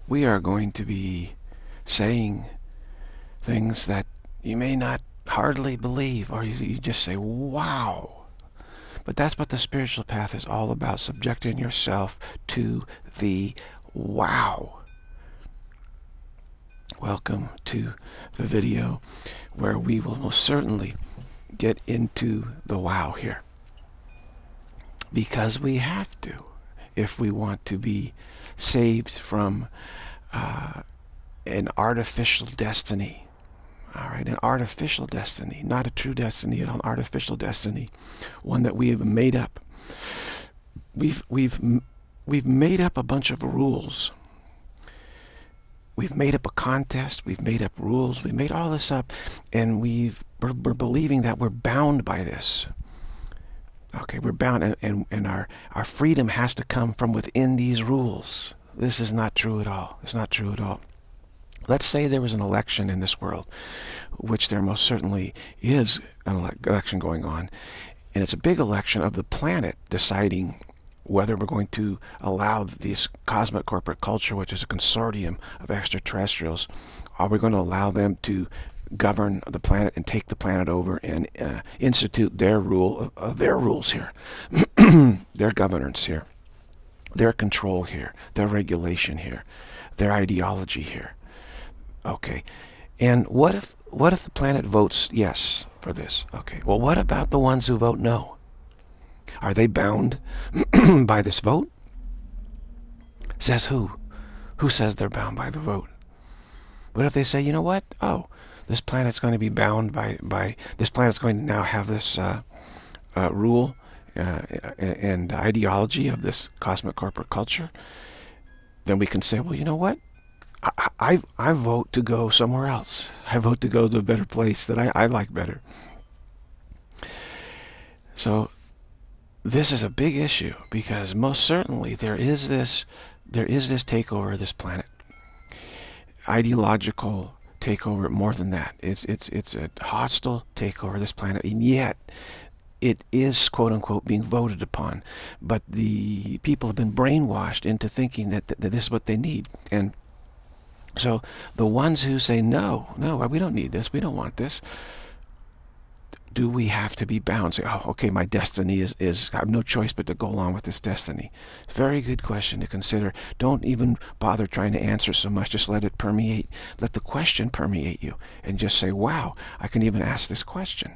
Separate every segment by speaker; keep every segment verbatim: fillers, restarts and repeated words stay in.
Speaker 1: we are going to be saying things that you may not hardly believe, or you, you just say, wow. But that's what the spiritual path is all about, subjecting yourself to the wow. Welcome to the video where we will most certainly get into the wow here. Because we have to, if we want to be saved from uh, an artificial destiny. All right, an artificial destiny, not a true destiny, an artificial destiny, one that we have made up. We've we've we've made up a bunch of rules. We've made up a contest. We've made up rules. We made all this up, and we've we're, we're believing that we're bound by this. Okay, we're bound, and, and and our our freedom has to come from within these rules. This is not true at all. It's not true at all. Let's say there was an election in this world, which there most certainly is an election going on, and it's a big election of the planet deciding whether we're going to allow this cosmic corporate culture, which is a consortium of extraterrestrials, are we going to allow them to govern the planet and take the planet over and uh, institute their rule, uh, their rules here, their governance here, their control here, their regulation here, their ideology here. Okay, and what if what if the planet votes yes for this? Okay, well, what about the ones who vote no? Are they bound by this vote? Says who? Who says they're bound by the vote? What if they say, you know what? Oh, this planet's going to be bound by by this planet's going to now have this uh, uh, rule uh, and ideology of this cosmic corporate culture. Then we can say, well, you know what? I, I, I vote to go somewhere else. I vote to go to a better place that I, I like better. So this is a big issue, because most certainly there is this there is this takeover of this planet. Ideological takeover, more than that. It's it's it's a hostile takeover of this planet, and yet it is, quote unquote, being voted upon. But the people have been brainwashed into thinking that, that, that this is what they need. And so the ones who say, no, no, we don't need this, we don't want this, do we have to be bound? Say, oh, okay, my destiny is, is, I have no choice but to go along with this destiny. Very good question to consider. Don't even bother trying to answer so much. Just let it permeate. Let the question permeate you. And just say, wow, I can even ask this question.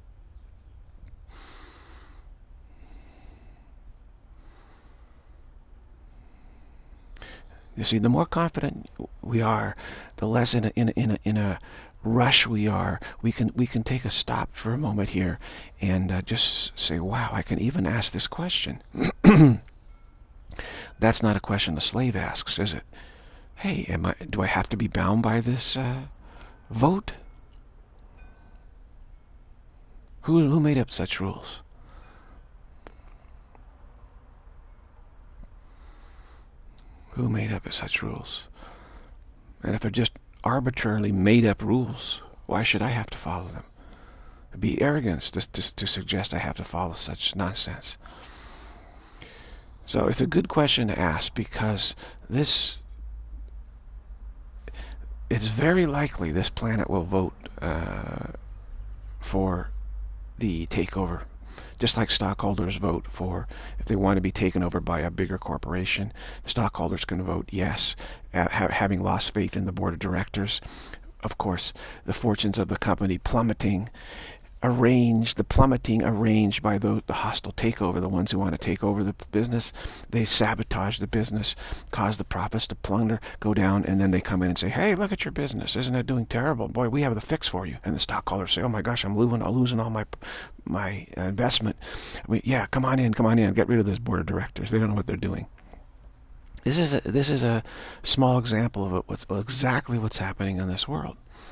Speaker 1: You see, the more confident we are, the less in a, in a, in a, in a rush we are. We can we can take a stop for a moment here and uh, just say, wow, I can even ask this question. That's not a question the slave asks, is it? Hey, am I? Do I have to be bound by this uh, vote? Who who made up such rules? Who made up such rules? And if they're just arbitrarily made up rules, why should I have to follow them? It'd be arrogance to, to, to suggest I have to follow such nonsense. So it's a good question to ask, because this, it's very likely this planet will vote uh, for the takeover. Just like stockholders vote for, if they want to be taken over by a bigger corporation, the stockholders can vote yes, ha having lost faith in the board of directors. Of course, the fortunes of the company plummeting, arranged, the plummeting arranged by the, the hostile takeover, the ones who want to take over the business. They sabotage the business, cause the profits to plunder, go down, and then they come in and say, hey, look at your business. Isn't it doing terrible? Boy, we have the fix for you. And the stockholders say, oh my gosh, I'm losing, I'm losing all my my investment. I mean, yeah, come on in, come on in, get rid of this board of directors. They don't know what they're doing. This is a, this is a small example of what's, exactly what's happening in this world.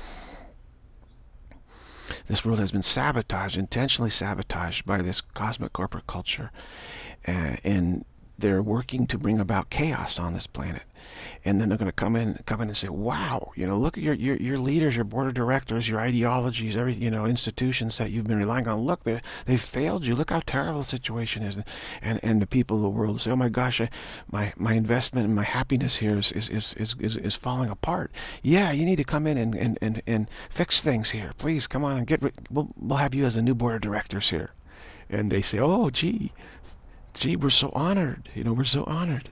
Speaker 1: This world has been sabotaged, intentionally sabotaged by this cosmic corporate culture, uh, and they're working to bring about chaos on this planet. And then they're going to come in, come in and say, "Wow, you know, look at your, your your leaders, your board of directors, your ideologies, every you know institutions that you've been relying on. Look, they they've failed you. Look how terrible the situation is." And and the people of the world say, "Oh my gosh, I, my my investment and my happiness here is is, is is is is falling apart. Yeah, you need to come in and and and, and fix things here. Please come on and get. We'll we'll have you as a new board of directors here." And they say, "Oh, gee, gee, we're so honored. You know, we're so honored."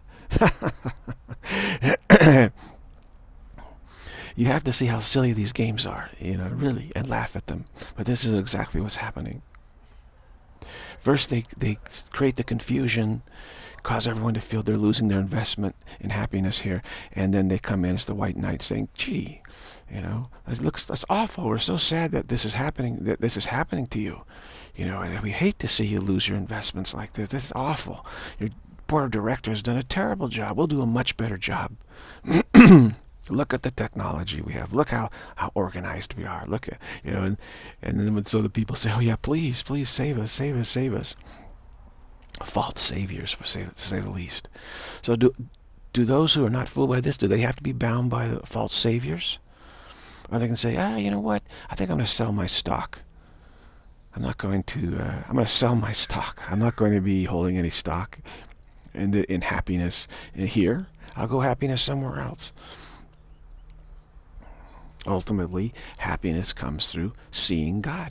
Speaker 1: You have to see how silly these games are, you know, really, and laugh at them. But this is exactly what's happening. First, they, they create the confusion, cause everyone to feel they're losing their investment in happiness here, and then they come in as the white knight saying, "Gee, you know, it looks that's awful. We're so sad that this is happening. That this is happening to you. You know, and we hate to see you lose your investments like this. This is awful. Your board of directors done a terrible job. We'll do a much better job. Look at the technology we have. Look how, how organized we are. Look at, you know, and, and then so the people say, "Oh yeah, please, please save us, save us, save us." False saviors, for say, to say the least. So do, do those who are not fooled by this, do they have to be bound by the false saviors? Or they can say, "Ah, you know what? I think I'm going to sell my stock. I'm not going to, uh, I'm going to sell my stock. I'm not going to be holding any stock in, the, in happiness here. I'll go happiness somewhere else." Ultimately, happiness comes through seeing God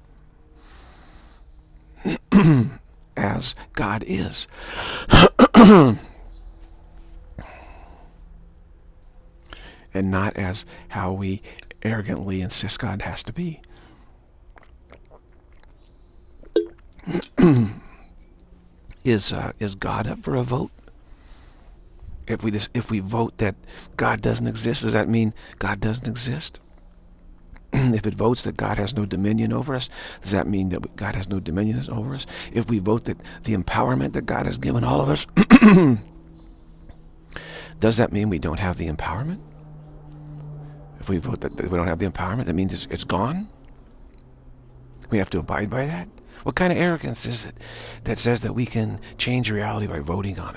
Speaker 1: as God is. And not as how we arrogantly insist God has to be. Is uh, is God up for a vote? If we just, if we vote that God doesn't exist, does that mean God doesn't exist? If it votes that God has no dominion over us, does that mean that God has no dominion over us? If we vote that the empowerment that God has given all of us, does that mean we don't have the empowerment? If we vote that we don't have the empowerment, that means it's, it's gone? We have to abide by that? What kind of arrogance is it that says that we can change reality by voting on it?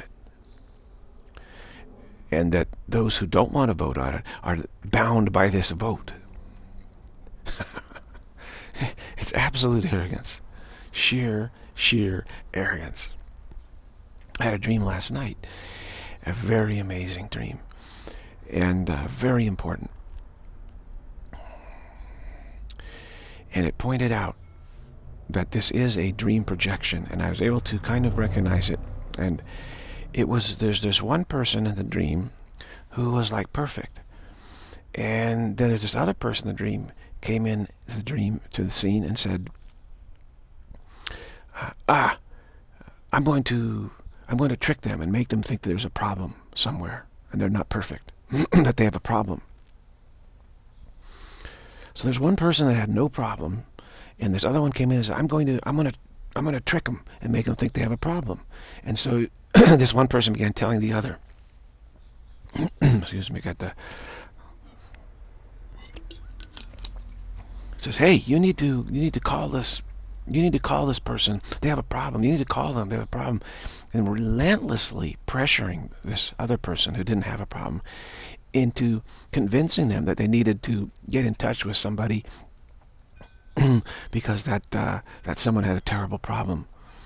Speaker 1: And that those who don't want to vote on it are bound by this vote. It's absolute arrogance. Sheer, sheer arrogance. I had a dream last night. A very amazing dream. And uh, very important. And it pointed out that this is a dream projection. And I was able to kind of recognize it. And it was, there's this one person in the dream who was like perfect. And then there's this other person in the dream came in the dream to the scene and said, uh, ah, I'm going to, I'm going to trick them and make them think there's a problem somewhere and they're not perfect, that they have a problem. So there's one person that had no problem, and this other one came in and said, I'm going to, I'm going to, I'm going to trick them and make them think they have a problem. And so this one person began telling the other, excuse me, got the, says, hey, you need to, you need to call this, you need to call this person. They have a problem. You need to call them. They have a problem. And relentlessly pressuring this other person who didn't have a problem into convincing them that they needed to get in touch with somebody because that uh, that someone had a terrible problem.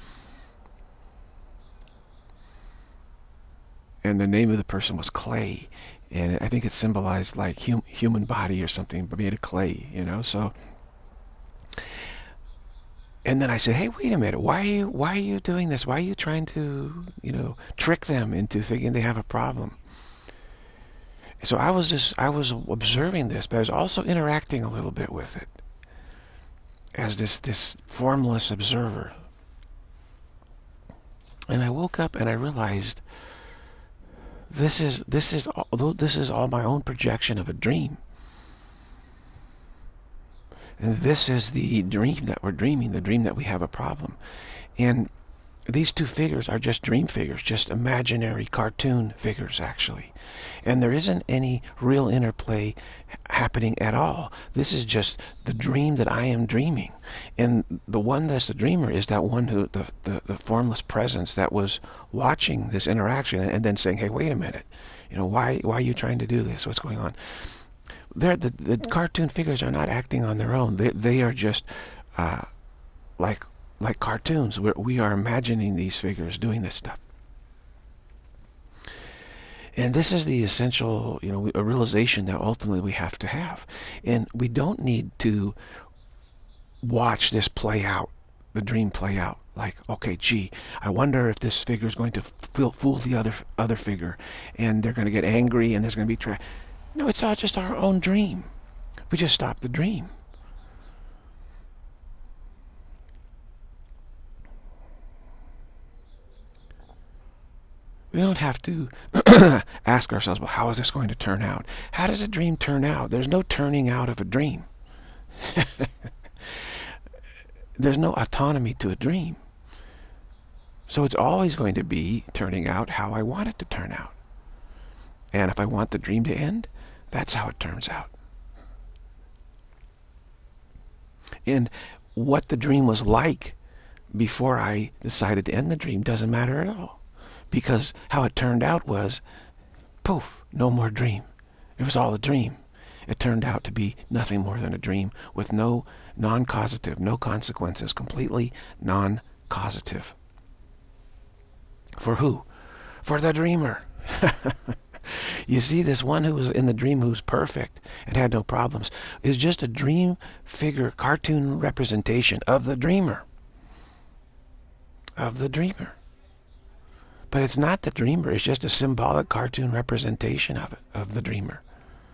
Speaker 1: And the name of the person was Clay, and I think it symbolized like hum human body or something, but made of clay, you know. So, and then I said, hey, wait a minute, why are you why are you doing this? Why are you trying to, you know, trick them into thinking they have a problem? So I was just I was observing this, but I was also interacting a little bit with it as this this formless observer. And I woke up and I realized this is this is all, this is all my own projection of a dream. And this is the dream that we're dreaming, the dream that we have a problem. And these two figures are just dream figures, just imaginary cartoon figures, actually. And there isn't any real interplay happening at all. This is just the dream that I am dreaming. And the one that's the dreamer is that one who, the, the, the formless presence that was watching this interaction and then saying, hey, wait a minute. You know, why, why are you trying to do this? What's going on? They're, the, the cartoon figures are not acting on their own. They, they are just uh, like... like cartoons, where we are imagining these figures doing this stuff. And this is the essential, you know, a realization that ultimately we have to have. And we don't need to watch this play out, the dream play out. Like, okay, gee, I wonder if this figure is going to fool, fool the other other figure, and they're going to get angry, and there's going to be tra No, it's all just our own dream. We just stop the dream. We don't have to ask ourselves, well, how is this going to turn out? How does a dream turn out? There's no turning out of a dream. There's no autonomy to a dream. So it's always going to be turning out how I want it to turn out. And if I want the dream to end, that's how it turns out. And what the dream was like before I decided to end the dream doesn't matter at all. Because how it turned out was, poof, no more dream. It was all a dream. It turned out to be nothing more than a dream with no non-causative, no consequences, completely non-causative. For who? For the dreamer. You see, this one who was in the dream who's perfect and had no problems is just a dream figure, cartoon representation of the dreamer. Of the dreamer. But it's not the dreamer. It's just a symbolic cartoon representation of it, of the dreamer.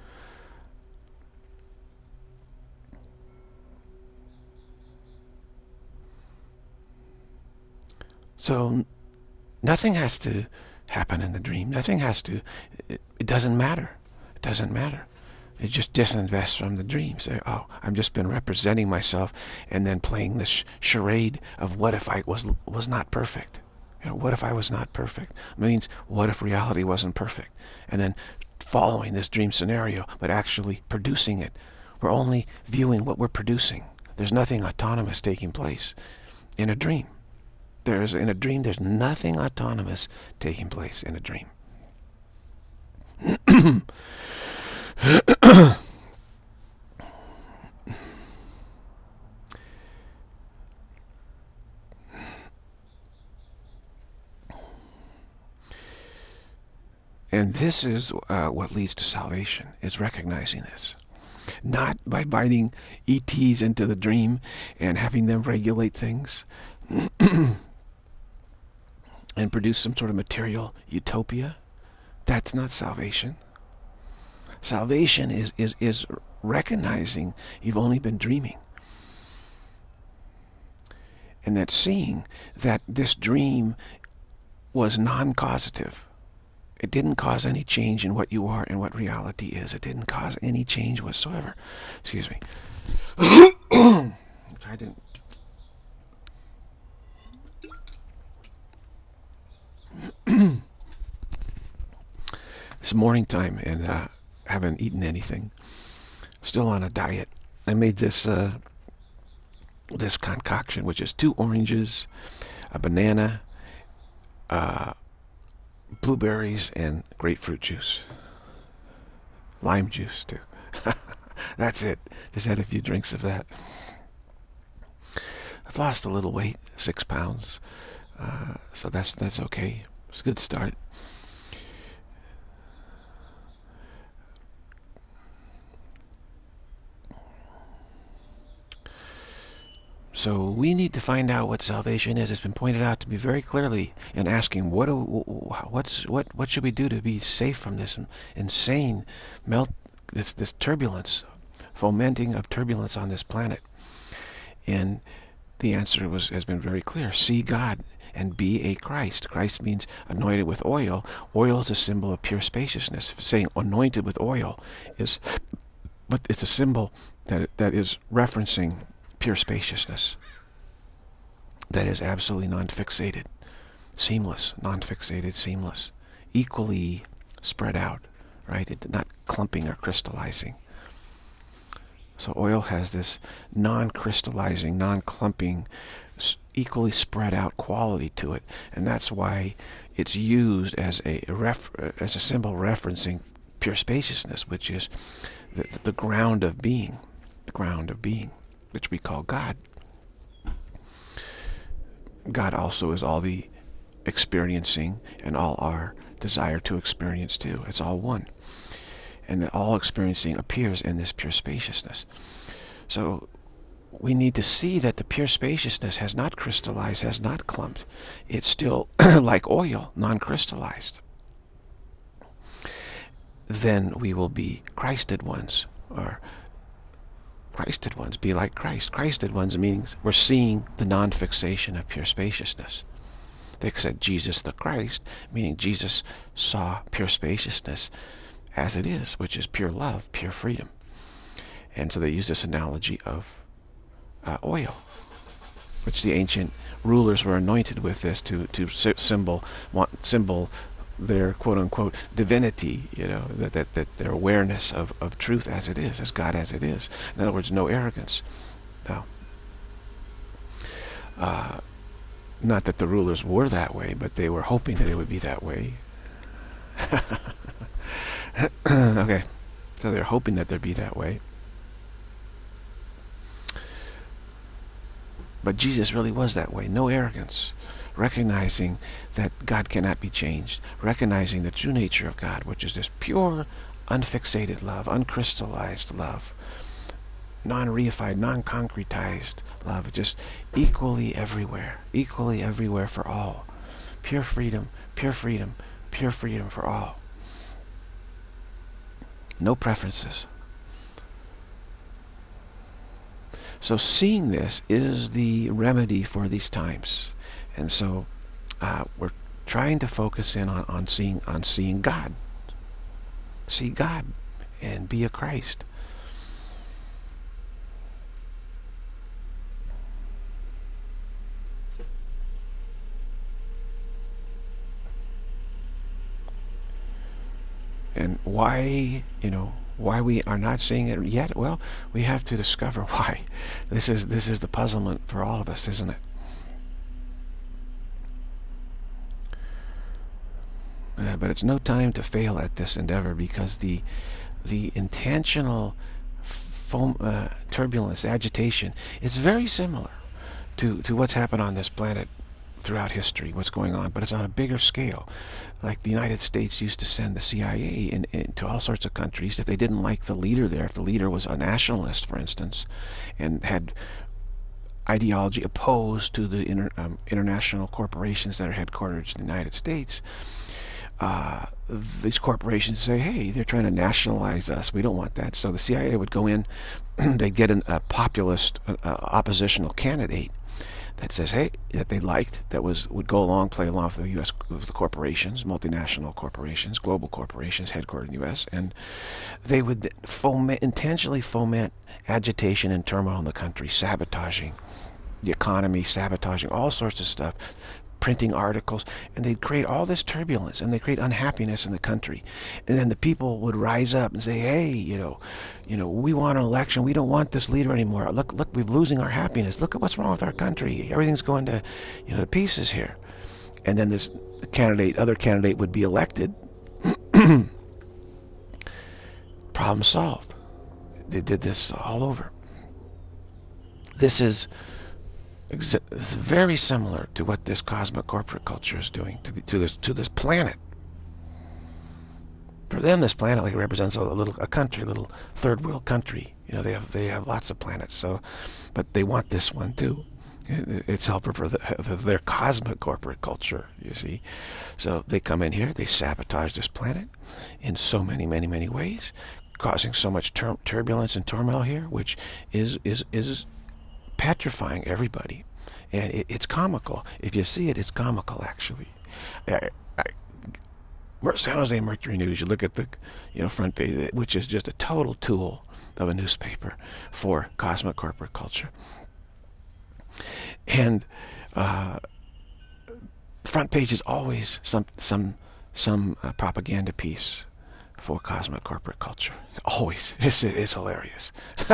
Speaker 1: So nothing has to happen in the dream. Nothing has to. It, it doesn't matter. It doesn't matter. It just disinvests from the dream. Say, oh, I've just been representing myself and then playing this charade of what if I was was not perfect. You know, what if I was not perfect? It means, what if reality wasn't perfect? And then following this dream scenario, but actually producing it. We're only viewing what we're producing. There's nothing autonomous taking place in a dream. There's, in a dream, there's nothing autonomous taking place in a dream. And this is uh, what leads to salvation, is recognizing this. Not by inviting E Ts into the dream and having them regulate things and produce some sort of material utopia. That's not salvation. Salvation is, is, is recognizing you've only been dreaming. And that's seeing that this dream was non-causative. It didn't cause any change in what you are and what reality is. It didn't cause any change whatsoever. Excuse me. If I didn't... It's morning time and uh, haven't eaten anything. Still on a diet. I made this uh, this concoction, which is two oranges, a banana, uh, blueberries, and grapefruit juice. Lime juice, too. That's it. Just had a few drinks of that. I've lost a little weight, six pounds. Uh, so that's that's okay. It's a good start. So we need to find out what salvation is. It's been pointed out to me very clearly in asking, what do, what's what what should we do to be safe from this insane melt, this this turbulence, fomenting of turbulence on this planet? And the answer was has been very clear: see God and be a Christ. Christ means anointed with oil. Oil is a symbol of pure spaciousness. Saying anointed with oil is, but it's a symbol that that is referencing pure spaciousness that is absolutely non-fixated. seamless, non-fixated, seamless, equally spread out, right? It, not clumping or crystallizing. So oil has this non-crystallizing, non-clumping, equally spread out quality to it, and that's why it's used as a ref, as a symbol referencing pure spaciousness, which is the, the ground of being, the ground of being, which we call God. God also is all the experiencing and all our desire to experience too. It's all one. And that all experiencing appears in this pure spaciousness. So we need to see that the pure spaciousness has not crystallized, has not clumped. It's still like oil, non-crystallized. Then we will be Christed ones, or Christed ones, be like Christ. Christed ones means we're seeing the non-fixation of pure spaciousness. They said Jesus the Christ, meaning Jesus saw pure spaciousness as it is, which is pure love, pure freedom. And so they use this analogy of uh, oil, which the ancient rulers were anointed with this to to symbol want, symbol their quote-unquote divinity, you know, that, that, that their awareness of, of truth as it is, as God as it is. In other words, no arrogance. No. Uh, not that the rulers were that way, but they were hoping that they would be that way. Okay, so they're hoping that they'd be that way. But Jesus really was that way. No arrogance. Recognizing that God cannot be changed. Recognizing the true nature of God, which is this pure, unfixated love, uncrystallized love, non-reified, non-concretized love, just equally everywhere. Equally everywhere for all. Pure freedom, pure freedom, pure freedom for all. No preferences. So seeing this is the remedy for these times. And so uh, we're trying to focus in on, on seeing on seeing God. See God and be a Christ. And why, you know, why we are not seeing it yet? Well, we have to discover why. This is this is the puzzlement for all of us, isn't it? Uh, but it's no time to fail at this endeavor, because the the intentional foam, uh, turbulence, agitation, is very similar to to what's happened on this planet throughout history, what's going on, but it's on a bigger scale. Like the United States used to send the C I A in, into all sorts of countries if they didn't like the leader there, if the leader was a nationalist, for instance, and had ideology opposed to the inter, um, international corporations that are headquartered in the United States. Uh, these corporations say, hey, they're trying to nationalize us. We don't want that. So the C I A would go in, they'd get an, a populist, uh, oppositional candidate that says, hey, that they liked, that was would go along, play along with the U S with the corporations, multinational corporations, global corporations headquartered in the U S, and they would foment, intentionally foment agitation and turmoil in the country, sabotaging the economy, sabotaging all sorts of stuff, printing articles, and they'd create all this turbulence, and they'd create unhappiness in the country. And then the people would rise up and say, hey, you know, you know, we want an election. We don't want this leader anymore. Look, look, we're losing our happiness. Look at what's wrong with our country. Everything's going to, you know, to pieces here. And then this candidate, other candidate would be elected. Problem solved. They did this all over. This is very similar to what this cosmic corporate culture is doing to, the, to this to this planet. For them, this planet like represents a little a country, a little third world country. You know, they have they have lots of planets. So, but they want this one too. It, it's helpful for the, for their cosmic corporate culture. You see, so they come in here, they sabotage this planet in so many, many, many ways, causing so much tur turbulence and turmoil here, which is is is. petrifying everybody, and it, it's comical. If you see it, it's comical actually. I, I, San Jose Mercury News, you look at the you know front page, which is just a total tool of a newspaper for cosmic corporate culture. And uh, front page is always some some some uh, propaganda piece for cosmic corporate culture. Always. It's, it's hilarious.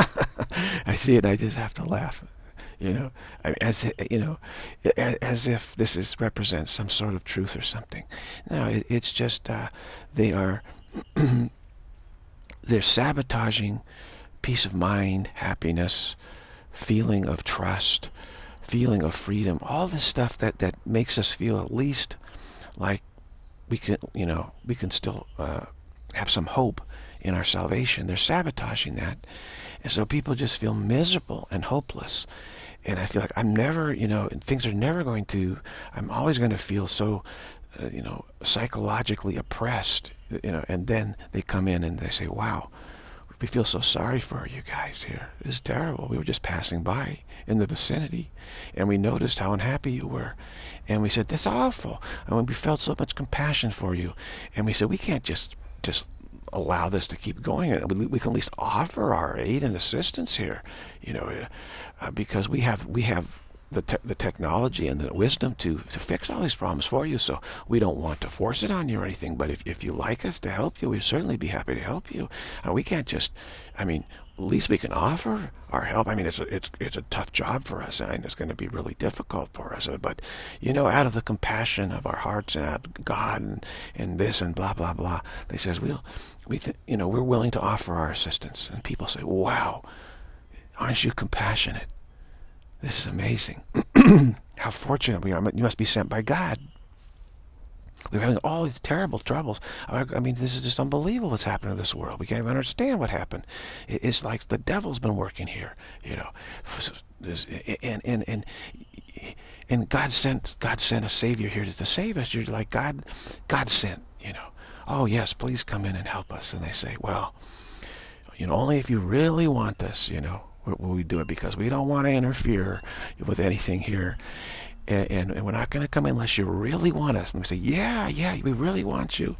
Speaker 1: I see it, I just have to laugh. You know, as you know, as if this is represents some sort of truth or something. No, it, it's just uh, they are they're sabotaging peace of mind, happiness, feeling of trust, feeling of freedom, all this stuff that that makes us feel at least like we can, you know, we can still uh, have some hope in our salvation. They're sabotaging that, and so people just feel miserable and hopeless. And I feel like I'm never, you know, things are never going to, I'm always going to feel so, uh, you know, psychologically oppressed, you know, and then they come in and they say, wow, we feel so sorry for you guys here. This is terrible. We were just passing by in the vicinity, and we noticed how unhappy you were. And we said, that's awful. And we felt so much compassion for you. And we said, we can't just, just allow this to keep going. We, we can at least offer our aid and assistance here, you know, uh, because we have we have the te the technology and the wisdom to to fix all these problems for you. So we don't want to force it on you or anything. But if if you like us to help you, we'd certainly be happy to help you. Uh, we can't just, I mean, at least we can offer our help. I mean, it's a, it's it's a tough job for us, and it's going to be really difficult for us. But you know, out of the compassion of our hearts and out of God and and this and blah blah blah, they says we'll we th you know we're willing to offer our assistance. And people say, wow, aren't you compassionate? This is amazing. How fortunate we are. You must be sent by God. We're having all these terrible troubles. I mean, this is just unbelievable what's happened in this world. We can't even understand what happened. It's like the devil's been working here, you know. And and and and God sent God sent a Savior here to, to save us. You're like, God, God sent, you know. Oh yes, please come in and help us. And they say, well, you know, only if you really want us, you know, will we do it, because we don't want to interfere with anything here. And, and, and we're not going to come in unless you really want us. And we say, yeah, yeah, we really want you.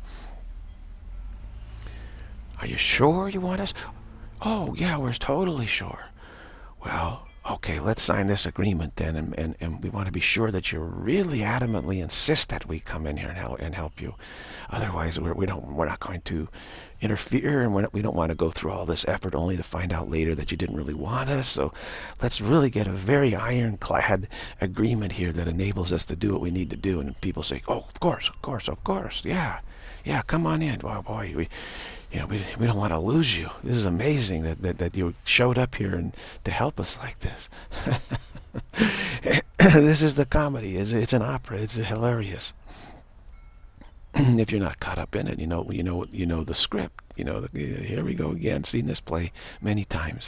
Speaker 1: Are you sure you want us? Oh, yeah, we're totally sure. Well, okay, let's sign this agreement then. And, and, and we want to be sure that you really adamantly insist that we come in here and help, and help you. Otherwise, we're, we don't, we're not going to interfere, and we're not, we don't want to go through all this effort only to find out later that you didn't really want us. So let's really get a very ironclad agreement here that enables us to do what we need to do. And people say, oh, of course, of course, of course. Yeah, yeah, come on in. Oh, boy, we, you know, we, we don't want to lose you. This is amazing that, that, that you showed up here and to help us like this. This is the comedy. It's, it's an opera. It's hilarious. If you're not caught up in it, you know, you know, you know the script. You know, the, here we go again. Seen this play many times.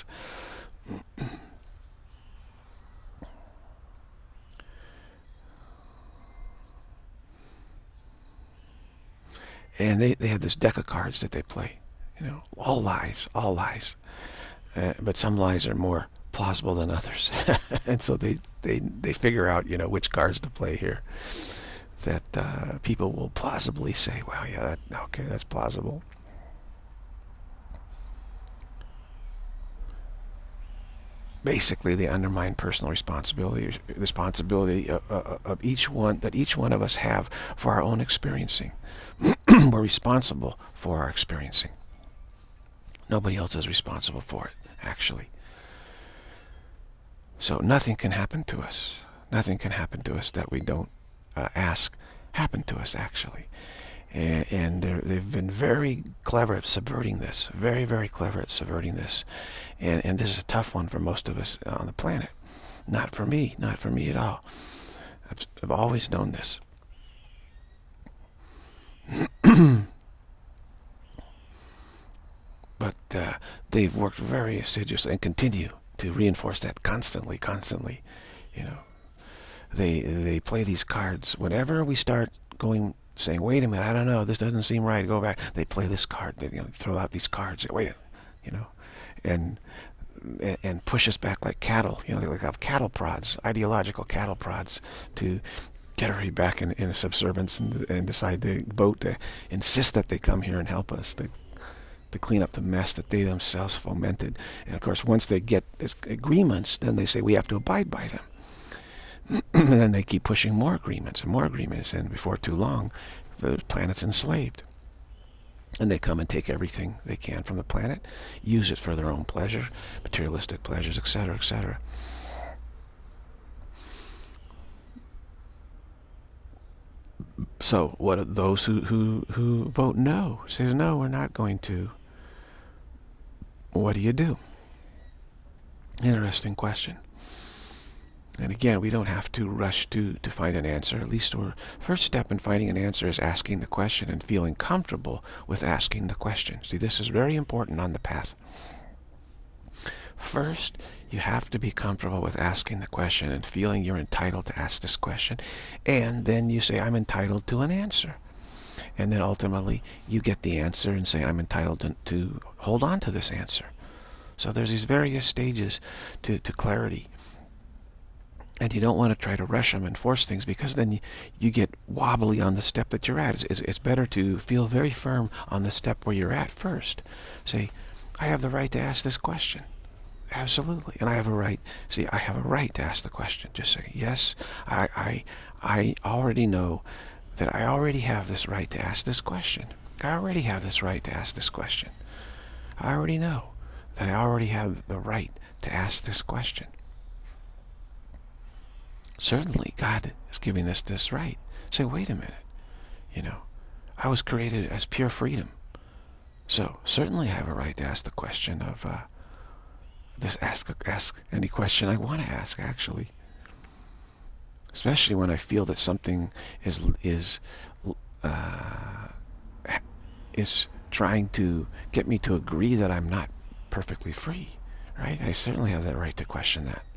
Speaker 1: And they they have this deck of cards that they play. You know, all lies, all lies. Uh, but some lies are more plausible than others, and so they they they figure out, you know, which cards to play here. That uh, people will plausibly say, well, yeah, that, okay, that's plausible. Basically, they undermine personal responsibility, responsibility of, of, of each one, that each one of us have for our own experiencing. We're responsible for our experiencing. Nobody else is responsible for it, actually. So nothing can happen to us. Nothing can happen to us that we don't Uh, ask happened to us, actually. And, and they've been very clever at subverting this, very, very clever at subverting this. And, and this is a tough one for most of us on the planet. Not for me, not for me at all. I've, I've always known this. But uh, they've worked very assiduously and continue to reinforce that constantly, constantly, you know. They they play these cards. Whenever we start going, saying, wait a minute, I don't know, this doesn't seem right, go back. They play this card. They, you know, throw out these cards. Wait, you know, and and push us back like cattle. You know, they like have cattle prods, ideological cattle prods, to get everybody back in, in a subservience and, and decide to vote to insist that they come here and help us to to clean up the mess that they themselves fomented. And of course, once they get agreements, then they say we have to abide by them. And then they keep pushing more agreements and more agreements, and before too long, the planet's enslaved. And they come and take everything they can from the planet, use it for their own pleasure, materialistic pleasures, et cetera, et cetera. So what are those who, who, who vote no? Says, no, we're not going to. What do you do? Interesting question. And again, we don't have to rush to, to find an answer. At least our first step in finding an answer is asking the question and feeling comfortable with asking the question. See, this is very important on the path. First, you have to be comfortable with asking the question and feeling you're entitled to ask this question. And then you say, I'm entitled to an answer. And then ultimately, you get the answer and say, I'm entitled to, to hold on to this answer. So there's these various stages to, to clarity. And you don't want to try to rush them and force things, because then you, you get wobbly on the step that you're at. It's, it's, it's better to feel very firm on the step where you're at first. Say, I have the right to ask this question. Absolutely. And I have a right. See, I have a right to ask the question. Just say, yes, I, I, I already know that I already have this right to ask this question. I already have this right to ask this question. I already know that I already have the right to ask this question. Certainly, God is giving us this right. Say, wait a minute. You know, I was created as pure freedom. So, certainly I have a right to ask the question of, uh, this ask, ask any question I want to ask, actually. Especially when I feel that something is, is, uh, is trying to get me to agree that I'm not perfectly free, right? I certainly have that right to question that.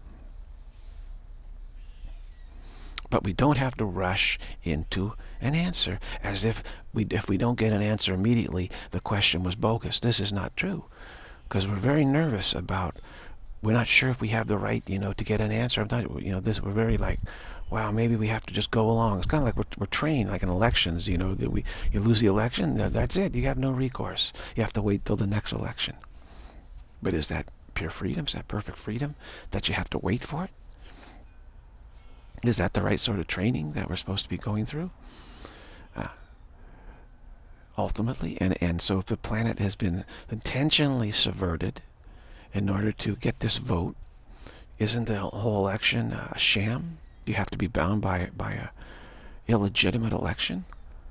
Speaker 1: But we don't have to rush into an answer as if we, if we don't get an answer immediately, the question was bogus. This is not true, because we're very nervous about, we're not sure if we have the right, you know, to get an answer. I'm not, you know, this, we're very like, wow, maybe we have to just go along. It's kind of like we're, we're trained, like in elections, you know, that we, you lose the election, that's it. You have no recourse. You have to wait till the next election. But is that pure freedom? Is that perfect freedom that you have to wait for it? Is that the right sort of training that we're supposed to be going through? Uh, ultimately, and, and so if the planet has been intentionally subverted in order to get this vote, isn't the whole election a sham? You have to be bound by, by a illegitimate election?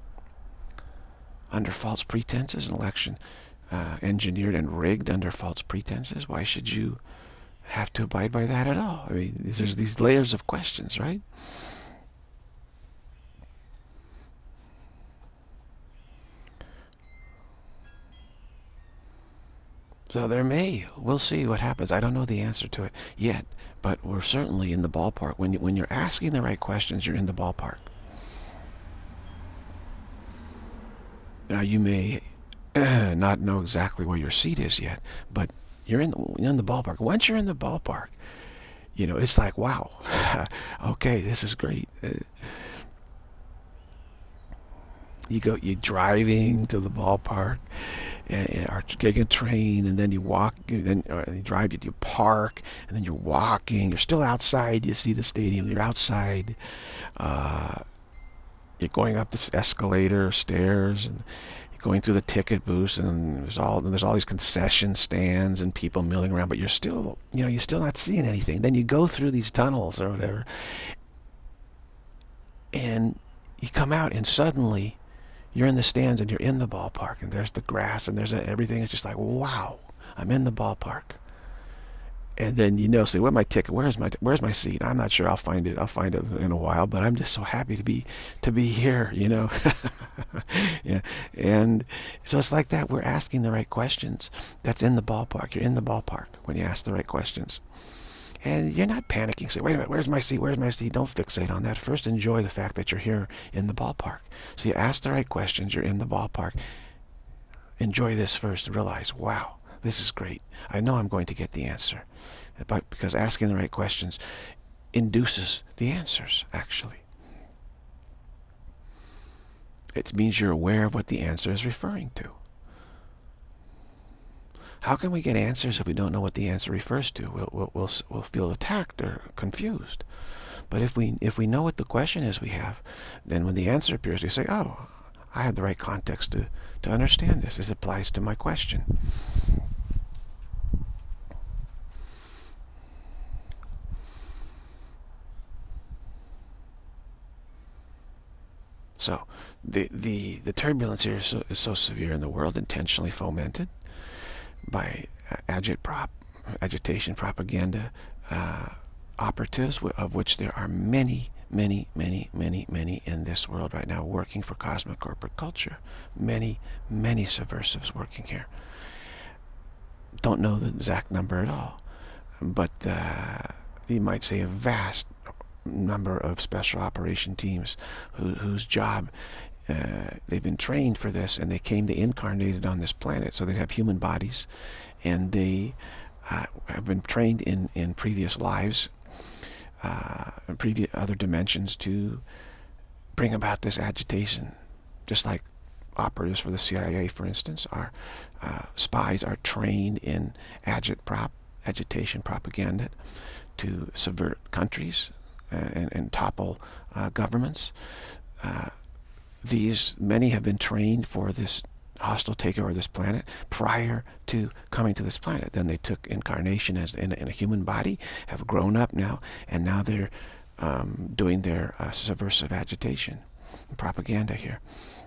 Speaker 1: Under false pretenses, an election uh, engineered and rigged under false pretenses? Why should you have to abide by that at all? I mean, there's these layers of questions, right? So there may, we'll see what happens. I don't know the answer to it yet, but we're certainly in the ballpark. When, you, when you're asking the right questions, you're in the ballpark. Now, you may uh, not know exactly where your seat is yet, but you're in, you're in the ballpark. Once you're in the ballpark, you know, it's like, wow, okay, this is great. Uh, you go, you're driving to the ballpark, uh, or getting a train, and then you walk, then uh, you drive, you park, and then you're walking. You're still outside. You see the stadium. You're outside. Uh, you're going up this escalator, stairs, and going through the ticket booths, and there's all there's all these concession stands and people milling around, but you're still, you know, you're still not seeing anything. Then you go through these tunnels or whatever, and you come out, and suddenly you're in the stands and you're in the ballpark, and there's the grass and there's everything. It's just like, wow, I'm in the ballpark. And then, you know, say, where's my ticket? Where's my where's my seat? I'm not sure. I'll find it. I'll find it in a while. But I'm just so happy to be to be here, you know. Yeah. And so it's like that. We're asking the right questions. That's in the ballpark. You're in the ballpark when you ask the right questions. And you're not panicking. Say, wait a minute, where's my seat? Where's my seat? Don't fixate on that. First, enjoy the fact that you're here in the ballpark. So you ask the right questions. You're in the ballpark. Enjoy this first and realize, wow, this is great. I know I'm going to get the answer. But because asking the right questions induces the answers, actually. It means you're aware of what the answer is referring to. How can we get answers if we don't know what the answer refers to? We'll, we'll, we'll, we'll feel attacked or confused. But if we if we know what the question is we have, then when the answer appears, we say, oh, I have the right context to, to understand this. This applies to my question. So the, the, the turbulence here is so, is so severe in the world, intentionally fomented by uh, agit prop, agitation propaganda uh, operatives, of which there are many, many, many, many, many in this world right now working for cosmic corporate culture. Many, many subversives working here. Don't know the exact number at all, but uh, you might say a vast number of special operation teams who, whose job uh, they've been trained for this, and they came to incarnated on this planet, so they have human bodies, and they uh, have been trained in in previous lives, uh, in previous other dimensions, to bring about this agitation, just like operatives for the C I A, for instance, are uh, spies are trained in agit prop agitation propaganda to subvert countries and, and topple uh, governments. Uh, these many have been trained for this hostile takeover of this planet prior to coming to this planet. Then they took incarnation as in, in a human body, have grown up now, and now they're um, doing their uh, subversive agitation and propaganda here,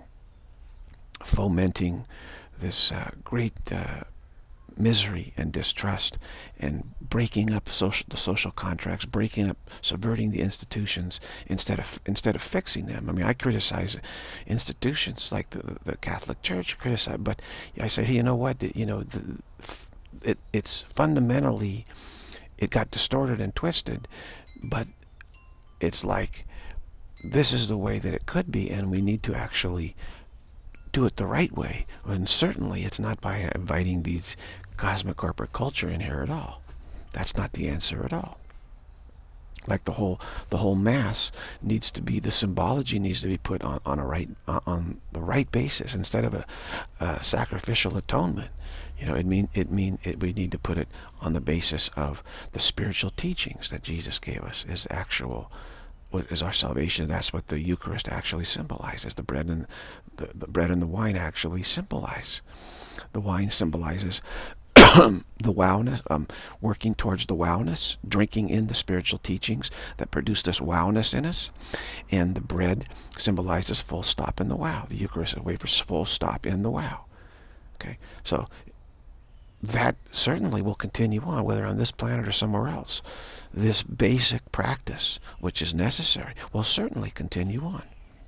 Speaker 1: fomenting this uh, great uh, misery and distrust, and breaking up social, the social contracts, breaking up, subverting the institutions instead of instead of fixing them. I mean, I criticize institutions like the, the Catholic Church, criticize, but I say, hey, you know what? You know, the, it it's fundamentally, it got distorted and twisted, but it's like this is the way that it could be, and we need to actually do it the right way. And certainly it's not by inviting these cosmic corporate culture in here at all. That's not the answer at all. Like the whole the whole mass needs to be, the symbology needs to be put on on a right on the right basis instead of a, a sacrificial atonement. You know, it mean it mean it, we need to put it on the basis of the spiritual teachings that Jesus gave us is actual. What is our salvation? That's what the Eucharist actually symbolizes. The bread and the, the bread and the wine actually symbolize. The wine symbolizes the wowness, um, working towards the wowness, drinking in the spiritual teachings that produce this wowness in us, and the bread symbolizes full stop in the wow. The Eucharist is a way for full stop in the wow. Okay, so that certainly will continue on, whether on this planet or somewhere else. This basic practice, which is necessary, will certainly continue on.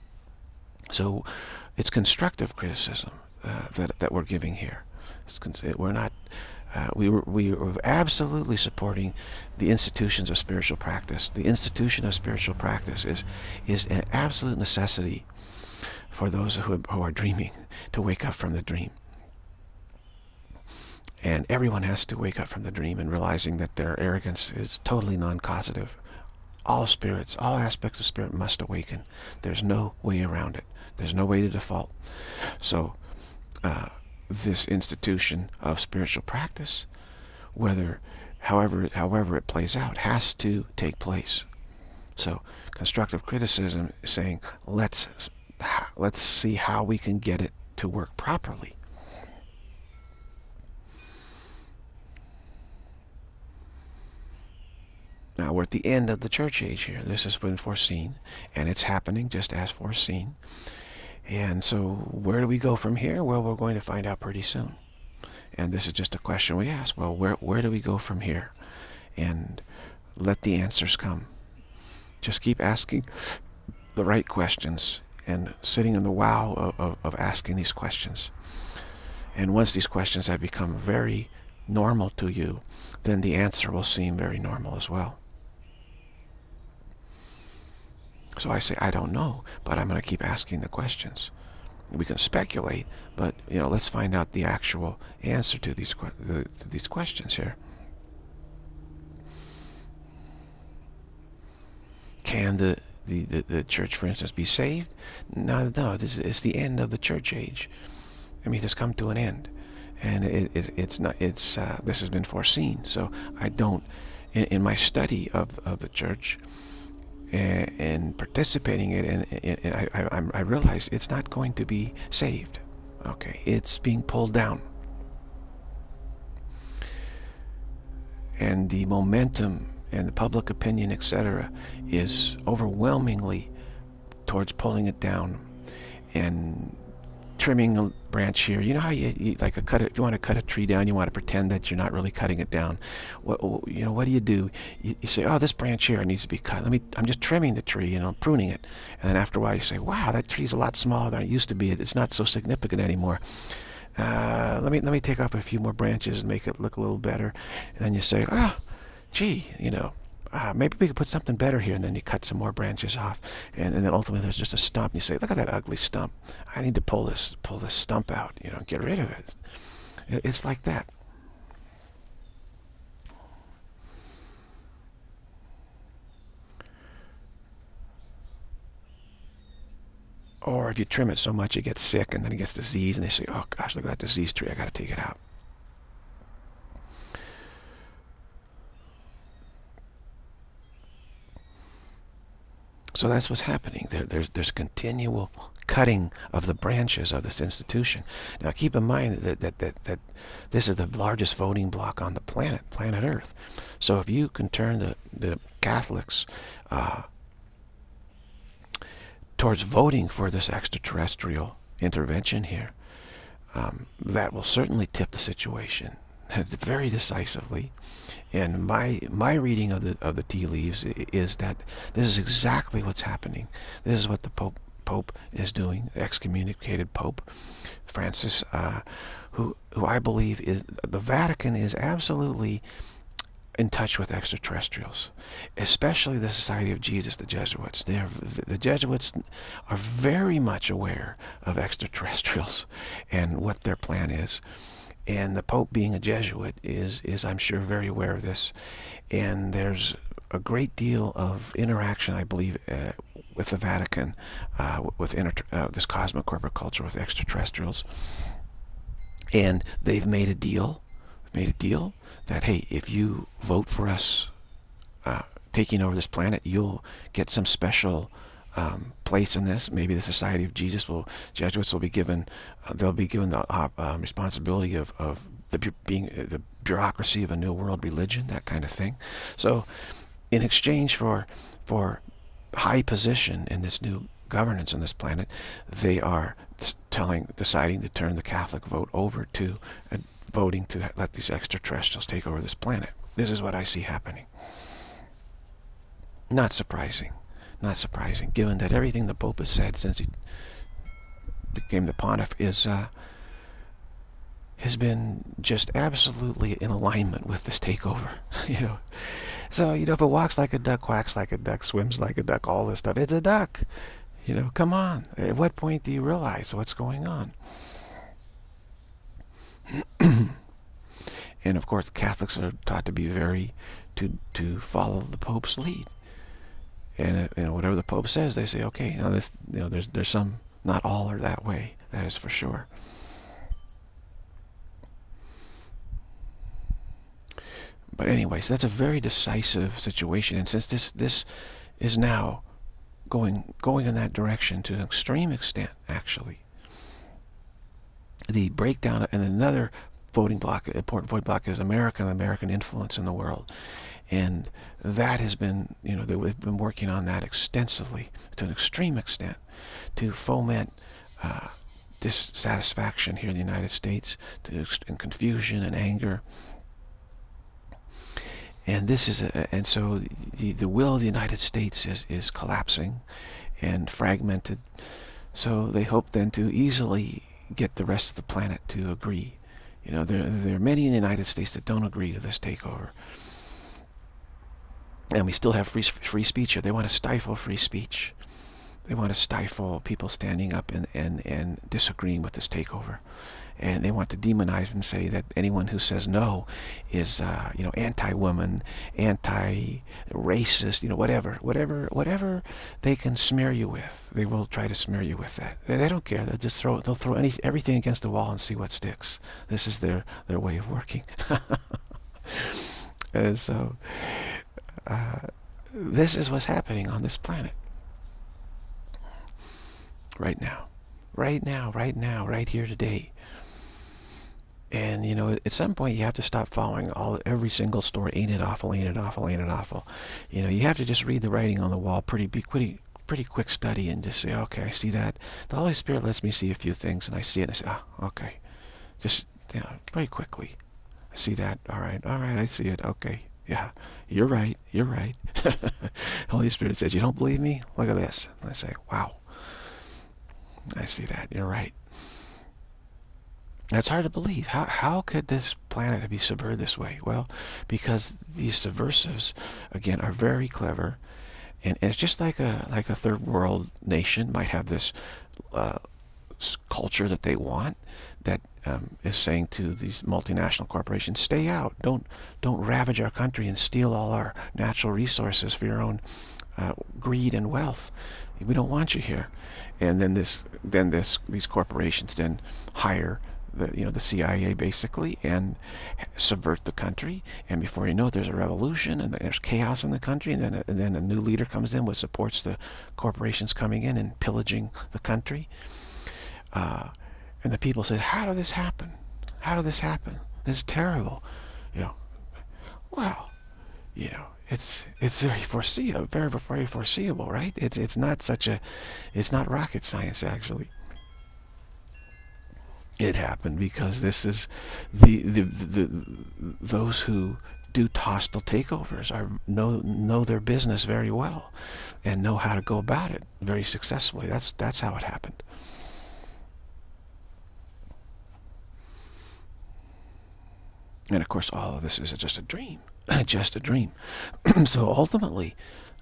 Speaker 1: So it's constructive criticism uh, that, that we're giving here. It's, we're not, uh, we, were, we were absolutely supporting the institutions of spiritual practice. The institution of spiritual practice is, is an absolute necessity for those who, who are dreaming to wake up from the dream. And everyone has to wake up from the dream and realizing that their arrogance is totally non-causative. All spirits, all aspects of spirit must awaken. There's no way around it. There's no way to default. So uh, this institution of spiritual practice, whether, however, however it plays out, has to take place. So constructive criticism is saying, let's let's see how we can get it to work properly. Now we're at the end of the church age here. This has been foreseen, and it's happening just as foreseen. And so where do we go from here? Well, we're going to find out pretty soon. And this is just a question we ask. Well, where, where do we go from here? And let the answers come. Just keep asking the right questions and sitting in the wow of, of, of asking these questions. And once these questions have become very normal to you, then the answer will seem very normal as well. So I say, I don't know, but I'm going to keep asking the questions. We can speculate, but you know, let's find out the actual answer to these the, to these questions here. Can the, the, the, the church, for instance, be saved? No, no. This is it's the end of the church age. I mean, it's come to an end, and it, it, it's not. It's uh, this has been foreseen. So I don't, in, in my study of of the church, and, and participating in it, and, and I, I, I realize it's not going to be saved. Okay, it's being pulled down. And the momentum and the public opinion, et cetera, is overwhelmingly towards pulling it down and trimming a branch here. You know how you, you like a cut it, if you want to cut a tree down, you want to pretend that you're not really cutting it down. What you know? What do you do? You, you say, "Oh, this branch here needs to be cut. Let me. I'm just trimming the tree, you know, pruning it." And then after a while, you say, "Wow, that tree's a lot smaller than it used to be. It's not so significant anymore. Uh, let me let me take off a few more branches and make it look a little better." And then you say, "Ah, oh, gee, you know." Uh, maybe we could put something better here, and then you cut some more branches off, and, and then ultimately there's just a stump. And you say, "Look at that ugly stump. I need to pull this pull this stump out, you know, get rid of it." It's like that. Or if you trim it so much, it gets sick, and then it gets disease, and they say, "Oh gosh, look at that diseased tree. I got to take it out." So that's what's happening. There, there's, there's continual cutting of the branches of this institution. Now keep in mind that, that, that, that this is the largest voting bloc on the planet, planet Earth. So if you can turn the, the Catholics uh, towards voting for this extraterrestrial intervention here, um, that will certainly tip the situation very decisively. And my my reading of the of the tea leaves is that this is exactly what's happening. This is what the Pope Pope is doing, the excommunicated Pope Francis, uh, who who I believe is the Vatican is absolutely in touch with extraterrestrials, especially the Society of Jesus, the Jesuits. They're the Jesuits are very much aware of extraterrestrials and what their plan is. And the Pope, being a Jesuit, is, is I'm sure, very aware of this. And there's a great deal of interaction, I believe, uh, with the Vatican, uh, with inter uh, this cosmic corporate culture with extraterrestrials. And they've made a deal, made a deal that, hey, if you vote for us uh, taking over this planet, you'll get some special Um, place in this. Maybe the Society of Jesus will, Jesuits will be given, uh, they'll be given the uh, um, responsibility of, of the being uh, the bureaucracy of a new world religion, that kind of thing. So, in exchange for for high position in this new governance on this planet, they are telling, deciding to turn the Catholic vote over to uh, voting to let these extraterrestrials take over this planet. This is what I see happening. Not surprising. Not surprising, given that everything the Pope has said since he became the pontiff is uh, has been just absolutely in alignment with this takeover. You know, so you know, if it walks like a duck, quacks like a duck, swims like a duck, all this stuff, it's a duck. You know, come on. At what point do you realize what's going on? And of course, Catholics are taught to be very to to follow the Pope's lead. And you know, whatever the Pope says, they say, okay, you know, this, you know, there's there's some, not all are that way. That is for sure. But anyways, that's a very decisive situation, and since this this is now going going in that direction to an extreme extent, actually, the breakdown, and another voting block, important voting block, is American American influence in the world. And that has been, you know, they've been working on that extensively to an extreme extent to foment uh, dissatisfaction here in the United States, to, and confusion and anger. And this is, a, and so the the will of the United States is is collapsing and fragmented. So they hope then to easily get the rest of the planet to agree. You know, there there are many in the United States that don't agree to this takeover. And we still have free free speech here. They want to stifle free speech. They want to stifle people standing up and, and, and disagreeing with this takeover. And they want to demonize and say that anyone who says no is, uh, you know, anti-woman, anti-racist, you know, whatever, whatever, whatever they can smear you with. They will try to smear you with that. They, they don't care. They'll just throw, they'll throw any, everything against the wall and see what sticks. This is their, their way of working. And so, Uh, this is what's happening on this planet right now. Right now, right now, right here today. And, you know, at some point you have to stop following all every single story. Ain't it awful, ain't it awful, ain't it awful. You know, you have to just read the writing on the wall, pretty big, pretty, pretty quick study, and just say, okay, I see that. The Holy Spirit lets me see a few things, and I see it, and I say, oh, okay. Just, you know, very quickly. I see that. All right, all right, I see it. Okay, yeah, you're right, you're right. Holy Spirit says, you don't believe me? Look at this. And I say, wow. I see that. You're right. That's hard to believe. How how could this planet be subverted this way? Well, because these subversives, again, are very clever, and it's just like a like a third world nation might have this uh, culture that they want, that um, is saying to these multinational corporations, stay out. Don't don't ravage our country and steal all our natural resources for your own uh, greed and wealth. We don't want you here. And then this then this these corporations then hire the you know the C I A basically and subvert the country, and before you know it, there's a revolution and there's chaos in the country, and then a, and then a new leader comes in which supports the corporations coming in and pillaging the country. Uh, and the people said, "How did this happen? How did this happen? This is terrible." You know, well, you know, it's it's very foreseeable, very very foreseeable, right? It's it's not such a, it's not rocket science actually. It happened because this is the the, the, the those who do hostile takeovers are know know their business very well and know how to go about it very successfully. That's that's how it happened. And of course, all of this is just a dream, just a dream. So ultimately,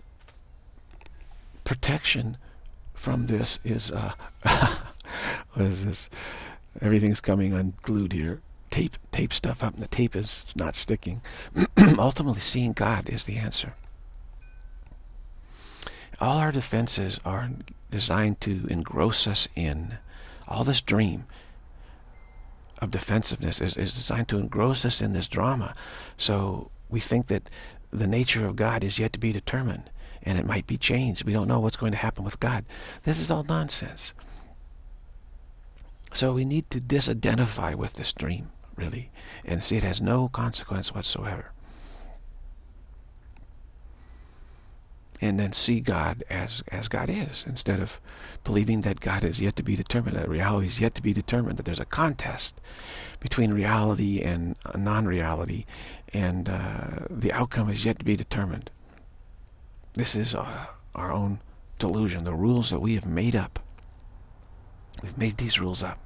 Speaker 1: protection from this is uh, what is this? Everything's coming unglued here. Tape, tape stuff up, and the tape is it's not sticking. Ultimately, seeing God is the answer. All our defenses are designed to engross us in. All this dream of defensiveness is, is designed to engross us in this drama. So we think that the nature of God is yet to be determined, and it might be changed. We don't know what's going to happen with God. This is all nonsense. So we need to disidentify with this dream, really, and see it has no consequence whatsoever. And then see God as, as God is, instead of believing that God is yet to be determined, that reality is yet to be determined, that there's a contest between reality and non-reality, and uh, the outcome is yet to be determined. This is uh, our own delusion, the rules that we have made up. We've made these rules up.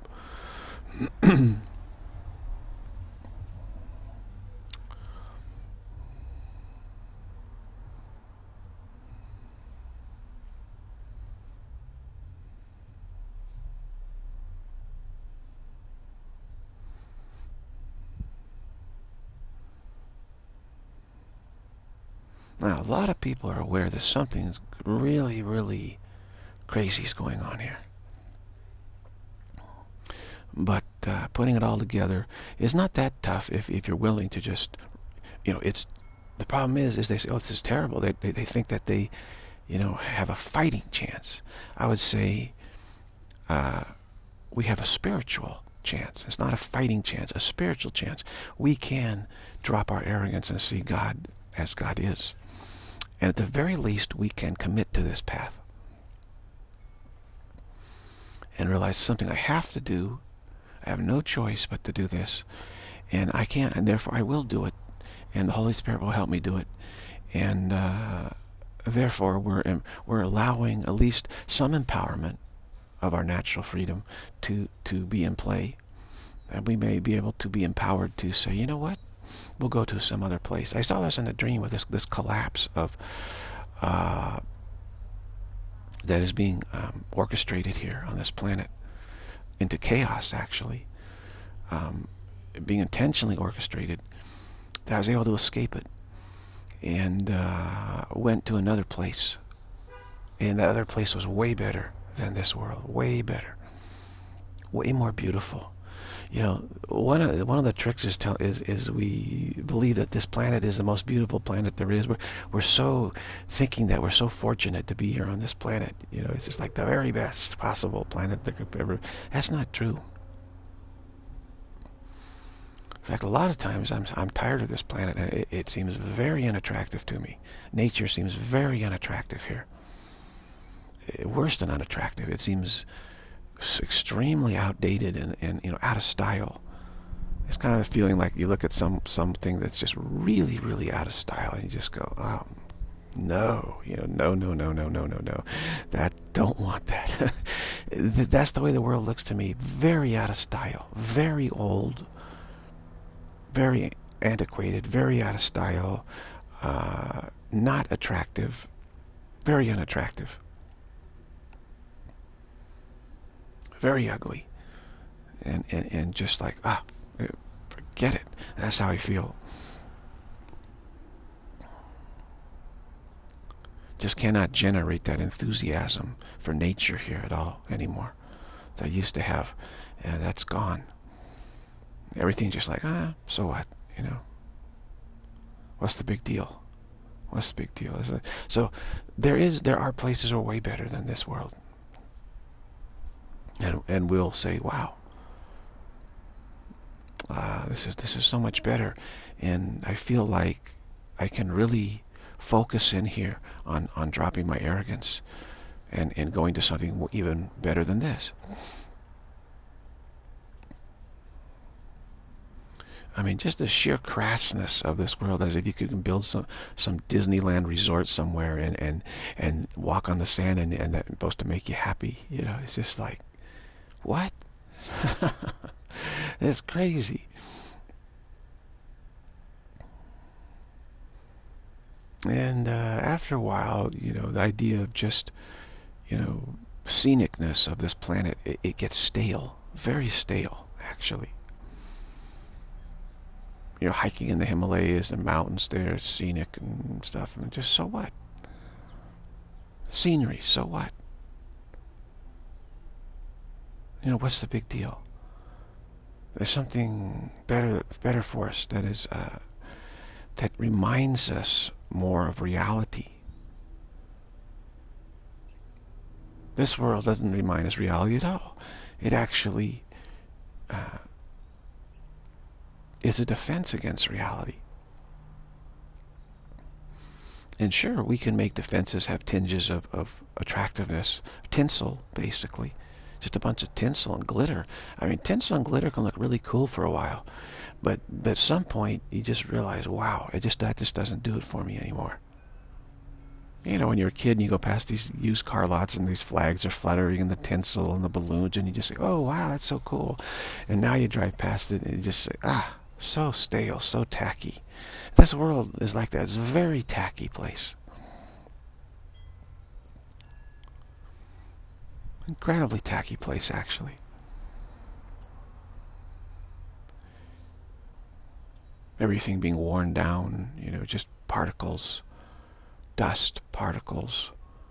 Speaker 1: Now, a lot of people are aware that something really, really crazy is going on here. But uh, putting it all together is not that tough if, if you're willing to just, you know, it's, the problem is, is they say, oh, this is terrible. They, they, they think that they, you know, have a fighting chance. I would say uh, we have a spiritual chance. It's not a fighting chance, a spiritual chance. We can drop our arrogance and see God as God is. And at the very least, we can commit to this path. And realize something I have to do. I have no choice but to do this, and I can't, and therefore I will do it, and the Holy Spirit will help me do it, and uh, therefore we're we're allowing at least some empowerment of our natural freedom to to be in play, and we may be able to be empowered to say, you know what, we'll go to some other place. I saw this in a dream with this this collapse of uh, that is being um, orchestrated here on this planet into chaos, actually, um, being intentionally orchestrated. That I was able to escape it and uh, went to another place, and that other place was way better than this world, way better, way more beautiful. You know, one of one of the tricks is tell is is we believe that this planet is the most beautiful planet there is. We're we're so thinking that we're so fortunate to be here on this planet. You know, it's just like the very best possible planet that could ever. That's not true. In fact, a lot of times I'm I'm tired of this planet. It, it seems very unattractive to me. Nature seems very unattractive here. Worse than unattractive. It seems extremely outdated and, and you know out of style. It's kind of feeling like you look at some something that's just really really out of style and you just go, oh no, you know, no no no no no no no, that don't want that. That's the way the world looks to me. Very out of style, very old, very antiquated, very out of style, uh, not attractive, very unattractive. Very ugly, and, and, and just like, ah, forget it. That's how I feel. Just cannot generate that enthusiasm for nature here at all anymore that I used to have, and that's gone. Everything's just like, ah, so what, you know? What's the big deal? What's the big deal? So there is, there are places that are way better than this world. And, and we'll say, wow, uh, this is this is so much better, and I feel like I can really focus in here on, on dropping my arrogance and, and going to something even better than this. I mean, just the sheer crassness of this world, as if you could build some some Disneyland resort somewhere and, and, and walk on the sand and, and that's supposed to make you happy. You know, it's just like, what? It's crazy. And uh, after a while, you know, the idea of just, you know, scenicness of this planet, it, it gets stale. Very stale, actually. You know, hiking in the Himalayas and mountains there, it's scenic and stuff. And just, so what? Scenery, so what? You know, what's the big deal? There's something better, better for us that is, uh, that reminds us more of reality. This world doesn't remind us reality at all. It actually uh, is a defense against reality. And sure, we can make defenses have tinges of, of attractiveness, tinsel, basically. Just a bunch of tinsel and glitter. I mean, tinsel and glitter can look really cool for a while, but, but at some point you just realize, wow, it just that just doesn't do it for me anymore. You know, when you're a kid and you go past these used car lots and these flags are fluttering and the tinsel and the balloons, and you just say, oh wow, that's so cool. And now you drive past it and you just say, ah, so stale, so tacky. This world is like that. It's a very tacky place. Incredibly tacky place, actually. Everything being worn down, you know, just particles, dust particles,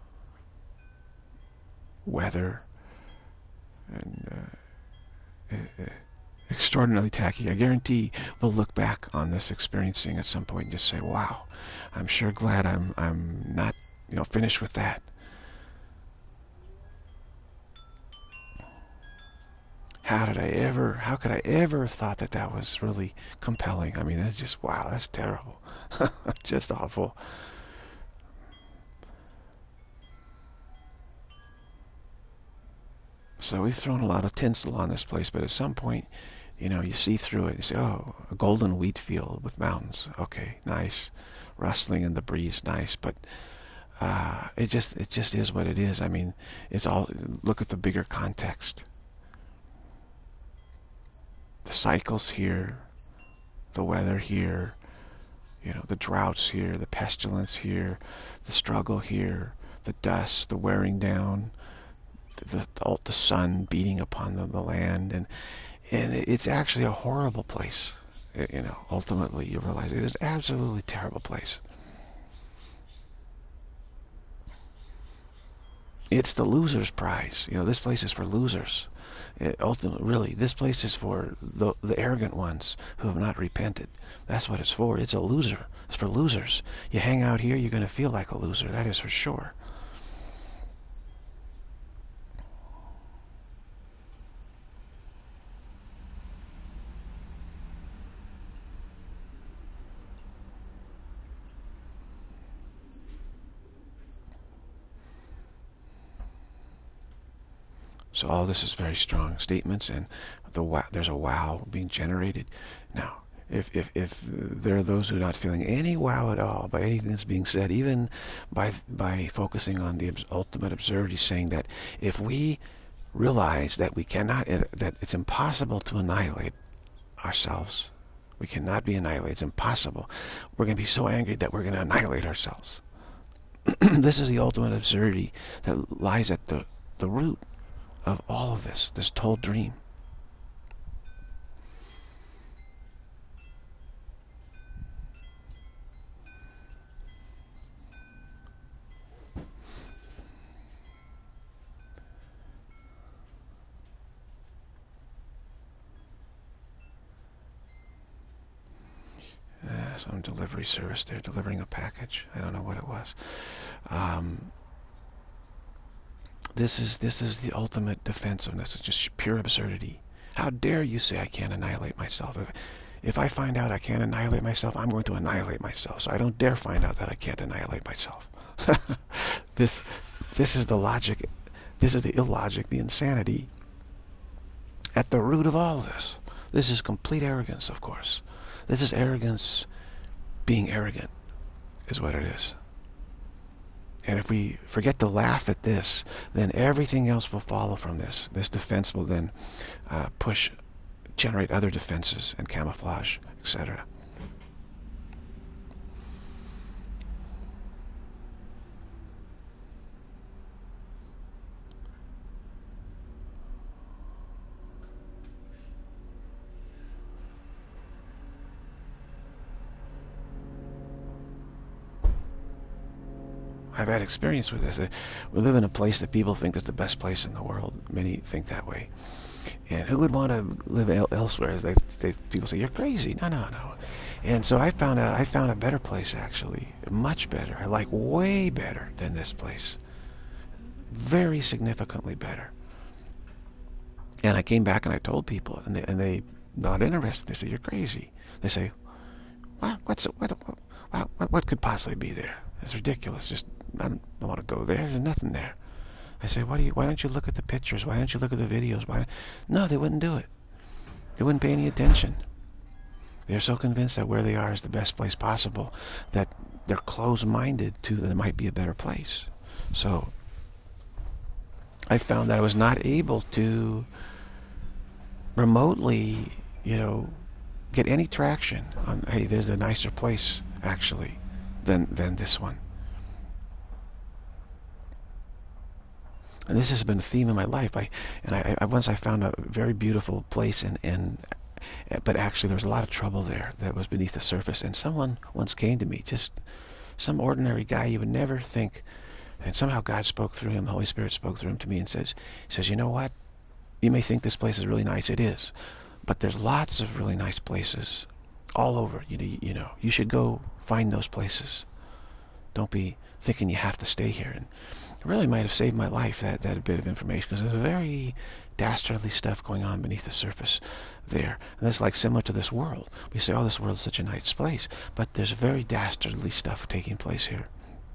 Speaker 1: weather, and uh, extraordinarily tacky. I guarantee we'll look back on this experiencing at some point and just say, wow, I'm sure glad I'm, I'm not, you know, finished with that. How did I ever, how could I ever have thought that that was really compelling? I mean, that's just, wow, that's terrible. Just awful. So we've thrown a lot of tinsel on this place, but at some point, you know, you see through it. You say, oh, a golden wheat field with mountains. Okay, nice. Rustling in the breeze, nice. But uh, it just, it just is what it is. I mean, it's all, look at the bigger context. The cycles here, the weather here, you know, the droughts here, the pestilence here, the struggle here, the dust, the wearing down, the the, the sun beating upon the, the land, and and it's actually a horrible place. You know, ultimately you realize it is absolutely terrible place. It's the loser's prize. You know, this place is for losers. It, ultimately, really, this place is for the, the arrogant ones who have not repented. That's what it's for. It's a loser. It's for losers. You hang out here, you're going to feel like a loser. That is for sure. So all this is very strong statements, and the wow, there's a wow being generated. Now, if, if, if there are those who are not feeling any wow at all by anything that's being said, even by, by focusing on the ultimate absurdity, saying that if we realize that we cannot, that it's impossible to annihilate ourselves, we cannot be annihilated, it's impossible, we're going to be so angry that we're going to annihilate ourselves. This is the ultimate absurdity that lies at the, the root of all of this, this told dream. Uh, some delivery service there, delivering a package. I don't know what it was. Um, This is this is the ultimate defensiveness. It's just pure absurdity. How dare you say I can't annihilate myself? If, if I find out I can't annihilate myself, I'm going to annihilate myself. So I don't dare find out that I can't annihilate myself. this this is the logic. This is the illogic, the insanity at the root of all of this. This is complete arrogance, of course. This is arrogance being arrogant, is what it is. And if we forget to laugh at this, then everything else will follow from this. This defense will then uh, push, generate other defenses and camouflage, et cetera. I've had experience with this. We live in a place that people think is the best place in the world. Many think that way. And who would want to live el elsewhere? They, they, people say, you're crazy. No, no, no. And so I found out, I found a better place, actually. Much better. I like way better than this place. Very significantly better. And I came back and I told people, and they, and they not interested. They say, you're crazy. They say, what, what's, what, what, what, what could possibly be there? It's ridiculous. Just, I don't, don't want to go there. There's nothing there. I say, why do you, why don't you look at the pictures? Why don't you look at the videos? Why? No, they wouldn't do it. They wouldn't pay any attention. They're so convinced that where they are is the best place possible that they're closed-minded to that there might be a better place. So I found that I was not able to remotely, you know, get any traction on, hey, there's a nicer place, actually, than, than this one. And this has been a theme in my life. I and I, I once I found a very beautiful place, and and but actually there was a lot of trouble there that was beneath the surface. And someone once came to me, just some ordinary guy you would never think, and somehow God spoke through him. The Holy Spirit spoke through him to me and says, he says, you know what? You may think this place is really nice. It is, but there's lots of really nice places all over. You know, you know, you should go find those places. Don't be thinking you have to stay here. And it really might have saved my life, that, that bit of information, because there's very dastardly stuff going on beneath the surface there. And that's like similar to this world. We say, oh, this world is such a nice place, but there's very dastardly stuff taking place here.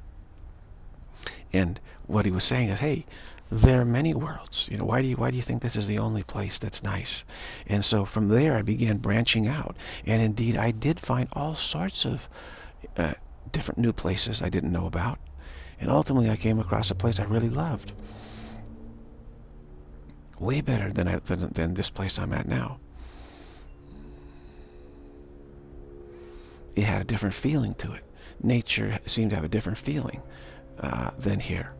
Speaker 1: And what he was saying is, hey, there are many worlds. You know, why do you why do you think this is the only place that's nice? And so from there I began branching out, and indeed I did find all sorts of uh, different new places I didn't know about. And ultimately I came across a place I really loved. Way better than, I, than, than this place I'm at now. It had a different feeling to it. Nature seemed to have a different feeling uh, than here.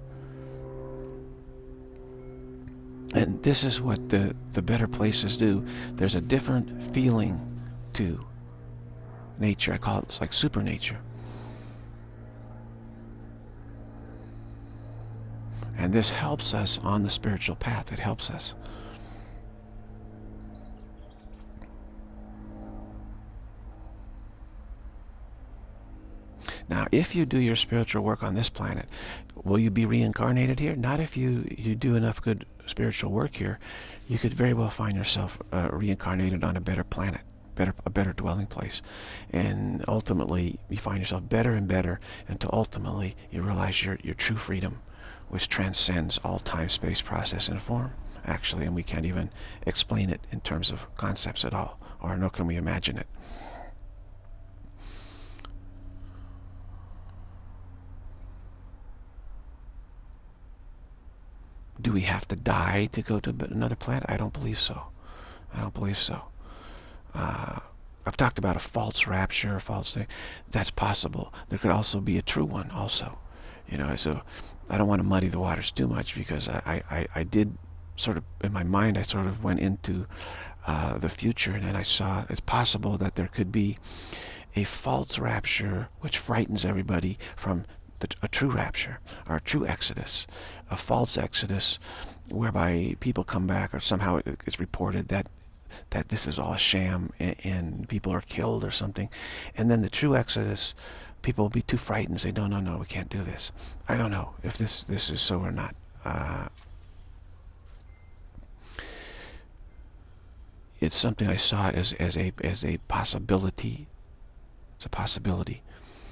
Speaker 1: And this is what the, the better places do. There's a different feeling to nature. I call it, it's like supernature. And this helps us on the spiritual path. It helps us. Now, if you do your spiritual work on this planet, will you be reincarnated here? Not if you, you do enough good spiritual work here. You could very well find yourself uh, reincarnated on a better planet, better, a better dwelling place. And ultimately, you find yourself better and better until ultimately you realize your, your true freedom, which transcends all time, space, process, and form, actually. And we can't even explain it in terms of concepts at all, or nor can we imagine it. Do we have to die to go to another planet? I don't believe so. I don't believe so. Uh, I've talked about a false rapture, a false thing. That's possible. There could also be a true one also. You know, so I don't want to muddy the waters too much, because I, I, I did sort of, in my mind, I sort of went into uh, the future, and then I saw it's possible that there could be a false rapture which frightens everybody from The, a true rapture, or a true exodus, a false exodus, whereby people come back, or somehow it, it's reported that that this is all a sham and, and people are killed or something, and then the true exodus, people will be too frightened and say, no, no, no, we can't do this. I don't know if this this is so or not. Uh, it's something I saw as as a as a possibility. It's a possibility.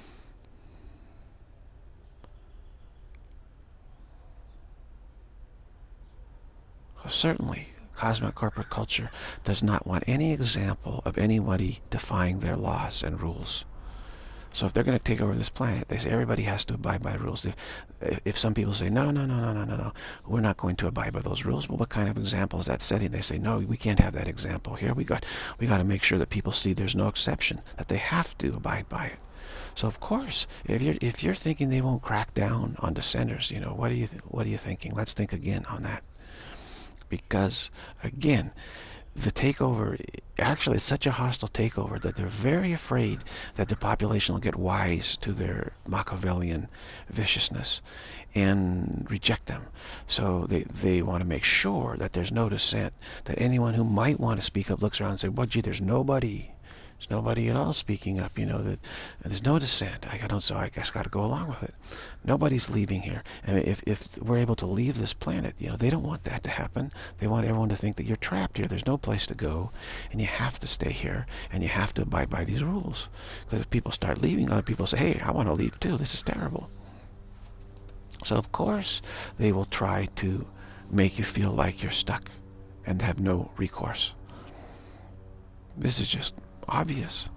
Speaker 1: Certainly, cosmic corporate culture does not want any example of anybody defying their laws and rules. So if they're going to take over this planet, they say everybody has to abide by rules. If, if some people say, no, no, no, no, no, no, no, we're not going to abide by those rules, well, what kind of example is that setting? They say, no, we can't have that example here. We got, we got to make sure that people see there's no exception, that they have to abide by it. So of course, if you're if you're thinking they won't crack down on dissenters, you know, what are you what are you thinking? Let's think again on that. Because, again, the takeover, actually it's such a hostile takeover that they're very afraid that the population will get wise to their Machiavellian viciousness and reject them. So they, they want to make sure that there's no dissent, that anyone who might want to speak up looks around and say, well, gee, there's nobody. There's nobody at all speaking up, you know, that there's no dissent. I don't, so I guess got to go along with it. Nobody's leaving here. And if, if we're able to leave this planet, you know, they don't want that to happen. They want everyone to think that you're trapped here. There's no place to go, and you have to stay here, and you have to abide by these rules. Because if people start leaving, other people say, hey, I want to leave too. This is terrible. So, of course, they will try to make you feel like you're stuck and have no recourse. This is just obvious.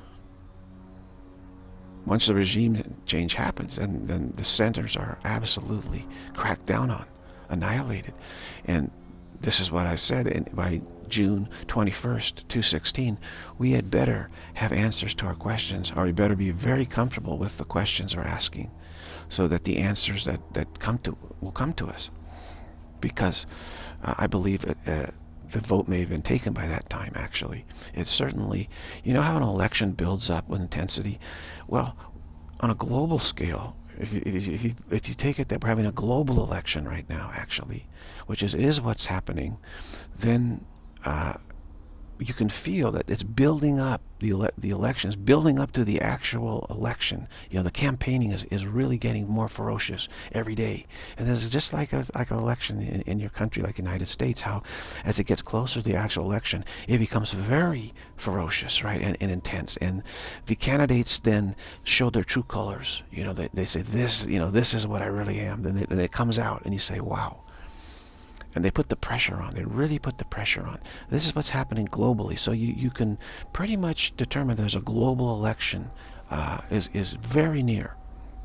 Speaker 1: Once the regime change happens, and then the centers are absolutely cracked down on, annihilated. And this is what I've said, and by June twenty-first, two sixteen, we had better have answers to our questions, or we better be very comfortable with the questions we're asking, so that the answers that, that come to will come to us. Because uh, I believe it, uh, the vote may have been taken by that time, actually. It's certainly, you know how an election builds up with intensity? Well, on a global scale, if you, if you, if you, if you take it that we're having a global election right now, actually, which is, is what's happening, then uh, you can feel that it's building up, the, ele the elections, building up to the actual election. You know, the campaigning is, is really getting more ferocious every day. And this is just like, a, like an election in, in your country, like the United States, how as it gets closer to the actual election, it becomes very ferocious, right, and, and intense. And the candidates then show their true colors. You know, they, they say, this, you know, this is what I really am. Then, they, then it comes out, and you say, wow. And they put the pressure on. They really put the pressure on. This is what's happening globally. So you, you can pretty much determine there's a global election uh, is, is very near.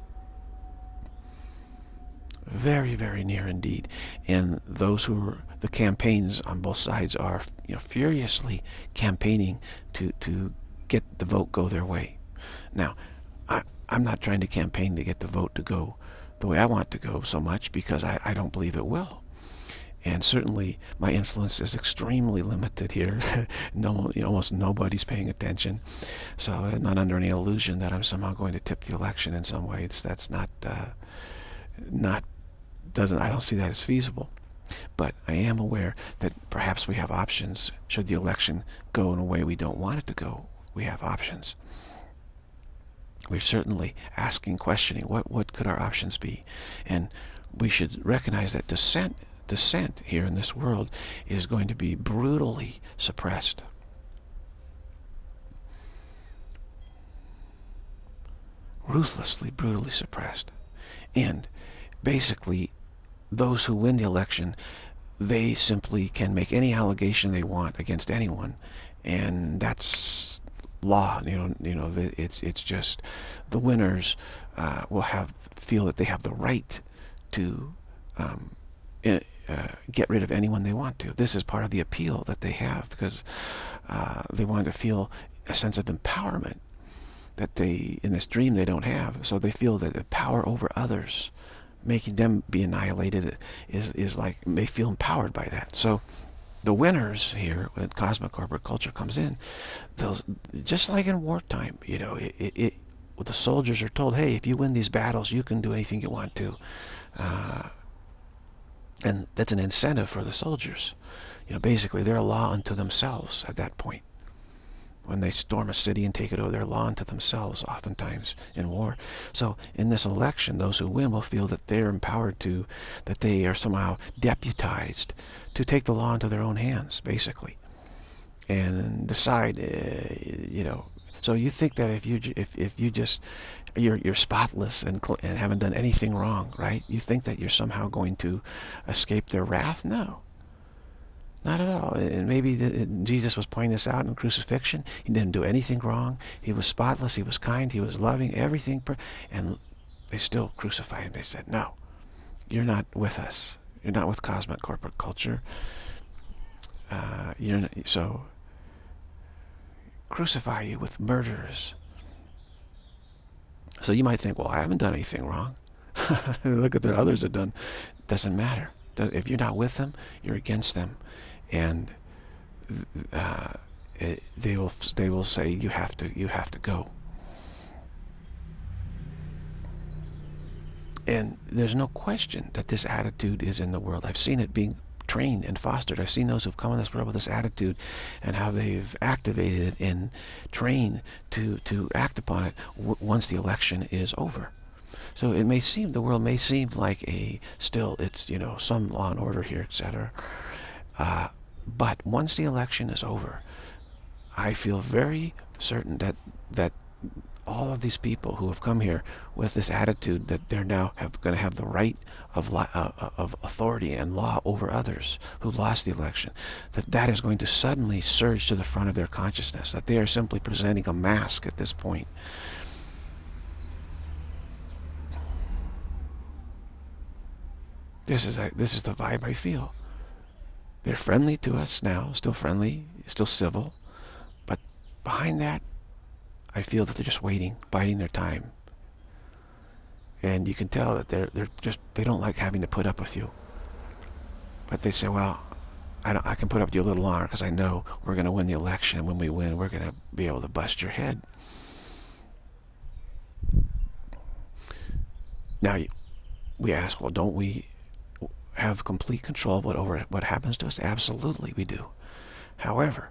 Speaker 1: Very, very near indeed. And those who are, the campaigns on both sides are, you know, furiously campaigning to, to get the vote go their way. Now, I, I'm not trying to campaign to get the vote to go the way I want it to go so much, because I, I don't believe it will. And certainly my influence is extremely limited here. No, you know, almost nobody's paying attention. So I'm not under any illusion that I'm somehow going to tip the election in some way. It's, that's not, uh, not doesn't, I don't see that as feasible. But I am aware that perhaps we have options. Should the election go in a way we don't want it to go, we have options. We're certainly asking, questioning, what, what could our options be? And we should recognize that dissent, dissent here in this world is going to be brutally suppressed. Ruthlessly, brutally suppressed. And basically, those who win the election, they simply can make any allegation they want against anyone, and that's law. You know, you know, it's it's just the winners uh, will have feel that they have the right to um, uh, get rid of anyone they want to. This is part of the appeal that they have, because uh, they want to feel a sense of empowerment that they, in this dream, they don't have. So they feel that the power over others, making them be annihilated, is is like, they feel empowered by that. So the winners here, when cosmic corporate culture comes in, they'll, just like in wartime, you know, it, it, it the soldiers are told, hey, if you win these battles, you can do anything you want to, uh, and that's an incentive for the soldiers. You know, basically, they're a law unto themselves at that point. When they storm a city and take it over, they're a law unto themselves, oftentimes, in war. So, in this election, those who win will feel that they're empowered to, that they are somehow deputized to take the law into their own hands, basically, and decide, uh, you know. So you think that if you if if you just you're you're spotless and and haven't done anything wrong, right? You think that you're somehow going to escape their wrath? No. Not at all. And maybe the, Jesus was pointing this out in crucifixion. He didn't do anything wrong. He was spotless. He was kind. He was loving. Everything. And they still crucified him. They said, no, you're not with us. You're not with cosmic corporate culture. Uh, you're not, so crucify you with murderers. So you might think, well, I haven't done anything wrong. Look at what others have done. Doesn't matter. If you're not with them, you're against them, and uh, they will they will say you have to you have to go. And there's no question that this attitude is in the world. I've seen it being trained and fostered. I've seen those who've come in this world with this attitude, and how they've activated it and trained to to act upon it w once the election is over. So it may seem, the world may seem like a, still, it's, you know, some law and order here, et cetera. Uh, but once the election is over, I feel very certain that that all of these people who have come here with this attitude that they're now have, going to have the right of, uh, of authority and law over others who lost the election, that that is going to suddenly surge to the front of their consciousness, that they are simply presenting a mask at this point. This is a, this is the vibe I feel. They're friendly to us now, still friendly, still civil, but behind that, I feel that they're just waiting, biding their time. And you can tell that they're they're just they don't like having to put up with you. But they say, well, I don't, I can put up with you a little longer because I know we're going to win the election, and when we win, we're going to be able to bust your head. Now, we ask, well, don't we have complete control of what over what happens to us? Absolutely, we do. However,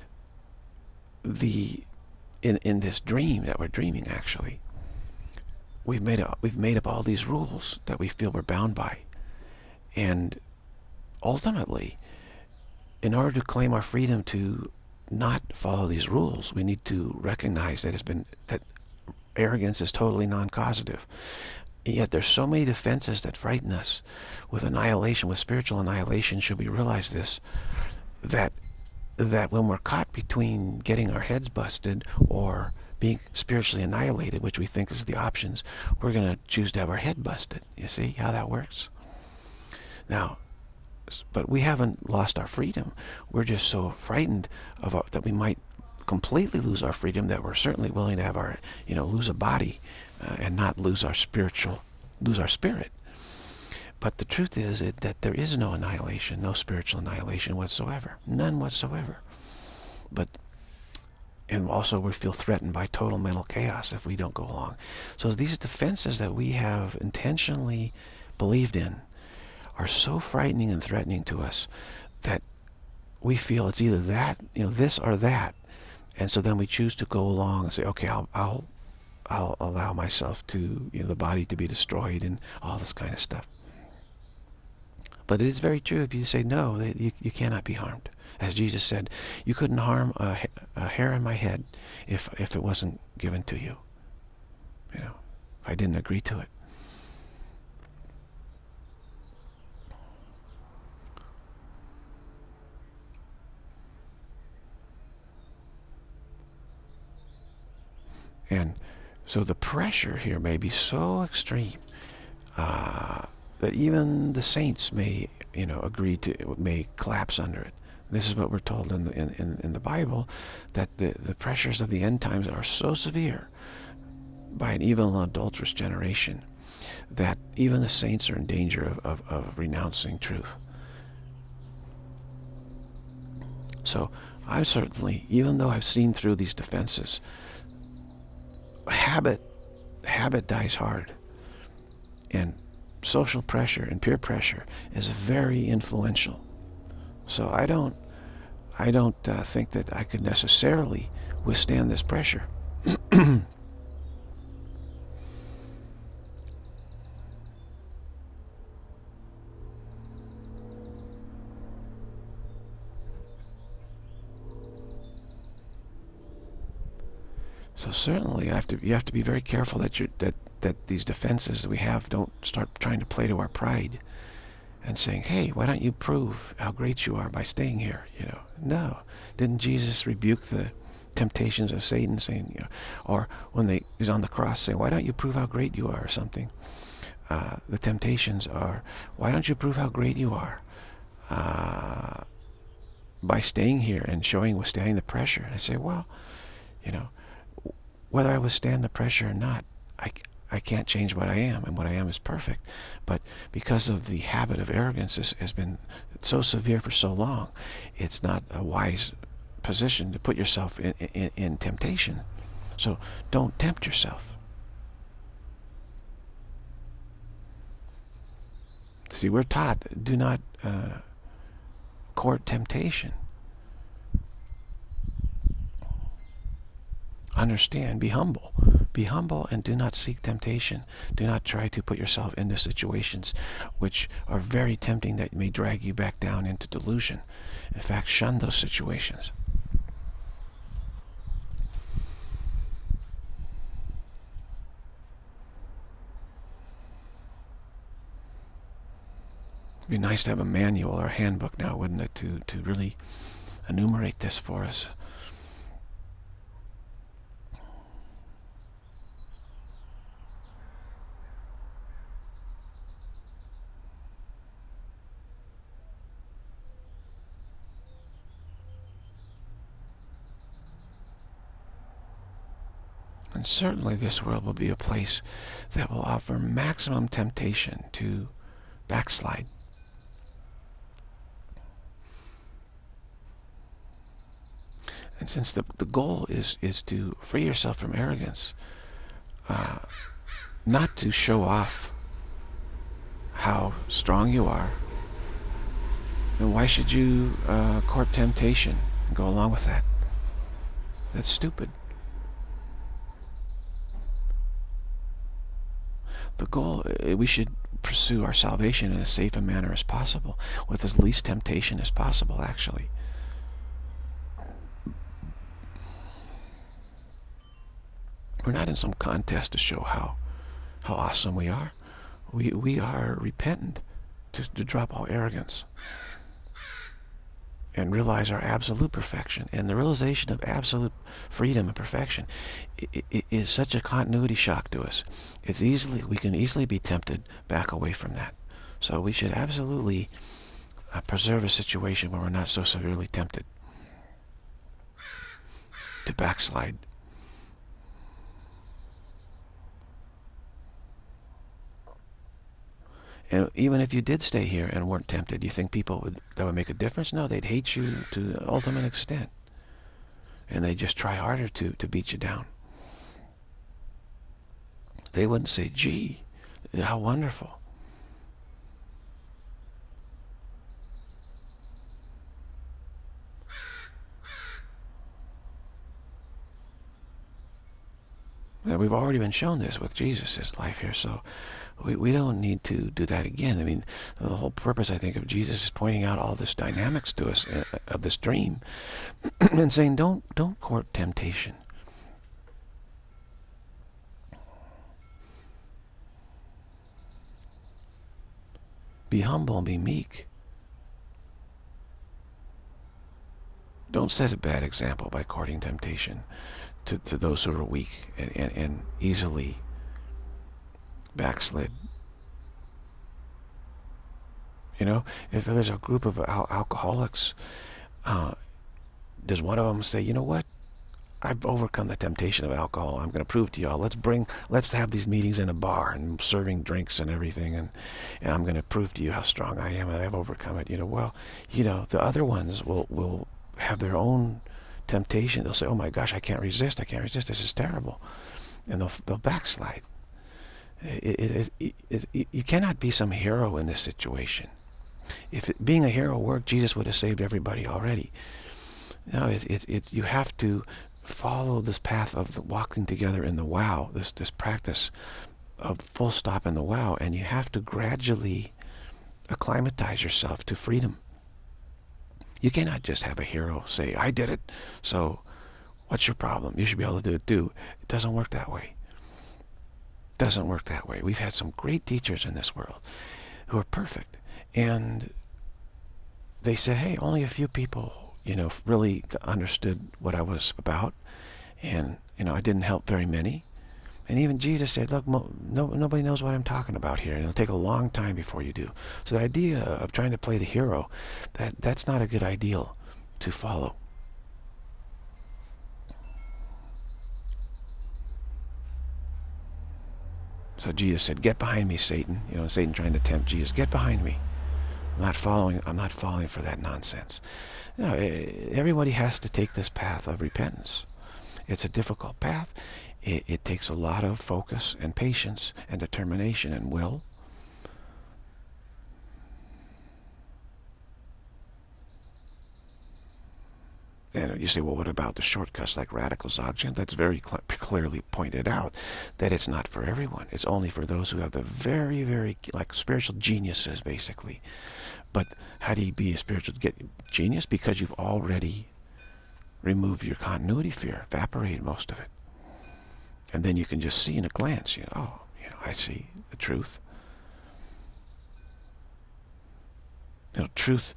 Speaker 1: the in in this dream that we're dreaming, actually, we've made up we've made up all these rules that we feel we're bound by, and ultimately, in order to claim our freedom to not follow these rules, we need to recognize that it's been that arrogance is totally non-causative. Yet there's so many defenses that frighten us. With annihilation, with spiritual annihilation, should we realize this, that that when we're caught between getting our heads busted or being spiritually annihilated, which we think is the options, we're going to choose to have our head busted. You see how that works? Now, but we haven't lost our freedom. We're just so frightened of our, that we might completely lose our freedom that we're certainly willing to have our, you know, lose a body uh, and not lose our spiritual, lose our spirit. But the truth is it, that there is no annihilation, no spiritual annihilation whatsoever, none whatsoever. But and also we feel threatened by total mental chaos if we don't go along. So these defenses that we have intentionally believed in, are so frightening and threatening to us that we feel it's either that, you know, this or that. And so then we choose to go along and say, okay, I'll, I'll, I'll allow myself to, you know, the body to be destroyed and all this kind of stuff. But it is very true if you say, no, you, you cannot be harmed. As Jesus said, you couldn't harm a, a hair on my head if, if it wasn't given to you. You know, if I didn't agree to it. And so the pressure here may be so extreme uh, that even the saints may, you know, agree to, may collapse under it. This is what we're told in the, in, in the Bible, that the, the pressures of the end times are so severe by an evil and adulterous generation that even the saints are in danger of, of, of renouncing truth. So I'm certainly, even though I've seen through these defenses, habit, habit dies hard. And social pressure and peer pressure is very influential. So I don't, I don't uh, think that I could necessarily withstand this pressure. So certainly, you have to you have to be very careful that you that that these defenses that we have don't start trying to play to our pride and saying, hey, why don't you prove how great you are by staying here? You know, no. Didn't Jesus rebuke the temptations of Satan, saying, you know, or when they he's on the cross saying, why don't you prove how great you are, or something? Uh, the temptations are, why don't you prove how great you are uh, by staying here and showing withstanding the pressure? And I say, well, you know, whether I withstand the pressure or not, I, I can't change what I am, and what I am is perfect. But because of the habit of arrogance has, has been so severe for so long, it's not a wise position to put yourself in, in, in temptation. So don't tempt yourself. See, we're taught, do not uh, court temptation. Understand, be humble. Be humble and do not seek temptation. Do not try to put yourself into situations which are very tempting that may drag you back down into delusion. In fact, shun those situations. It'd be nice to have a manual or a handbook now, wouldn't it, to, to really enumerate this for us. And certainly this world will be a place that will offer maximum temptation to backslide. And since the, the goal is, is to free yourself from arrogance, uh, not to show off how strong you are, then why should you uh, court temptation and go along with that? That's stupid. The goal, we should pursue our salvation in as safe a manner as possible, with as least temptation as possible, actually. We're not in some contest to show how how awesome we are. We, we are repentant to, to drop all arrogance and realize our absolute perfection. And the realization of absolute freedom and perfection it, it is such a continuity shock to us. It's easily, we can easily be tempted back away from that. So we should absolutely uh, preserve a situation where we're not so severely tempted to backslide. And even if you did stay here and weren't tempted, you think people would, that would make a difference? No, they'd hate you to the ultimate extent. And they'd just try harder to, to beat you down. They wouldn't say, gee, how wonderful. We've already been shown this with Jesus' life here, so we, we don't need to do that again. I mean, the whole purpose, I think, of Jesus is pointing out all this dynamics to us of this dream and saying, don't, don't court temptation. Be humble and be meek. Don't set a bad example by courting temptation to, to those who are weak and, and, and easily backslid. You know, if there's a group of al alcoholics, uh, does one of them say, you know what? I've overcome the temptation of alcohol. I'm going to prove to y'all. Let's bring, let's have these meetings in a bar and serving drinks and everything, and, and I'm going to prove to you how strong I am and I've overcome it. You know, well, you know, the other ones will will have their own temptation. They'll say, oh my gosh, I can't resist. I can't resist. This is terrible, and they'll they'll backslide. It, it, it, it, it, you cannot be some hero in this situation. If it, being a hero worked, Jesus would have saved everybody already. No, it, it, it, you have to follow this path of the walking together in the wow, this, this practice of full stop in the wow, and you have to gradually acclimatize yourself to freedom. You cannot just have a hero say, I did it, so what's your problem? You should be able to do it too. It doesn't work that way. It doesn't work that way. We've had some great teachers in this world who are perfect, and they said, hey, only a few people you know, really understood what I was about, and, you know, I didn't help very many. And even Jesus said, look, mo no, nobody knows what I'm talking about here, and it'll take a long time before you do. So the idea of trying to play the hero, that, that's not a good ideal to follow. So Jesus said, get behind me, Satan. You know, Satan trying to tempt Jesus, get behind me. I'm not following, I'm not falling for that nonsense. You know, everybody has to take this path of repentance. It's a difficult path. It, it takes a lot of focus and patience and determination and will. And you say, well, what about the shortcuts like radical Dzogchen? That's very cl clearly pointed out that it's not for everyone. It's only for those who have the very, very, like spiritual geniuses, basically. But how do you be a spiritual genius? Because you've already removed your continuity fear, evaporated most of it. And then you can just see in a glance, you know, oh, you know, I see the truth. You know, truth.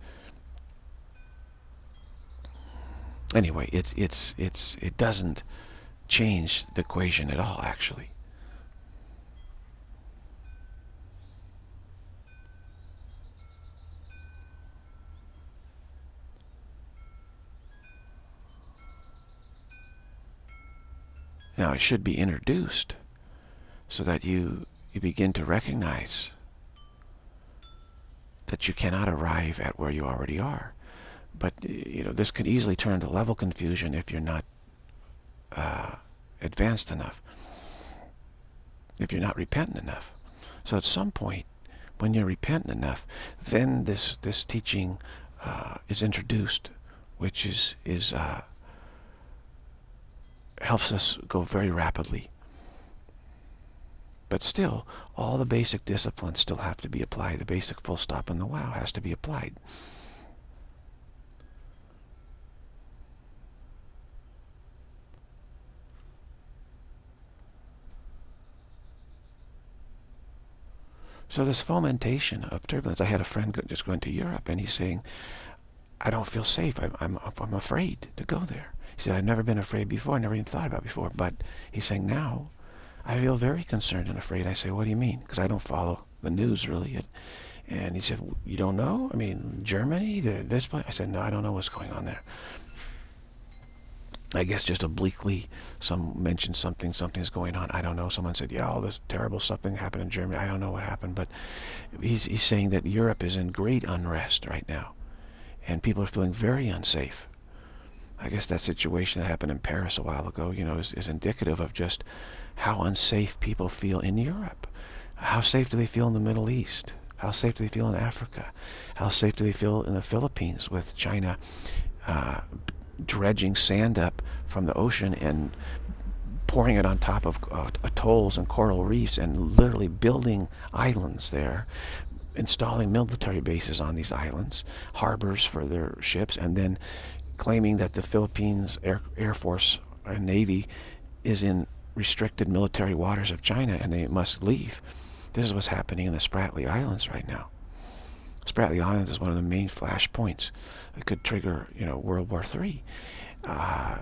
Speaker 1: Anyway, it's it's it's it doesn't change the equation at all, actually. Now, it should be introduced so that you you begin to recognize that you cannot arrive at where you already are. But, you know, this could easily turn into level confusion if you're not uh, advanced enough, if you're not repentant enough. So at some point, when you're repentant enough, then this this teaching uh, is introduced, which is is uh, helps us go very rapidly. But still, all the basic disciplines still have to be applied. The basic full stop and the wow has to be applied. So this fomentation of turbulence, I had a friend go, just going to Europe, and he's saying, I don't feel safe. I'm, I'm, I'm afraid to go there. He said, I've never been afraid before. I never even thought about it before. But he's saying, now, I feel very concerned and afraid. I say, what do you mean? Because I don't follow the news, really. And he said, you don't know? I mean, Germany, this place? I said, no, I don't know what's going on there. I guess just obliquely, some mentioned something, something's going on. I don't know. Someone said, yeah, all this terrible something happened in Germany. I don't know what happened. But he's, he's saying that Europe is in great unrest right now. And people are feeling very unsafe. I guess that situation that happened in Paris a while ago, you know, is, is indicative of just how unsafe people feel in Europe. How safe do they feel in the Middle East? How safe do they feel in Africa? How safe do they feel in the Philippines with China uh, dredging sand up from the ocean and pouring it on top of uh, atolls and coral reefs and literally building islands there, installing military bases on these islands, harbors for their ships, and then claiming that the Philippines Air, Air Force and Navy is in restricted military waters of China and they must leave. This is what's happening in the Spratly Islands right now. Spratly Islands is one of the main flashpoints that could trigger, you know, World War Three. Uh,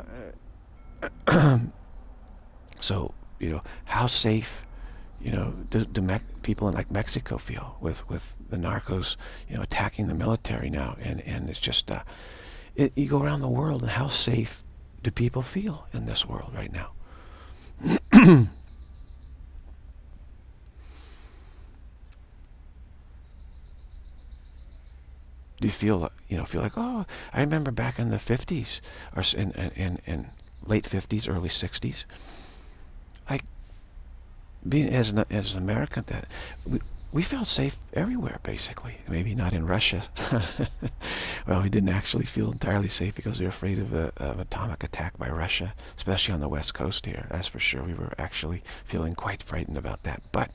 Speaker 1: so, you know, how safe, you know, do, do Me people in like Mexico feel with with the narcos, you know, attacking the military now, and and it's just, uh, it, you go around the world, and how safe do people feel in this world right now? Do you feel, you know, feel like, oh, I remember back in the fifties, or in, in, in late fifties, early sixties, like, being as an, as an American, that we, we felt safe everywhere, basically. Maybe not in Russia. Well, we didn't actually feel entirely safe because we were afraid of an of atomic attack by Russia, especially on the West Coast here. That's for sure. We were actually feeling quite frightened about that. But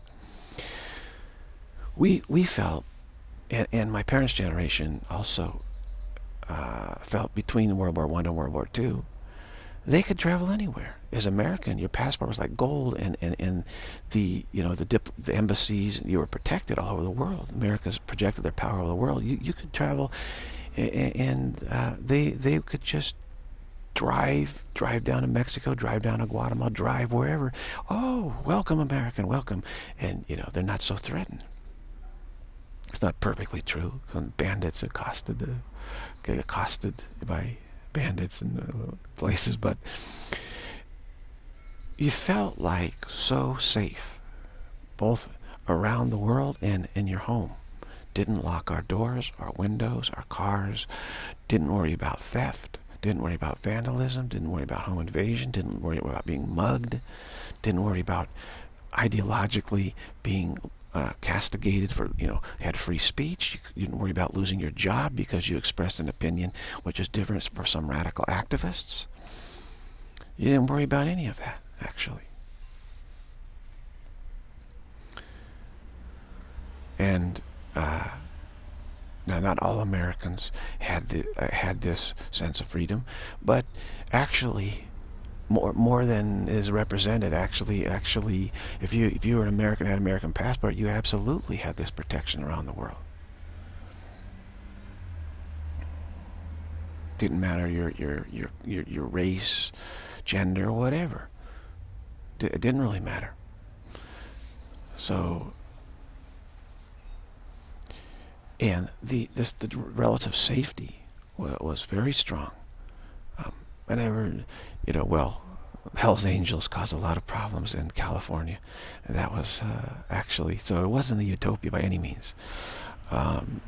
Speaker 1: we, we felt, And, and my parents' generation also uh, felt between World War One and World War Two, they could travel anywhere. As American, your passport was like gold, and, and, and the you know the dip, the embassies, you were protected all over the world. America's projected their power all over the world. You you could travel, and, and uh, they they could just drive drive down to Mexico, drive down to Guatemala, drive wherever. Oh, welcome, American, welcome, and you know they're not so threatened. It's not perfectly true. Some bandits accosted, uh, get accosted by bandits in uh, places, but you felt like so safe, both around the world and in your home. Didn't lock our doors, our windows, our cars. Didn't worry about theft. Didn't worry about vandalism. Didn't worry about home invasion. Didn't worry about being mugged. Didn't worry about ideologically being Uh, castigated for, you know, had free speech. You, you didn't worry about losing your job because you expressed an opinion which is different for some radical activists. You didn't worry about any of that, actually. And uh, now, not all Americans had the, uh, had this sense of freedom, but actually, More, more than is represented. Actually, actually, if you if you were an American, had an American passport, you absolutely had this protection around the world. Didn't matter your your your your, your race, gender, whatever. It didn't really matter. So, and the this the relative safety was very strong. Um, I never, you know, well, Hell's Angels caused a lot of problems in California. And that was uh, actually, so it wasn't a utopia by any means. Um,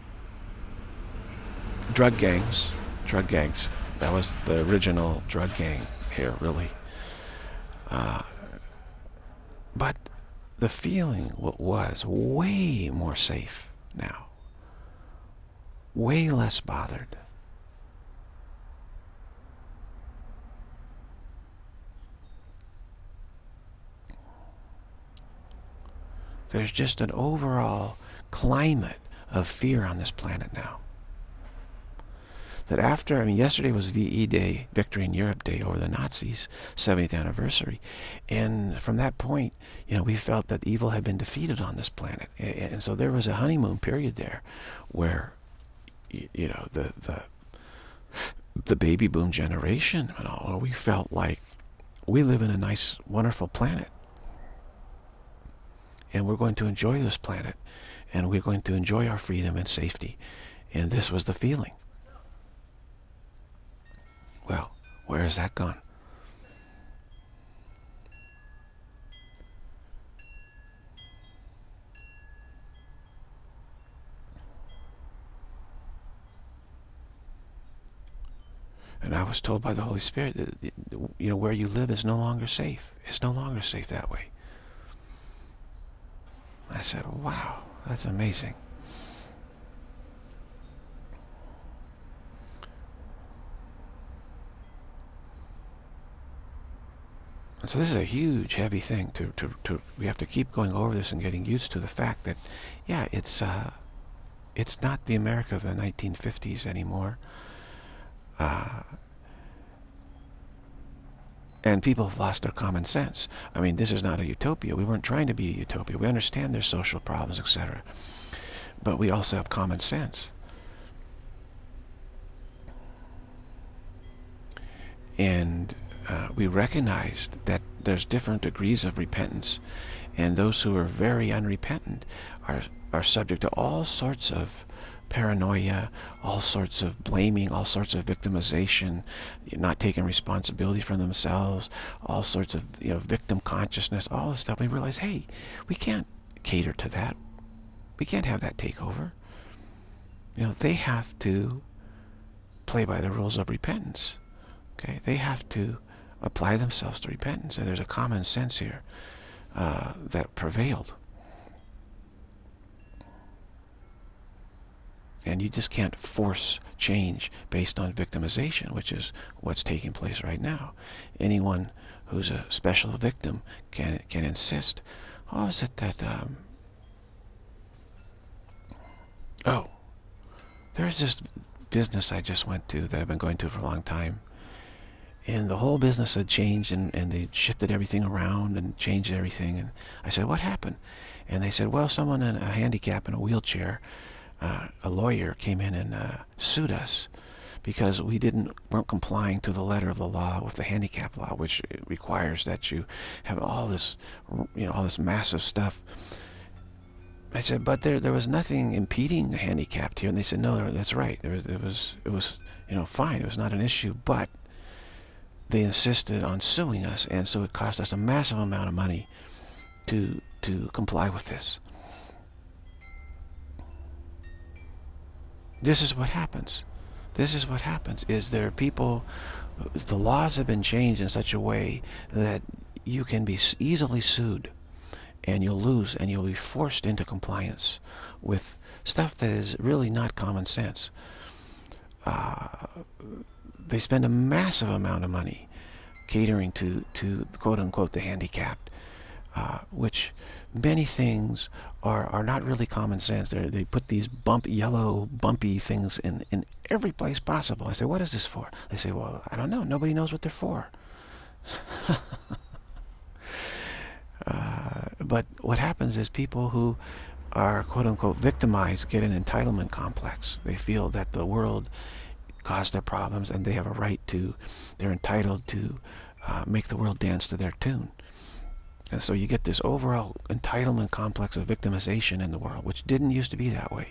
Speaker 1: drug gangs, drug gangs, that was the original drug gang here, really. Uh, but the feeling was way more safe now. Way less bothered. There's just an overall climate of fear on this planet now. That after, I mean, yesterday was V E Day, Victory in Europe Day, over the Nazis' seventieth anniversary. And from that point, you know, we felt that evil had been defeated on this planet. And so there was a honeymoon period there where, you know, the, the, the baby boom generation, and all, we felt like we live in a nice, wonderful planet. And we're going to enjoy this planet, and we're going to enjoy our freedom and safety. And this was the feeling. Well, where has that gone? And I was told by the Holy Spirit that, you know, where you live is no longer safe. It's no longer safe that way. I said, wow, that's amazing. And so this is a huge, heavy thing. To, to, to we have to keep going over this and getting used to the fact that, yeah, it's uh, it's not the America of the nineteen fifties anymore. Uh, and people have lost their common sense. I mean, this is not a utopia. We weren't trying to be a utopia. We understand there's social problems, et cetera. But we also have common sense. And uh, we recognized that there's different degrees of repentance, and those who are very unrepentant are are subject to all sorts of paranoia, all sorts of blaming, all sorts of victimization, not taking responsibility for themselves, all sorts of, you know, victim consciousness, all this stuff. We realize, hey, we can't cater to that. We can't have that takeover. You know, they have to play by the rules of repentance. Okay, they have to apply themselves to repentance, and there's a common sense here uh, that prevailed. And you just can't force change based on victimization, which is what's taking place right now. Anyone who's a special victim can can insist. Oh, is it that? Um, oh, there's this business I just went to that I've been going to for a long time. And the whole business had changed, and, and they shifted everything around and changed everything. And I said, what happened? And they said, well, someone in a handicap in a wheelchair, uh, a lawyer came in and uh, sued us because we didn't weren't complying to the letter of the law with the handicap law, which requires that you have all this, you know, all this massive stuff. I said, but there there was nothing impeding the handicapped here. And they said, no, that's right. There, there was it was you know fine. It was not an issue, but they insisted on suing us, and so it cost us a massive amount of money to to comply with this. This is what happens. This is what happens. Is there are people, the laws have been changed in such a way that you can be easily sued, and you'll lose, and you'll be forced into compliance with stuff that is really not common sense. Uh, they spend a massive amount of money catering to, to quote-unquote the handicapped, uh, which many things are, are not really common sense. They're, they put these bump, yellow, bumpy things in, in every place possible. I say, what is this for? They say, well, I don't know. Nobody knows what they're for. uh, but what happens is people who are quote-unquote victimized get an entitlement complex. They feel that the world caused their problems, and they have a right to, they're entitled to uh, make the world dance to their tune. And so you get this overall entitlement complex of victimization in the world, which didn't used to be that way.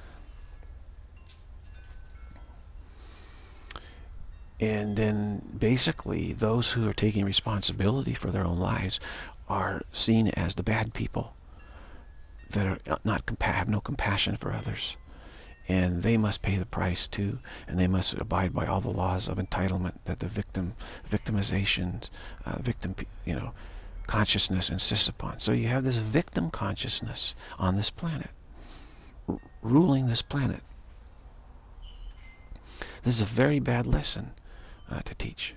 Speaker 1: And then basically those who are taking responsibility for their own lives are seen as the bad people that are not have no compassion for others. And they must pay the price too, and they must abide by all the laws of entitlement that the victim, victimization, uh, victim, you know, consciousness insists upon. So you have this victim consciousness on this planet, r ruling this planet. This is a very bad lesson uh, to teach.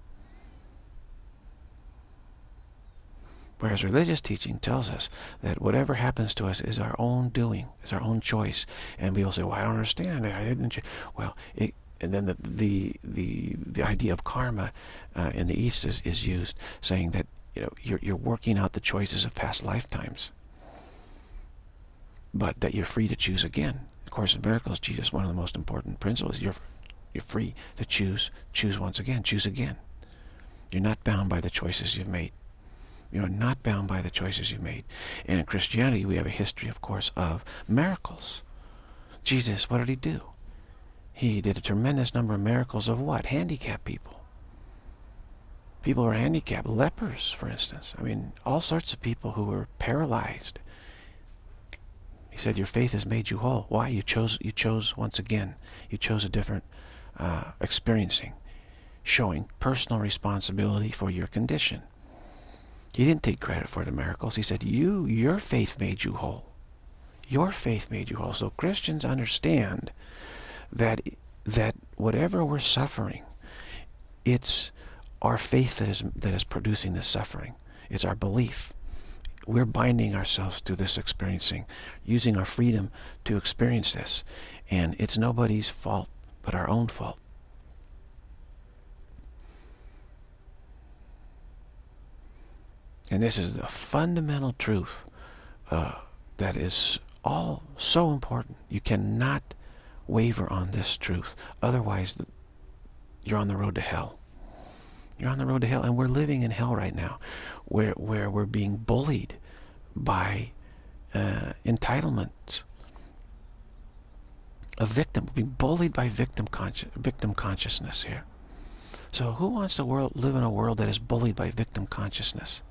Speaker 1: Whereas religious teaching tells us that whatever happens to us is our own doing, is our own choice. And people say, well, I don't understand. I didn't. Well, it, and then the, the, the, the idea of karma uh, in the East is, is used, saying that, you know, you're, you're working out the choices of past lifetimes, but that you're free to choose again. Of course, in Miracles, Jesus, one of the most important principles, you're, you're free to choose, choose once again, choose again. You're not bound by the choices you've made. You're not bound by the choices you made. And in Christianity, we have a history, of course, of miracles. Jesus, what did he do? He did a tremendous number of miracles of what? Handicapped people. People who are handicapped, lepers, for instance. I mean, all sorts of people who were paralyzed. He said, your faith has made you whole. Why? You chose, you chose once again. You chose a different uh, experiencing, showing personal responsibility for your condition. He didn't take credit for the miracles. He said, you, your faith made you whole. Your faith made you whole. So Christians understand that, that whatever we're suffering, it's our faith that is, that is producing this suffering. It's our belief. We're binding ourselves to this experiencing, using our freedom to experience this. And it's nobody's fault but our own fault. And this is the fundamental truth uh, that is all so important. You cannot waver on this truth. Otherwise, you're on the road to hell. You're on the road to hell. And we're living in hell right now, where, where we're being bullied by uh, entitlements. A victim, being bullied by victim, consci victim consciousness here. So who wants to world, live in a world that is bullied by victim consciousness?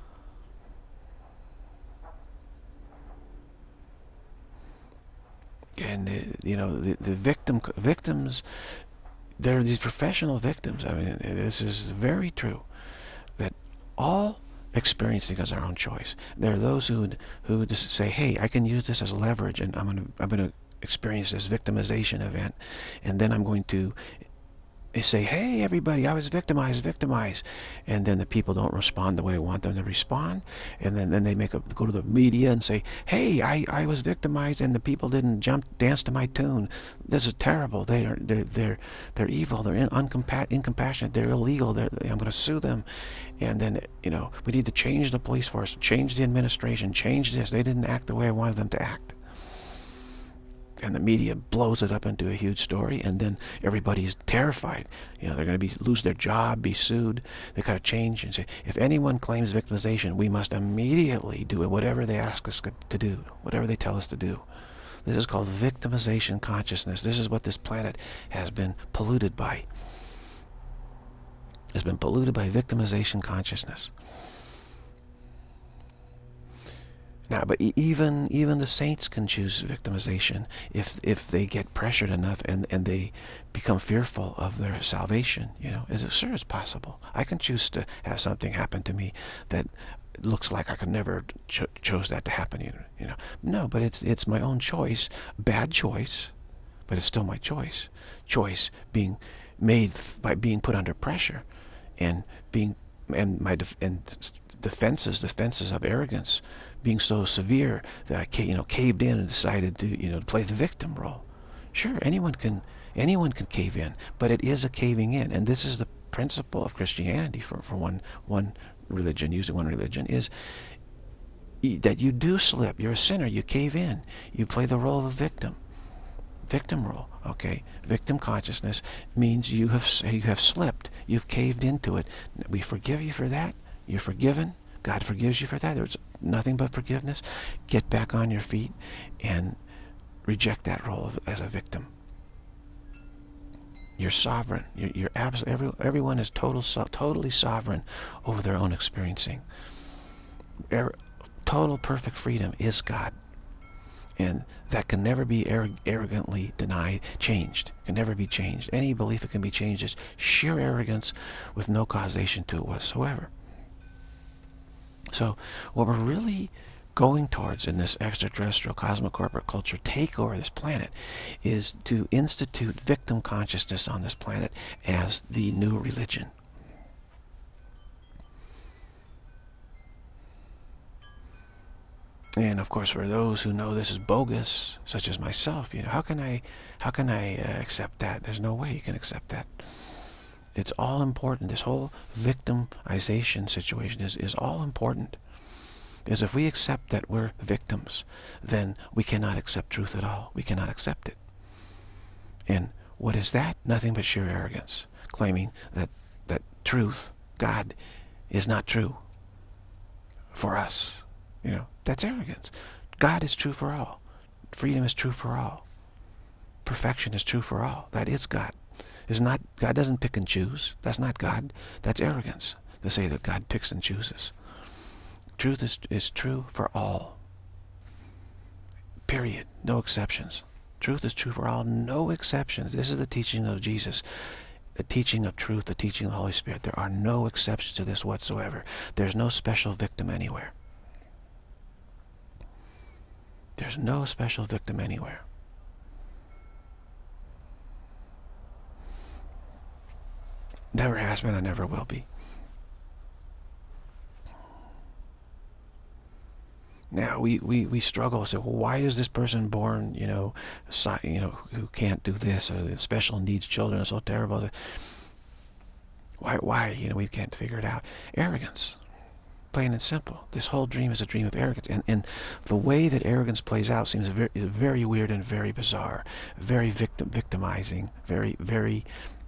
Speaker 1: And the, you know, the, the victim victims, they're these professional victims. I mean, this is very true, that all experiencing is our own choice. There are those who who just say, "Hey, I can use this as leverage, and I'm gonna I'm gonna experience this victimization event, and then I'm going to." They say, "Hey, everybody, I was victimized, victimized," and then the people don't respond the way I want them to respond, and then, then they make a, go to the media and say, "Hey, I, I was victimized, and the people didn't jump dance to my tune. This is terrible. They are they're they're they're evil. They're in, uncompa incompassionate. They're illegal. They're, I'm going to sue them." And then, you know, we need to change the police force, change the administration, change this. They didn't act the way I wanted them to act. And the media blows it up into a huge story, and then everybody's terrified. You know, they're going to be lose their job, be sued. They got to change and say, if anyone claims victimization, we must immediately do it, whatever they ask us to do, whatever they tell us to do. This is called victimization consciousness. This is what this planet has been polluted by. It's been polluted by victimization consciousness. Now, but even even the saints can choose victimization if if they get pressured enough and and they become fearful of their salvation. You know, is it sure it's possible? I can choose to have something happen to me that looks like I could never cho chose that to happen. You know, you know, no, but it's it's my own choice, bad choice, but it's still my choice. Choice being made by being put under pressure, and being and my def and defenses defenses of arrogance being so severe that I, you know, caved in and decided to, you know, to play the victim role. Sure, anyone can, anyone can cave in, but it is a caving in, and this is the principle of Christianity for for one one religion, using one religion, is that you do slip. You're a sinner. You cave in. You play the role of a victim. Victim role. Okay, victim consciousness means you have you have slipped. You've caved into it. We forgive you for that. You're forgiven. God forgives you for that. There's nothing but forgiveness. Get back on your feet and reject that role of, as a victim. You're sovereign. You're, you're absolutely, every, everyone is total, so, totally sovereign over their own experiencing. Er, total perfect freedom is God. And that can never be arrogantly denied, changed. Can never be changed. Any belief it can be changed is sheer arrogance with no causation to it whatsoever. So what we're really going towards in this extraterrestrial cosmic corporate culture takeover of this planet is to institute victim consciousness on this planet as the new religion. And of course, for those who know this is bogus, such as myself, you know, how can I, how can I uh, accept that? There's no way you can accept that. It's all important. This whole victimization situation is, is all important. Because if we accept that we're victims, then we cannot accept truth at all. We cannot accept it. And what is that? Nothing but sheer arrogance, claiming that, that truth, God, is not true for us. You know, that's arrogance. God is true for all. Freedom is true for all. Perfection is true for all. That is God. Is not God doesn't pick and choose. That's not God. That's arrogance to say that God picks and chooses. Truth is, is true for all. Period. No exceptions. Truth is true for all. No exceptions. This is the teaching of Jesus. The teaching of truth, the teaching of the Holy Spirit. There are no exceptions to this whatsoever. There's no special victim anywhere. There's no special victim anywhere. Never has been and never will be. Now we, we, we struggle. So why is this person born, you know, si you know, who can't do this, or the special needs children are so terrible? Why why you know we can't figure it out? Arrogance, plain and simple. This whole dream is a dream of arrogance, and and the way that arrogance plays out seems very very weird and very bizarre, very victim victimizing, very very.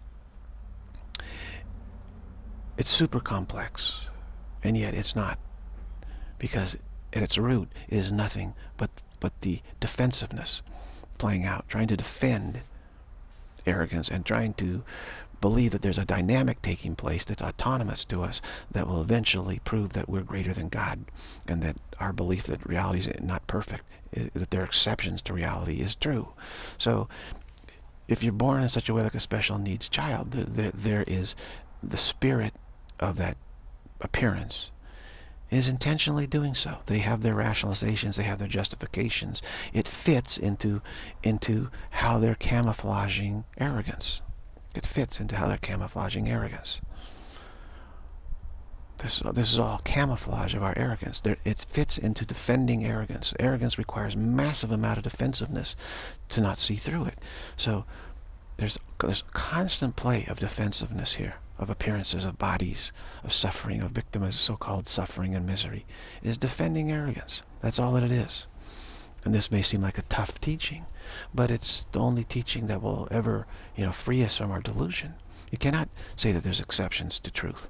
Speaker 1: It's super complex, and yet it's not, because at its root is nothing but but the defensiveness playing out, trying to defend arrogance and trying to believe that there's a dynamic taking place that's autonomous to us that will eventually prove that we're greater than God, and that our belief that reality is not perfect, that there are exceptions to reality, is true. So if you're born in such a way like a special needs child, there, there is the spirit of that appearance is intentionally doing so. They have their rationalizations, they have their justifications. It fits into into how they're camouflaging arrogance. It fits into how they're camouflaging arrogance. This, this is all camouflage of our arrogance. There, it fits into defending arrogance. Arrogance requires massive amount of defensiveness to not see through it. So there's, there's constant play of defensiveness here, of appearances, of bodies, of suffering, of victim, so-called suffering and misery, is defending arrogance. That's all that it is. And this may seem like a tough teaching, but it's the only teaching that will ever, you know, free us from our delusion. You cannot say that there's exceptions to truth.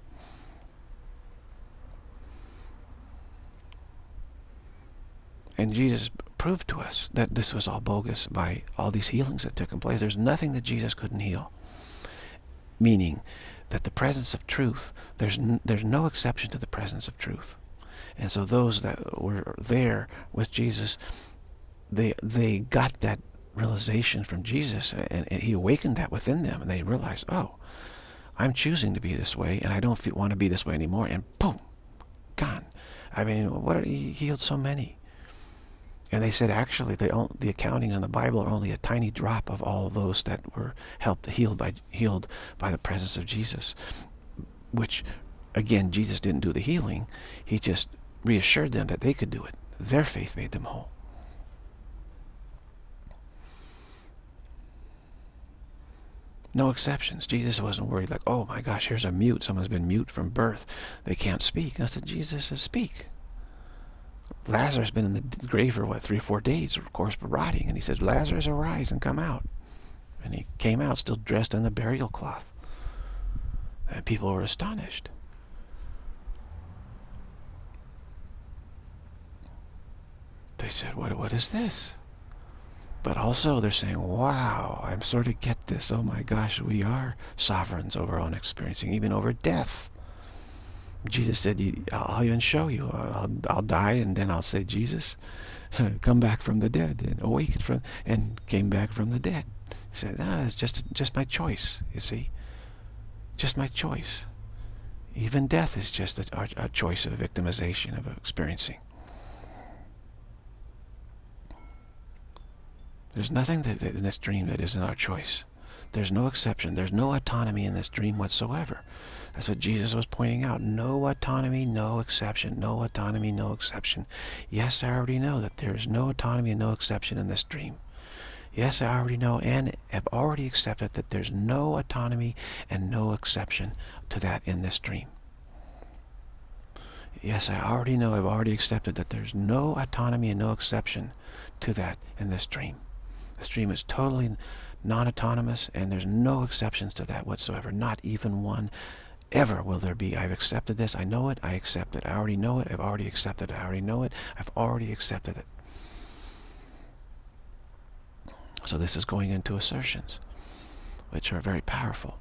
Speaker 1: And Jesus proved to us that this was all bogus by all these healings that took place. There's nothing that Jesus couldn't heal. Meaning that the presence of truth, there's, n there's no exception to the presence of truth. And so those that were there with Jesus, they, they got that realization from Jesus, and, and he awakened that within them, and they realized, oh, I'm choosing to be this way, and I don't feel, want to be this way anymore, and boom, gone. I mean, what are, he healed so many. And they said, actually, the, the accountings in the Bible are only a tiny drop of all of those that were helped, healed by, healed by the presence of Jesus. Which, again, Jesus didn't do the healing. He just reassured them that they could do it. Their faith made them whole. No exceptions. Jesus wasn't worried like, oh my gosh, here's a mute. Someone's been mute from birth. They can't speak. I said, Jesus said, speak. Lazarus has been in the grave for, what, three or four days, of course, rotting. And he said, Lazarus, arise and come out. And he came out still dressed in the burial cloth. And people were astonished. They said, what, what is this? But also they're saying, wow, I'm sort of get this. Oh my gosh, we are sovereigns over our own experiencing, even over death. Jesus said, I'll even show you. I'll, I'll die, and then I'll say, Jesus, come back from the dead, and awaken from, and came back from the dead. He said, ah, it's just, just my choice, you see. Just my choice. Even death is just a, a choice of victimization, of experiencing. There's nothing that, that in this dream that isn't our choice. There's no exception. There's no autonomy in this dream whatsoever. That's what Jesus was pointing out. No autonomy, no exception. No autonomy, no exception. Yes, I already know that there is no autonomy and no exception in this dream. Yes, I already know and have already accepted that there's no autonomy and no exception to that in this dream. Yes, I already know, I've already accepted that there's no autonomy and no exception to that in this dream. This dream is totally non-autonomous, and there's no exceptions to that whatsoever, not even one. Ever will there be. I've accepted this. I know it. I accept it. I already know it. I've already accepted it. I already know it. I've already accepted it. So this is going into assertions, which are very powerful.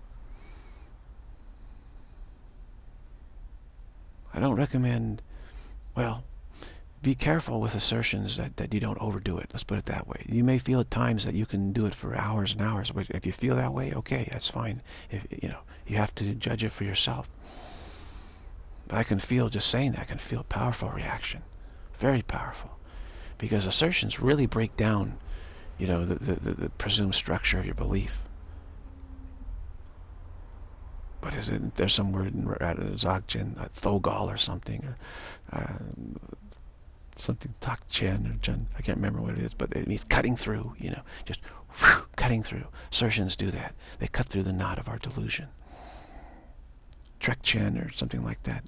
Speaker 1: I don't recommend, well, be careful with assertions that, that you don't overdo it. Let's put it that way. You may feel at times that you can do it for hours and hours, but if you feel that way, okay, that's fine. If you know, you have to judge it for yourself. But I can feel, just saying that, I can feel a powerful reaction. Very powerful. Because assertions really break down, you know, the, the, the, the presumed structure of your belief. what is it? There's some word in Dzogchen, uh, Thogal or something, or uh, something Takchen or Jun. I can't remember what it is, but it means cutting through. You know, just whew, cutting through. Assertions do that. They cut through the knot of our delusion. Trekchen or something like that.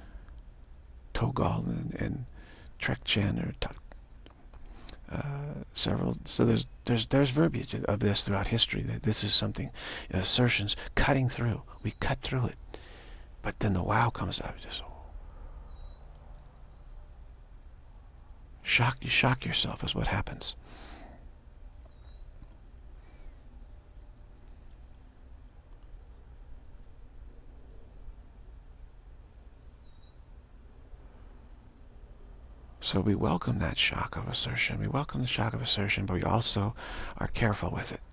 Speaker 1: Togal and, and Trekchen or uh, several. So there's there's there's verbiage of this throughout history. That this is something, assertions cutting through. We cut through it, but then the wow comes up. Just shock. You shock yourself is what happens. So we welcome that shock of assertion. We welcome the shock of assertion, but we also are careful with it.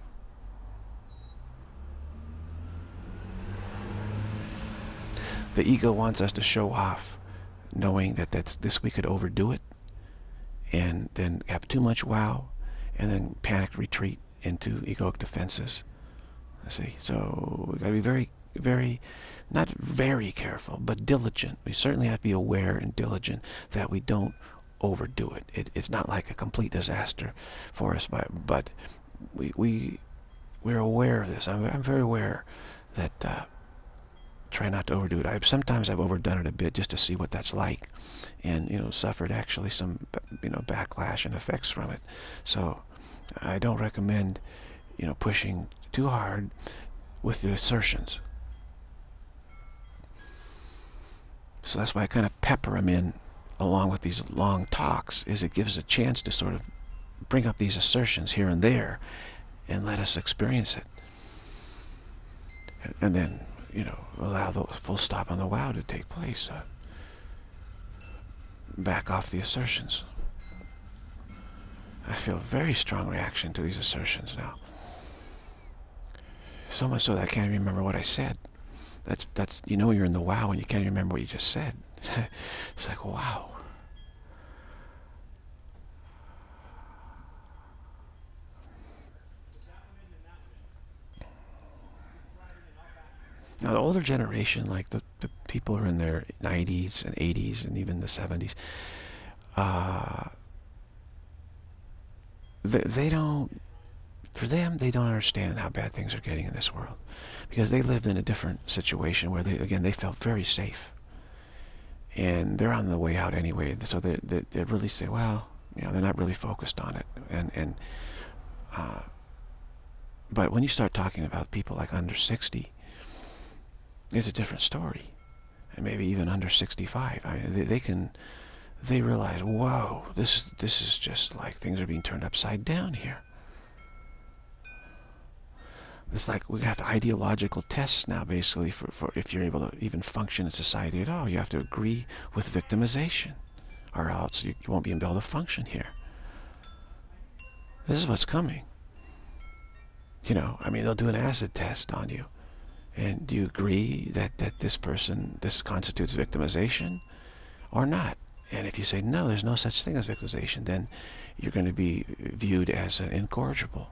Speaker 1: The ego wants us to show off, knowing that that's, this we could overdo it, and then have too much wow, and then panic retreat into egoic defenses. See, so we got to be very, very, not very careful, but diligent. We certainly have to be aware and diligent that we don't overdo it. it it's not like a complete disaster for us, but but we we we're aware of this. I'm I'm very aware that uh, try not to overdo it. I've sometimes I've overdone it a bit just to see what that's like, and you know suffered actually some you know backlash and effects from it. So I don't recommend you know pushing too hard with the assertions. So that's why I kind of pepper them in along with these long talks, is it gives a chance to sort of bring up these assertions here and there and let us experience it. And then, you know, allow the full stop on the wow to take place. Uh, back off the assertions. I feel a very strong reaction to these assertions now. So much so that I can't even remember what I said. That's, that's, you know you're in the wow when you can't even remember what you just said. It's like, wow. Now the older generation, like the, the people who are in their nineties and eighties and even the seventies, uh, they, they don't, for them, they don't understand how bad things are getting in this world. Because they lived in a different situation where, they again, they felt very safe. And they're on the way out anyway. So they, they, they really say, well, you know, they're not really focused on it. And, and uh, but when you start talking about people like under sixty, it's a different story. And maybe even under sixty-five. I mean, they, they can, they realize, whoa, this, this is just like things are being turned upside down here. It's like we have ideological tests now, basically, for, for if you're able to even function in society at all. You have to agree with victimization, or else you, you won't be able to function here. This is what's coming. You know, I mean, they'll do an acid test on you. And do you agree that, that this person, this constitutes victimization or not? And if you say, no, there's no such thing as victimization, then you're going to be viewed as an incorrigible.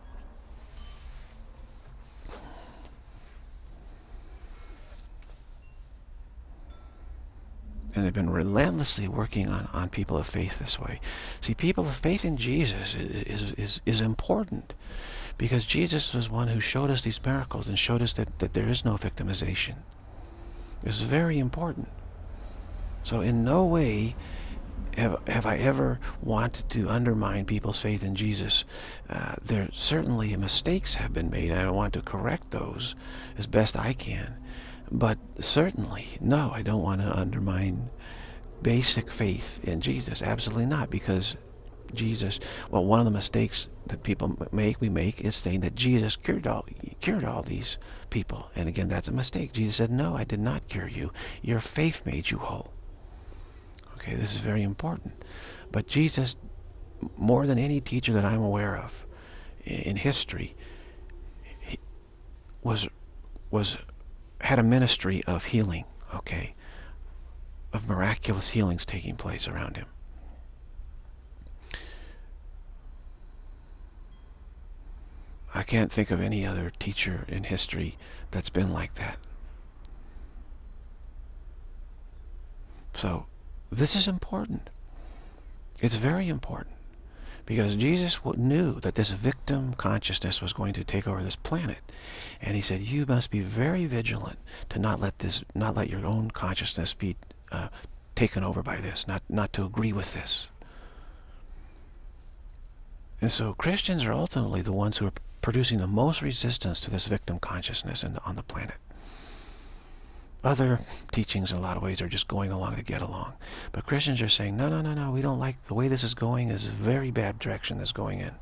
Speaker 1: And they've been relentlessly working on, on people of faith this way. See, people of faith in Jesus is, is, is important, because Jesus was one who showed us these miracles and showed us that, that there is no victimization. It's very important. So in no way have, have I ever wanted to undermine people's faith in Jesus. Uh, there certainly mistakes have been made, and I want to correct those as best I can. But certainly, no, I don't want to undermine basic faith in Jesus. Absolutely not, because Jesus, well, one of the mistakes that people make, we make, is saying that Jesus cured all, cured all these people. And again, that's a mistake. Jesus said, no, I did not cure you. Your faith made you whole. Okay, this is very important. But Jesus, more than any teacher that I'm aware of in history, was was had a ministry of healing, okay, of miraculous healings taking place around him. I can't think of any other teacher in history that's been like that. So this is important. It's very important. Because Jesus knew that this victim consciousness was going to take over this planet. And he said, you must be very vigilant to not let this, not let your own consciousness be uh, taken over by this, not, not to agree with this. And so Christians are ultimately the ones who are producing the most resistance to this victim consciousness in the, on the planet. Other teachings in a lot of ways are just going along to get along. But Christians are saying, no, no, no, no, we don't like the way this is going. Is a very bad direction that's going in.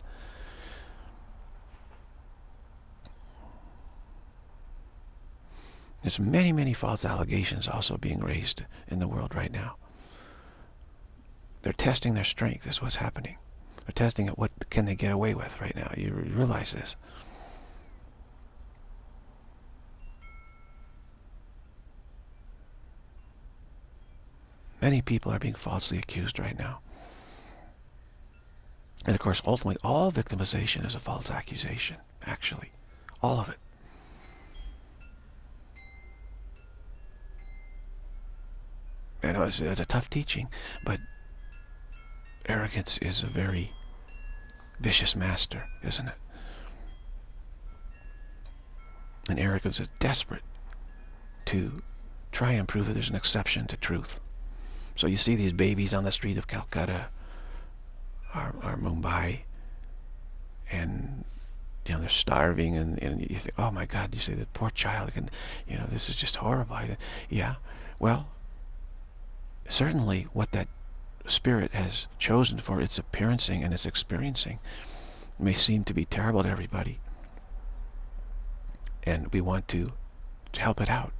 Speaker 1: There's many, many false allegations also being raised in the world right now. They're testing their strength is what's happening. They're testing it, what can they get away with right now. You realize this. Many people are being falsely accused right now. And of course, ultimately, all victimization is a false accusation, actually. All of it. I know it's, it's a tough teaching, but arrogance is a very vicious master, isn't it? And arrogance is desperate to try and prove that there's an exception to truth. So you see these babies on the street of Calcutta or, or Mumbai, and you know they're starving, and, and you think, oh my God, you say that poor child, and you know this is just horrible. Yeah, well, certainly what that spirit has chosen for its appearancing and its experiencing may seem to be terrible to everybody, and we want to, to help it out.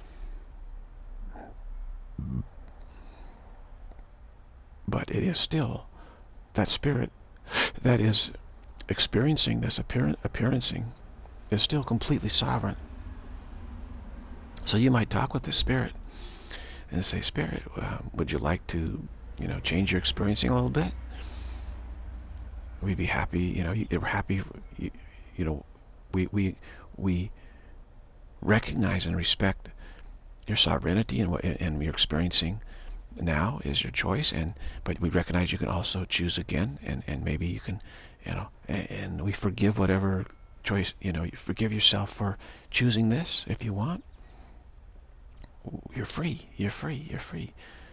Speaker 1: But it is still that spirit that is experiencing this appear appearancing is still completely sovereign. So you might talk with the spirit and say, Spirit, uh, would you like to, you know, change your experiencing a little bit? We'd be happy, you know, you're happy, you, you know, we, we, we recognize and respect your sovereignty and what and your experiencing now is your choice, and but we recognize you can also choose again, and and maybe you can, you know, and, and we forgive whatever choice, you know, you forgive yourself for choosing this if you want. You're free, you're free, you're free.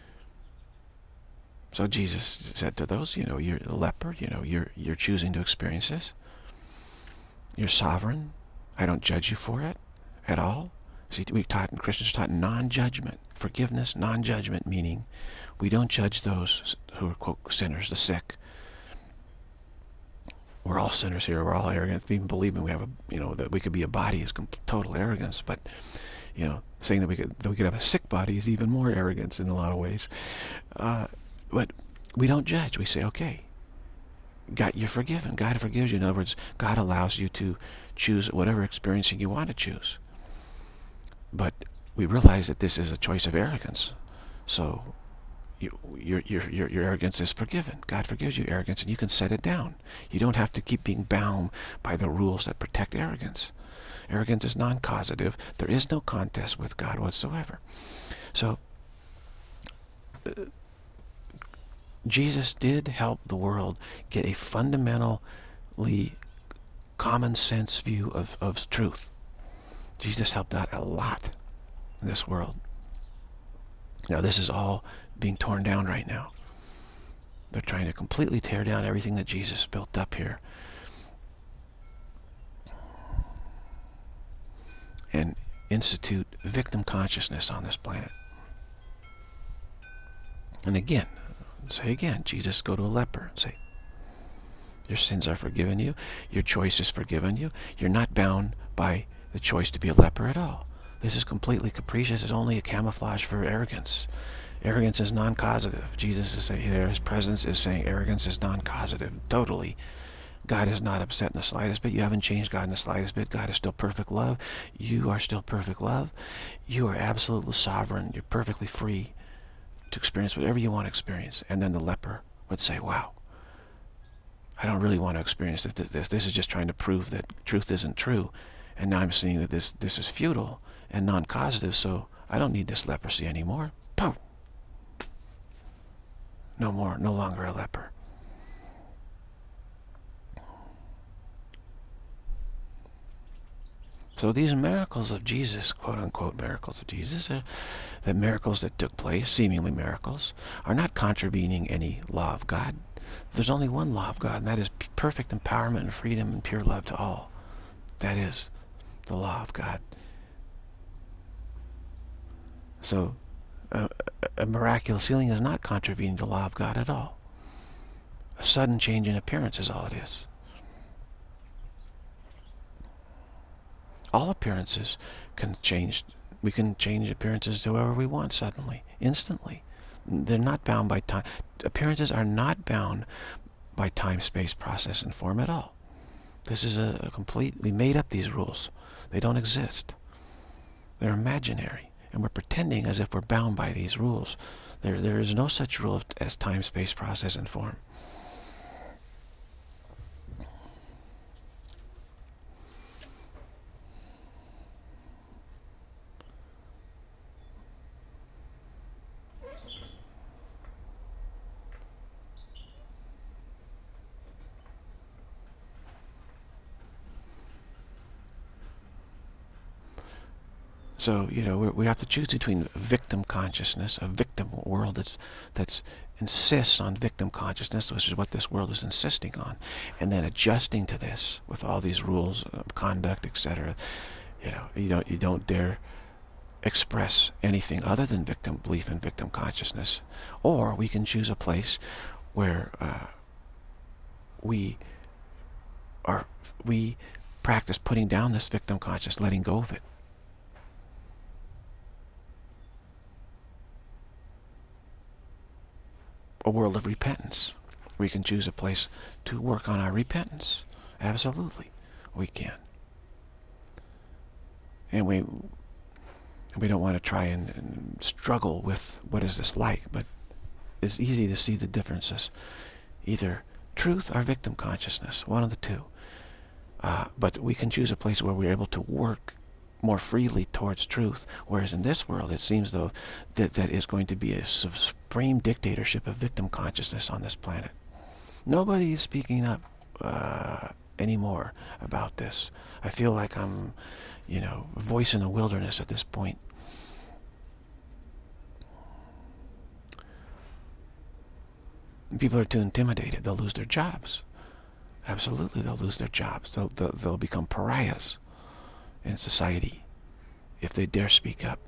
Speaker 1: So Jesus said to those, you know, you're the leper, you know, you're you're choosing to experience this. You're sovereign. I don't judge you for it at all. See, we taught, and Christians taught non-judgment, forgiveness, non-judgment, meaning we don't judge those who are, quote, sinners, the sick. We're all sinners here. We're all arrogant. Even believing we have a, you know, that we could be a body is total arrogance. But, you know, saying that we could that we could have a sick body is even more arrogance in a lot of ways. Uh, but we don't judge. We say, okay, God, you're forgiven. God forgives you. In other words, God allows you to choose whatever experiencing you want to choose. But we realize that this is a choice of arrogance. So you, your, your, your, your arrogance is forgiven. God forgives you arrogance, and you can set it down. You don't have to keep being bound by the rules that protect arrogance. Arrogance is non-causative. There is no contest with God whatsoever. So uh, Jesus did help the world get a fundamentally common sense view of, of truth. Jesus helped out a lot in this world. Now this is all being torn down right now. They're trying to completely tear down everything that Jesus built up here. And institute victim consciousness on this planet. And again, say again, Jesus, go to a leper and say, your sins are forgiven you. Your choice is forgiven you. You're not bound by the choice to be a leper at all. This is completely capricious. It's only a camouflage for arrogance. Arrogance is non-causative. Jesus is saying there, his presence is saying arrogance is non-causative. Totally. God is not upset in the slightest bit. You haven't changed God in the slightest bit. God is still perfect love. You are still perfect love. You are absolutely sovereign. You're perfectly free to experience whatever you want to experience. And then the leper would say, wow, I don't really want to experience this. This, this is just trying to prove that truth isn't true. And now I'm seeing that this, this is futile and non-causative, so I don't need this leprosy anymore. Boom. no more, no longer a leper. So these miracles of Jesus, quote-unquote miracles of Jesus, are the miracles that took place, seemingly miracles, are not contravening any law of God. There's only one law of God, and that is perfect empowerment and freedom and pure love to all. That is the law of God. So a, a miraculous healing is not contravening the law of God at all. A sudden change in appearance is all it is. All appearances can change. We can change appearances to whoever we want suddenly, instantly. They're not bound by time. Appearances are not bound by time, space, process, and form at all. This is a, a complete, we made up these rules. They don't exist. They're imaginary. And we're pretending as if we're bound by these rules. There, there is no such rule as time, space, process, and form. So, you know, we have to choose between victim consciousness, a victim world that's, that's insists on victim consciousness, which is what this world is insisting on, and then adjusting to this with all these rules of conduct, et cetera. You know, you don't, you don't dare express anything other than victim belief in victim consciousness. Or we can choose a place where uh, we are, we practice putting down this victim consciousness, letting go of it. A world of repentance. We can choose a place to work on our repentance. Absolutely, we can. And we we don't want to try and, and struggle with what is this like, but it's easy to see the differences. Either truth or victim consciousness, one of the two. Uh, but we can choose a place where we're able to work more freely towards truth, whereas in this world it seems though that that is going to be a supreme dictatorship of victim consciousness on this planet. Nobody is speaking up uh, anymore about this. I feel like I'm, you know, a voice in the wilderness at this point. People are too intimidated. They'll lose their jobs. Absolutely, they'll lose their jobs. They'll, they'll, they'll become pariahs in society if they dare speak up.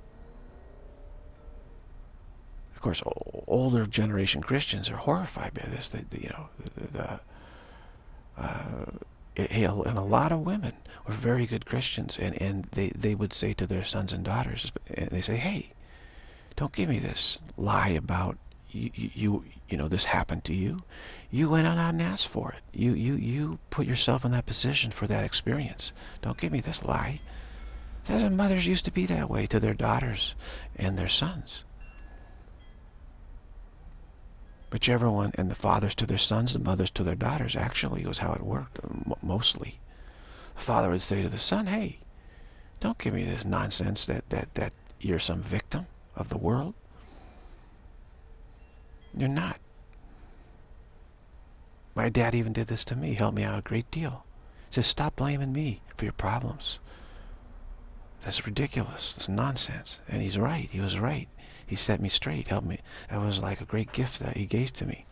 Speaker 1: Of course, older generation Christians are horrified by this. They, they, you know, the, the, uh, and a lot of women were very good Christians, and and they they would say to their sons and daughters, and they say, "Hey, don't give me this lie about you, you, you know, this happened to you. You went on out and asked for it. You, you, you put yourself in that position for that experience. Don't give me this lie." As mothers used to be that way to their daughters and their sons. Whichever one, and the fathers to their sons, the mothers to their daughters, actually was how it worked, mostly. The father would say to the son, "Hey, don't give me this nonsense that, that, that you're some victim of the world. You're not. My dad even did this to me, helped me out a great deal. He says, stop blaming me for your problems. That's ridiculous. That's nonsense." And he's right. He was right. He set me straight, helped me. That was like a great gift that he gave to me.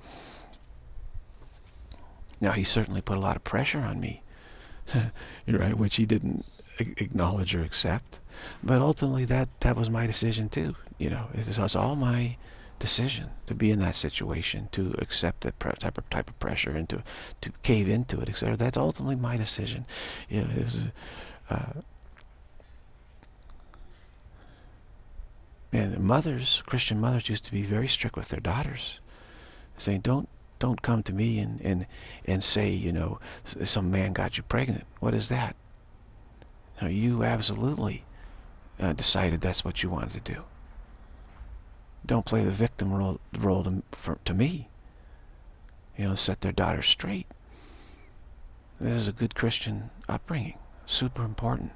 Speaker 1: Now, he certainly put a lot of pressure on me, right, which he didn't acknowledge or accept. But ultimately, that, that was my decision too. You know, it was all my decision to be in that situation, to accept that type of type of pressure, and to to cave into it, et cetera. That's ultimately my decision. You know, it was, uh, and mothers, Christian mothers, used to be very strict with their daughters, saying, "Don't don't come to me and and and say, you know, some man got you pregnant. What is that? You know, you absolutely uh, decided that's what you wanted to do. Don't play the victim role, role to, for, to me." You know, set their daughters straight. This is a good Christian upbringing. Super important.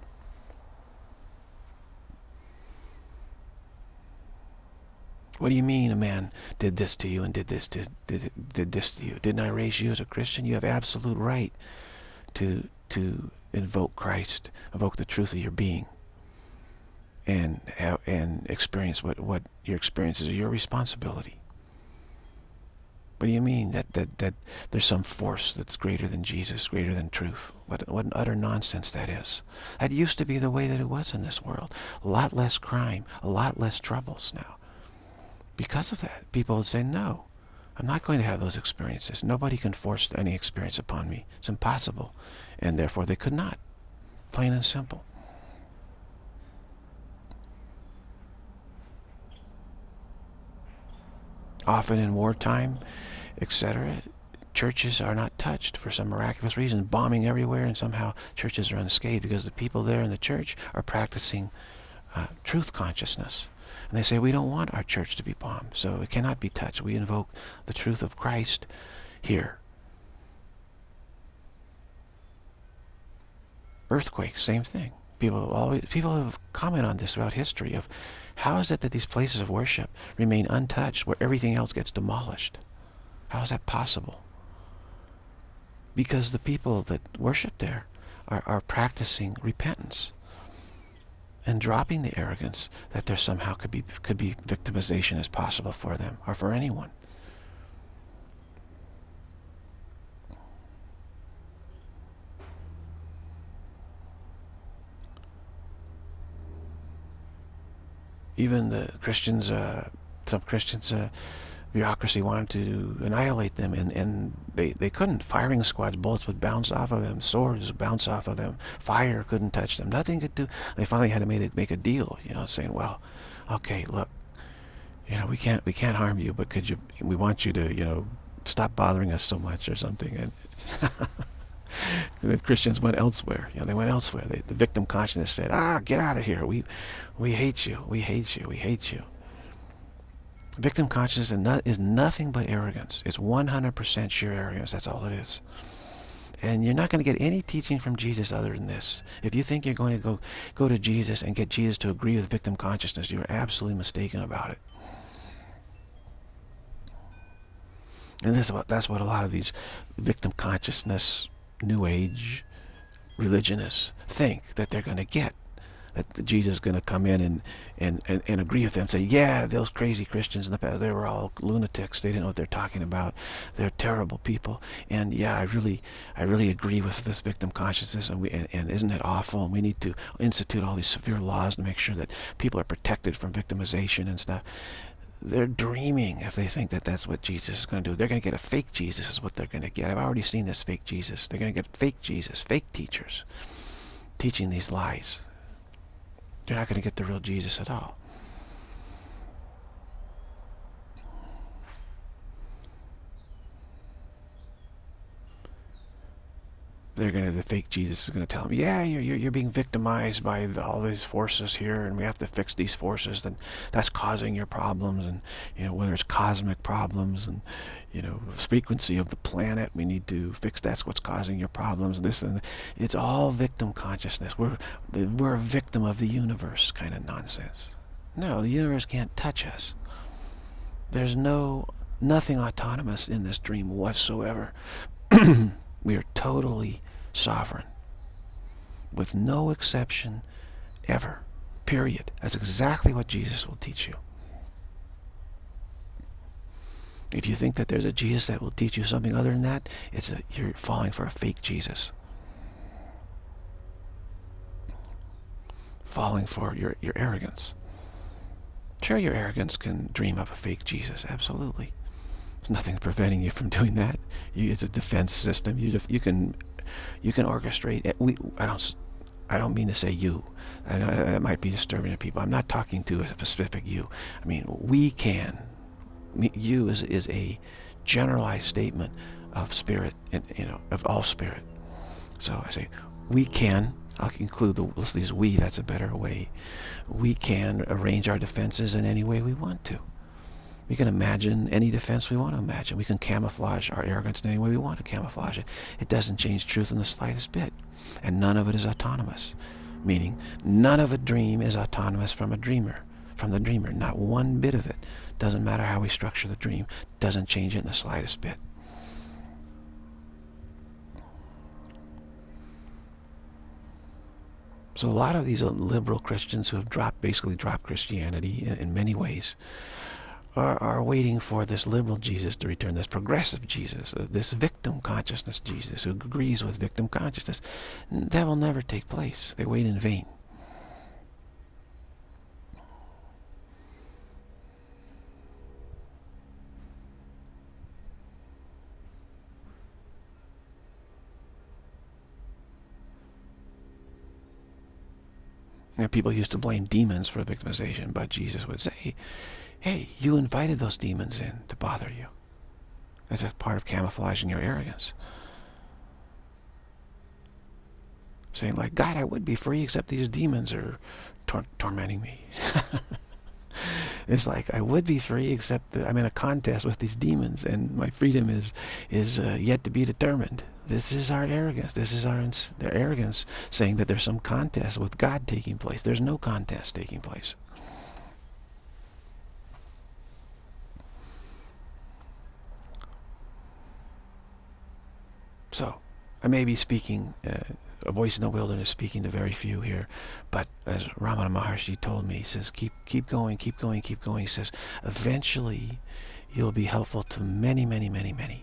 Speaker 1: What do you mean a man did this to you and did this to, did, did this to you? Didn't I raise you as a Christian? You have absolute right to to invoke Christ, invoke the truth of your being, and have, and experience what what your experiences are your responsibility. What do you mean that that that there's some force that's greater than Jesus, greater than truth? What what an utter nonsense that is. That used to be the way that it was in this world. A lot less crime, a lot less troubles now. Because of that, people would say, no, I'm not going to have those experiences. Nobody can force any experience upon me. It's impossible. And therefore they could not. Plain and simple. Often in wartime, et cetera, churches are not touched for some miraculous reason, bombing everywhere, and somehow churches are unscathed because the people there in the church are practicing uh, truth consciousness. And they say, we don't want our church to be bombed, so it cannot be touched. We invoke the truth of Christ here. Earthquakes, same thing. People have always, people have commented on this throughout history of how is it that these places of worship remain untouched where everything else gets demolished? How is that possible? Because the people that worship there are, are practicing repentance and dropping the arrogance that there somehow could be could be victimization as possible for them or for anyone. Even the Christians, uh, some Christians, uh, bureaucracy wanted to annihilate them, and, and they, they couldn't. Firing squads, bullets would bounce off of them, swords would bounce off of them, fire couldn't touch them, nothing could do. They finally had to make, it, make a deal, you know, saying, well, okay, look, you know, we can't, we can't harm you, but could you, we want you to, you know, stop bothering us so much or something. And the Christians went elsewhere, you know, they went elsewhere. They, the victim consciousness said, ah, get out of here, we, we hate you, we hate you, we hate you. Victim consciousness is nothing but arrogance. It's one hundred percent sheer arrogance. That's all it is. And you're not going to get any teaching from Jesus other than this. If you think you're going to go, go to Jesus and get Jesus to agree with victim consciousness, you're absolutely mistaken about it. And this, that's what a lot of these victim consciousness, New Age religionists think that they're going to get. That Jesus is going to come in and, and, and, and agree with them and say, yeah, those crazy Christians in the past, they were all lunatics. They didn't know what they're talking about. They're terrible people. And yeah, I really I really agree with this victim consciousness. And, we, and, and isn't it awful? And we need to institute all these severe laws to make sure that people are protected from victimization and stuff. They're dreaming if they think that that's what Jesus is going to do. They're going to get a fake Jesus is what they're going to get. I've already seen this fake Jesus. They're going to get fake Jesus, fake teachers teaching these lies. You're not going to get the real Jesus at all. They're going to, the fake Jesus is going to tell them, yeah, you're, you're, you're being victimized by the, all these forces here, and we have to fix these forces, and that's causing your problems, and, you know, whether it's cosmic problems, and, you know, frequency of the planet, we need to fix, that's what's causing your problems, and this, and it's all victim consciousness. We're, we're a victim of the universe kind of nonsense. No, the universe can't touch us. There's no, nothing autonomous in this dream whatsoever. We are totally sovereign, with no exception ever, period. That's exactly what Jesus will teach you. If you think that there's a Jesus that will teach you something other than that, it's a, you're falling for a fake Jesus. Falling for your, your arrogance. Sure, your arrogance can dream up a fake Jesus, absolutely. There's nothing preventing you from doing that. You, it's a defense system. You you can you can orchestrate it. We I don't I don't mean to say you. I know that might be disturbing to people. I'm not talking to a specific you. I mean, we can. You is is a generalized statement of spirit, and you know, of all spirit. So I say we can. I'll include the let's use we. That's a better way. We can arrange our defenses in any way we want to. We can imagine any defense we want to imagine. We can camouflage our arrogance in any way we want to camouflage it. It doesn't change truth in the slightest bit. And none of it is autonomous. Meaning, none of a dream is autonomous from a dreamer. from the dreamer. Not one bit of it. Doesn't matter how we structure the dream. Doesn't change it in the slightest bit. So a lot of these liberal Christians who have dropped, basically dropped Christianity in, in many ways, are, are waiting for this liberal Jesus to return, this progressive Jesus, uh, this victim consciousness Jesus who agrees with victim consciousness. That will never take place. They wait in vain. And people used to blame demons for victimization, but Jesus would say, hey, you invited those demons in to bother you. That's a part of camouflaging your arrogance. Saying like, God, I would be free except these demons are tor tormenting me. It's like, I would be free except that I'm in a contest with these demons and my freedom is is uh, yet to be determined. This is our arrogance. This is our their arrogance saying that there's some contest with God taking place. There's no contest taking place. So, I may be speaking, uh, a voice in the wilderness speaking to very few here, but as Ramana Maharshi told me, he says, keep, keep going, keep going, keep going. He says, eventually you'll be helpful to many, many, many, many.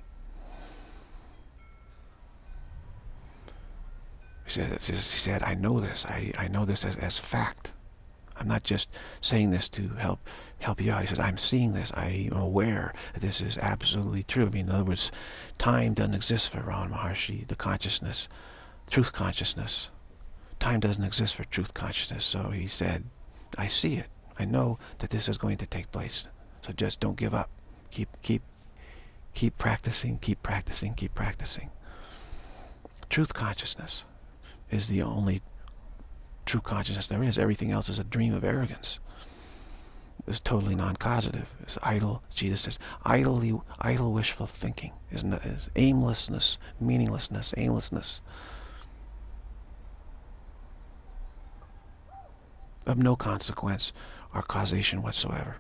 Speaker 1: He said, he said I know this. I, I know this as, as fact. I'm not just saying this to help help you out. He says, I'm seeing this. I am aware that this is absolutely true. I mean, in other words, time doesn't exist for Ramana Maharshi, the consciousness, truth consciousness. Time doesn't exist for truth consciousness. So he said, I see it. I know that this is going to take place. So just don't give up. Keep, keep, keep practicing, keep practicing, keep practicing. Truth consciousness is the only true consciousness there is. Everything else is a dream of arrogance. It's totally non-causative. It's idle. Jesus says, idly, idle wishful thinking is, is aimlessness, meaninglessness, aimlessness, of no consequence or causation whatsoever.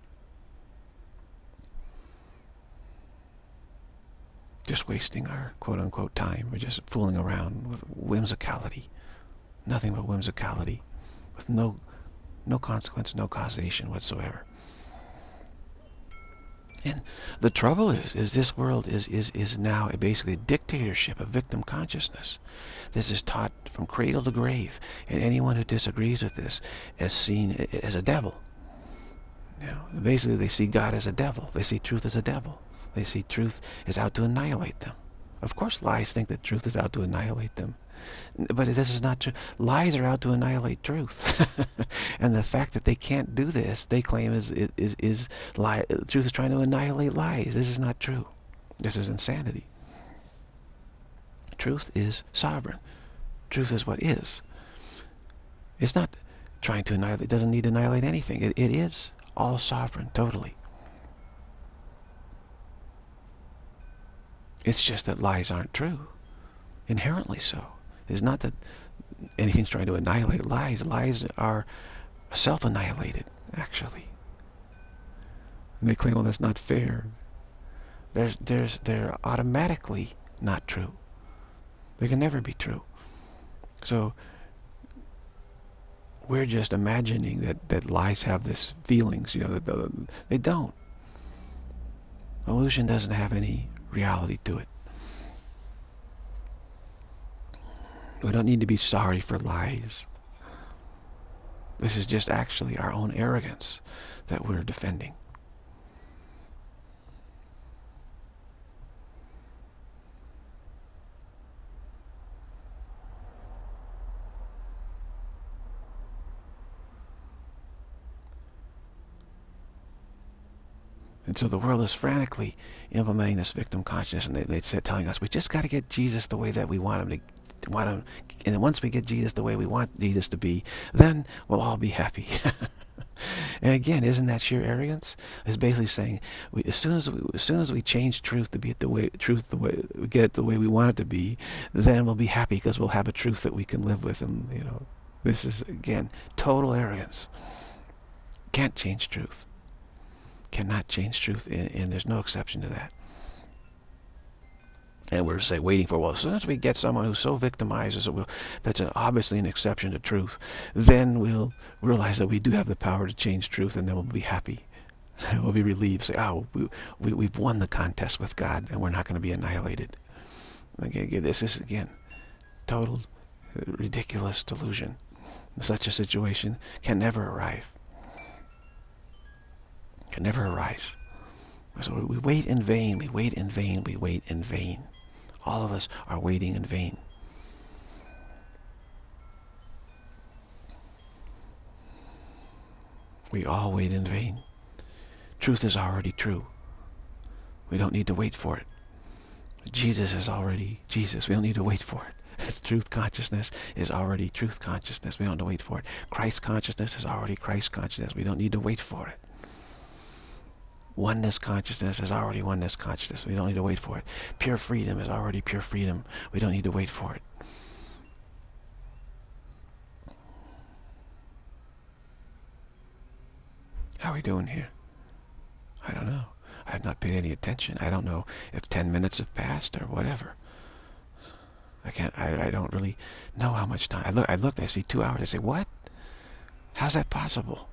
Speaker 1: Just wasting our quote-unquote time. We're just fooling around with whimsicality. Nothing but whimsicality, with no no consequence, no causation whatsoever. And the trouble is, is this world is, is, is now a basically a dictatorship of victim consciousness. This is taught from cradle to grave, and anyone who disagrees with this is seen as a devil. You know, basically they see God as a devil. They see truth as a devil. They see truth is out to annihilate them. Of course lies think that truth is out to annihilate them. But this is not true. Lies are out to annihilate truth. And the fact that they can't do this, they claim is, is, is lie. Truth is trying to annihilate lies. This is not true. This is insanity. Truth is sovereign. Truth is what is. It's not trying to annihilate. It doesn't need to annihilate anything. It, it is all sovereign, totally. It's just that lies aren't true. Inherently so. It's not that anything's trying to annihilate lies. Lies are self-annihilated, actually. And they claim, well, that's not fair. There's, there's, they're automatically not true. They can never be true. So we're just imagining that, that lies have this feelings, you know, that the, they don't. Illusion doesn't have any reality to it. We don't need to be sorry for lies. This is just actually our own arrogance that we're defending. And so the world is frantically implementing this victim consciousness, and they, they'd say, telling us, we just got to get Jesus the way that we want him to, want him, and then once we get Jesus the way we want Jesus to be, then we'll all be happy. And again, isn't that sheer arrogance? It's basically saying, we, as soon as we, as soon as we change truth to be the way truth the way we get it the way we want it to be, then we'll be happy because we'll have a truth that we can live with. And you know, this is again total arrogance. Can't change truth. Cannot change truth, and, and there's no exception to that. And we're, say, waiting for, well, as soon as we get someone who so victimizes it, we'll, that's an, obviously an exception to truth, then we'll realize that we do have the power to change truth, and then we'll be happy. We'll be relieved. Say, oh, we, we, we've won the contest with God, and we're not going to be annihilated. Okay, this is, again, total ridiculous delusion. Such a situation can never arrive. Can never arise. So we wait in vain, we wait in vain, we wait in vain. All of us are waiting in vain. We all wait in vain. Truth is already true. We don't need to wait for it. Jesus is already Jesus. We don't need to wait for it. Truth consciousness is already truth consciousness. We don't need to wait for it. Christ consciousness is already Christ consciousness. We don't need to wait for it. Oneness consciousness is already oneness consciousness. We don't need to wait for it. Pure freedom is already pure freedom. We don't need to wait for it. How are we doing here? I don't know. I have not paid any attention. I don't know if ten minutes have passed or whatever. I can't, I, I don't really know how much time. I look, I looked, I see two hours. I say, what? How's that possible?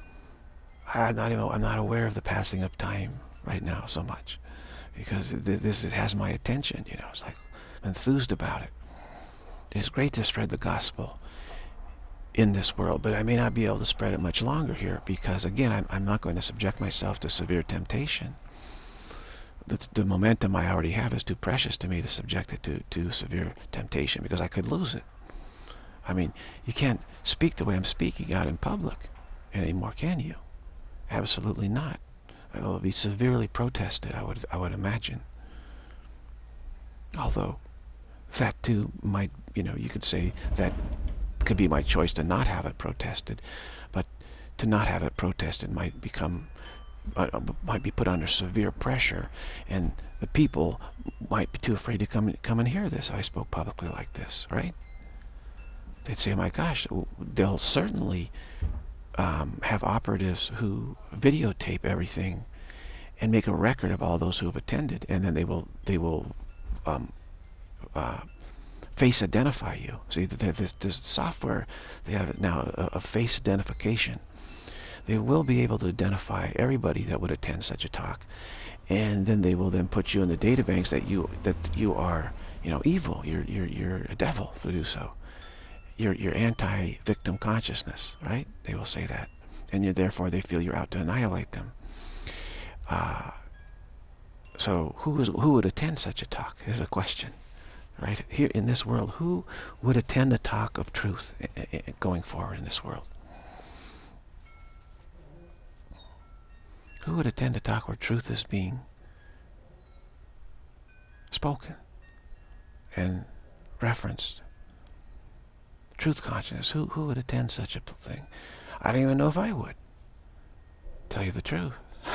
Speaker 1: I'm not even, I'm not aware of the passing of time right now so much, because this it has my attention. You know, it's like I'm enthused about it. It's great to spread the gospel in this world, but I may not be able to spread it much longer here, because again, I'm, I'm not going to subject myself to severe temptation. The, the momentum I already have is too precious to me to subject it to, to severe temptation, because I could lose it. I mean, you can't speak the way I'm speaking out in public anymore, can you? Absolutely not. It will be severely protested, I would, I would imagine. Although, that too might, you know, you could say that could be my choice to not have it protested, but to not have it protested might become, uh, might be put under severe pressure, and the people might be too afraid to come, come and hear this. I spoke publicly like this, right? They'd say, my gosh, they'll certainly Um, have operatives who videotape everything and make a record of all those who have attended, and then they will they will um, uh, face identify you. See, there's, there's software. They have now a, a face identification. They will be able to identify everybody that would attend such a talk, and then they will then put you in the databanks that you that you are you know evil. You're you're you're a devil to do so. You're, you're anti-victim consciousness, right? They will say that. And you're, therefore they feel you're out to annihilate them. Uh, so who, is, who would attend such a talk is a question, right? Here in this world, who would attend a talk of truth going forward in this world? Who would attend a talk where truth is being spoken and referenced? Truth consciousness. Who who would attend such a thing? I don't even know if I would. Tell you the truth.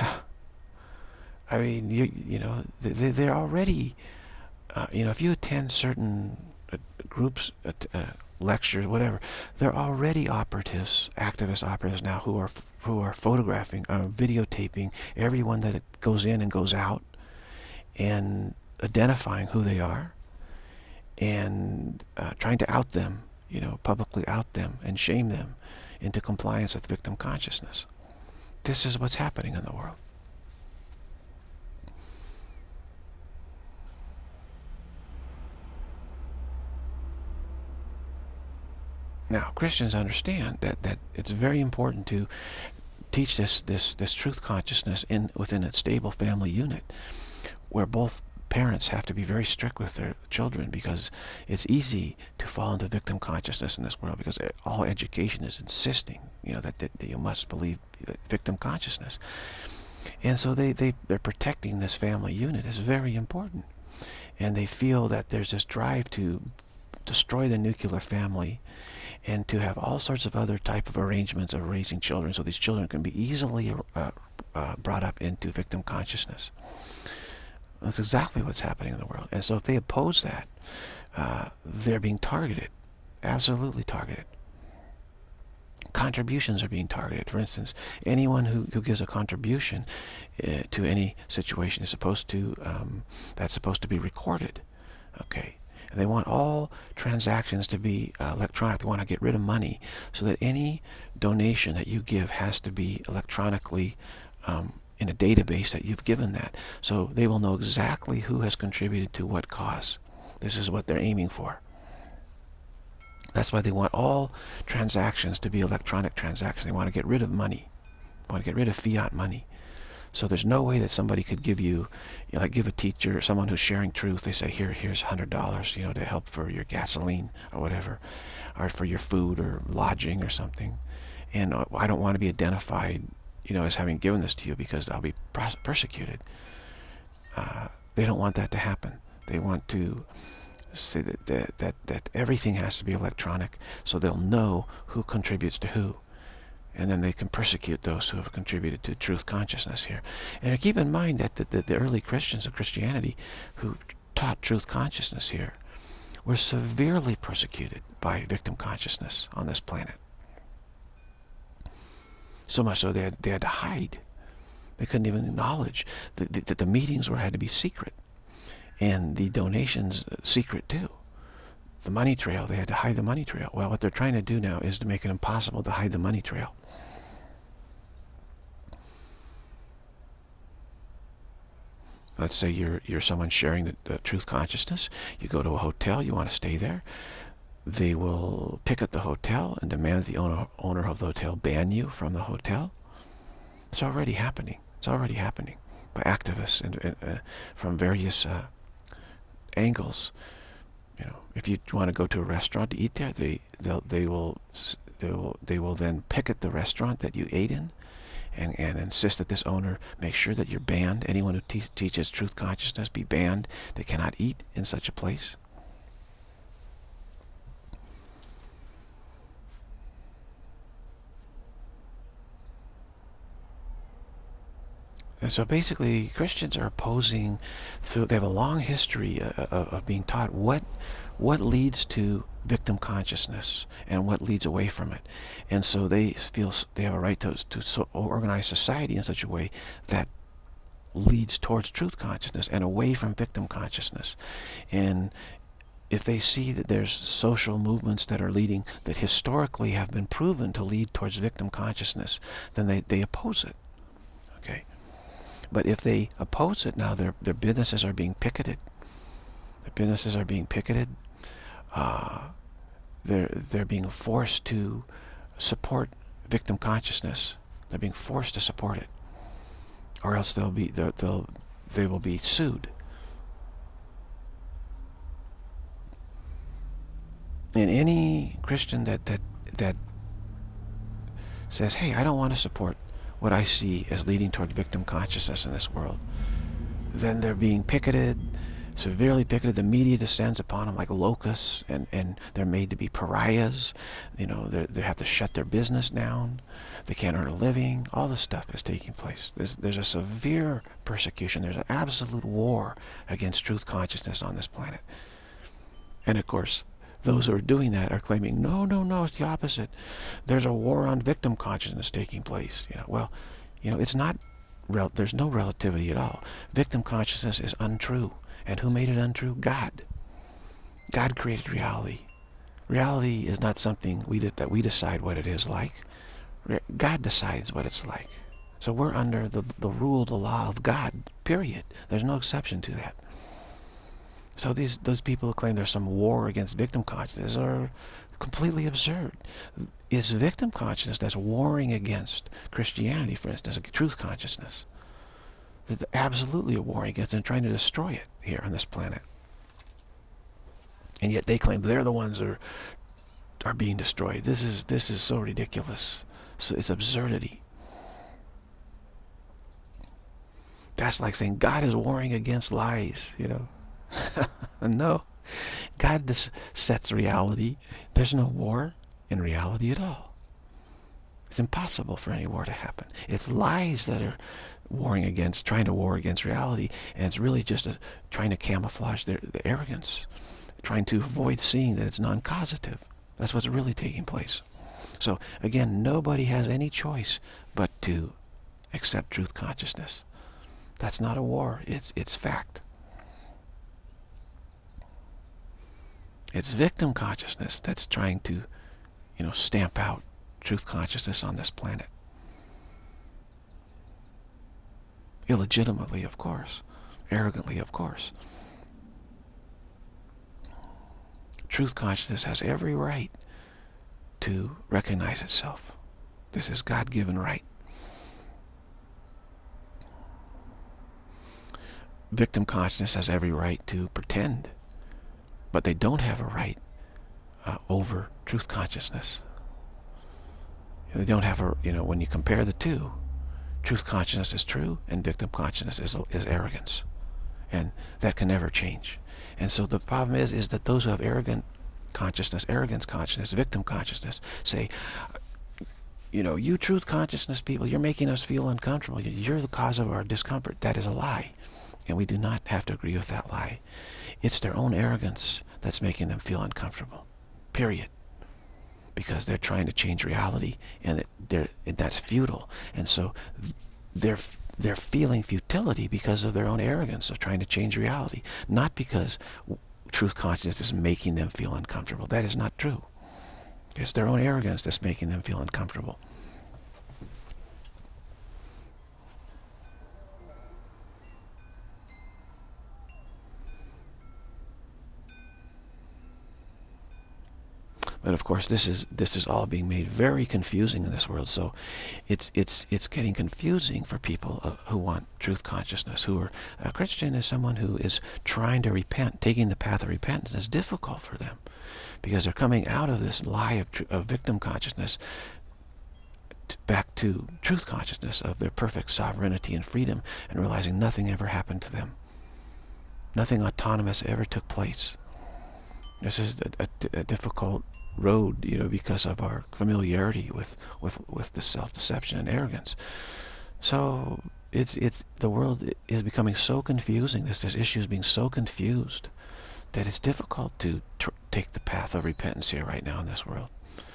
Speaker 1: I mean, you you know, they they're already, uh, you know, if you attend certain uh, groups, uh, uh, lectures, whatever, they're already operatives, activist operatives now who are who are photographing, uh, videotaping everyone that goes in and goes out, and identifying who they are, and uh, trying to out them. You know, publicly out them and shame them into compliance with victim consciousness. This is what's happening in the world. Now, Christians understand that, that it's very important to teach this, this, this truth consciousness in within a stable family unit, where both parents have to be very strict with their children, because it's easy to fall into victim consciousness in this world, because all education is insisting, you know, that, that, that you must believe victim consciousness. And so they, they, they're protecting this family unit. It's very important. And they feel that there's this drive to destroy the nuclear family and to have all sorts of other type of arrangements of raising children, so these children can be easily uh, uh, brought up into victim consciousness. That's exactly what's happening in the world. And so if they oppose that, uh, they're being targeted, absolutely targeted. Contributions are being targeted. For instance, anyone who, who gives a contribution uh, to any situation is supposed to, um, that's supposed to be recorded. Okay. And they want all transactions to be uh, electronic. They want to get rid of money so that any donation that you give has to be electronically um, in a database that you've given that. So they will know exactly who has contributed to what cause. This is what they're aiming for. That's why they want all transactions to be electronic transactions. They want to get rid of money. They want to get rid of fiat money. So there's no way that somebody could give you, you know, like give a teacher, someone who's sharing truth, they say, here, here's one hundred dollars, you know, to help for your gasoline or whatever, or for your food or lodging or something. And uh, I don't want to be identified, you know, as having given this to you because I'll be persecuted. Uh, they don't want that to happen. They want to say that, that, that, that everything has to be electronic so they'll know who contributes to who. And then they can persecute those who have contributed to truth consciousness here. And keep in mind that the, the, the early Christians of Christianity who taught truth consciousness here were severely persecuted by victim consciousness on this planet. So much so they had, they had to hide. They couldn't even acknowledge that the, the, the meetings were had to be secret. And the donations secret too. The money trail, they had to hide the money trail. Well, what they're trying to do now is to make it impossible to hide the money trail. Let's say you're you're someone sharing the, the truth consciousness. You go to a hotel, you want to stay there. They will picket the hotel and demand that the owner, owner of the hotel ban you from the hotel. It's already happening. It's already happening by activists and, and uh, from various uh, angles. You know, if you want to go to a restaurant to eat there, they they'll, they will they will they will then picket the restaurant that you ate in, and and insist that this owner make sure that you're banned. Anyone who te teaches truth consciousness be banned. They cannot eat in such a place. And so basically, Christians are opposing, through, they have a long history of, of being taught what what leads to victim consciousness and what leads away from it. And so they feel they have a right to, to so organize society in such a way that leads towards truth consciousness and away from victim consciousness. And if they see that there's social movements that are leading, that historically have been proven to lead towards victim consciousness, then they, they oppose it. Okay. But if they oppose it now, their, their businesses are being picketed. Their businesses are being picketed. Uh, they're, they're being forced to support victim consciousness. They're being forced to support it. Or else they'll be, they'll, they'll, they will be sued. And any Christian that, that, that says, hey, I don't want to support what I see as leading toward victim consciousness in this world, then they're being picketed, severely picketed. The media descends upon them like locusts, and, and they're made to be pariahs. You know, they have to shut their business down. They can't earn a living. All this stuff is taking place. There's, there's a severe persecution. There's an absolute war against truth consciousness on this planet. And of course, those who are doing that are claiming, no, no, no, it's the opposite. There's a war on victim consciousness taking place. You know, well, you know, it's not, rel there's no relativity at all. Victim consciousness is untrue. And who made it untrue? God. God created reality. Reality is not something we did, that we decide what it is like. God decides what it's like. So we're under the, the rule, the law of God, period. There's no exception to that. So these those people who claim there's some war against victim consciousness are completely absurd. It's victim consciousness that's warring against Christianity, for instance, truth consciousness. They're absolutely warring against it and trying to destroy it here on this planet. And yet they claim they're the ones who are, are being destroyed. This is this is so ridiculous. So it's absurdity. That's like saying God is warring against lies, you know. No, God sets reality. There's no war in reality at all. It's impossible for any war to happen. It's lies that are warring against, trying to war against reality, and it's really just a, trying to camouflage their, the arrogance, trying to avoid seeing that it's non-causative. That's what's really taking place. So again, nobody has any choice but to accept truth consciousness. That's not a war. It's, it's fact. It's victim consciousness that's trying to, you know, stamp out truth consciousness on this planet. Illegitimately, of course. Arrogantly, of course. Truth consciousness has every right to recognize itself. This is God-given right. Victim consciousness has every right to pretend, but they don't have a right uh, over truth consciousness. They don't have a, you know, when you compare the two, truth consciousness is true and victim consciousness is, is arrogance. And that can never change. And so the problem is, is that those who have arrogant consciousness, arrogance consciousness, victim consciousness, say, you know, you truth consciousness people, you're making us feel uncomfortable. You're the cause of our discomfort. That is a lie. And we do not have to agree with that lie. It's their own arrogance that's making them feel uncomfortable. Period. Because they're trying to change reality, and it, they're, that's futile. And so they're, they're feeling futility because of their own arrogance of trying to change reality, not because truth consciousness is making them feel uncomfortable. That is not true. It's their own arrogance that's making them feel uncomfortable. But of course, this is this is all being made very confusing in this world. So, it's it's it's getting confusing for people uh, who want truth consciousness. Who are a Christian is someone who is trying to repent, taking the path of repentance. It's difficult for them because they're coming out of this lie of, of victim consciousness back to truth consciousness of their perfect sovereignty and freedom, and realizing nothing ever happened to them. Nothing autonomous ever took place. This is a, a, a difficult road, you know, because of our familiarity with with with the self-deception and arrogance. So it's it's the world is becoming so confusing. This this issue is being so confused that it's difficult to tr take the path of repentance here right now in this world.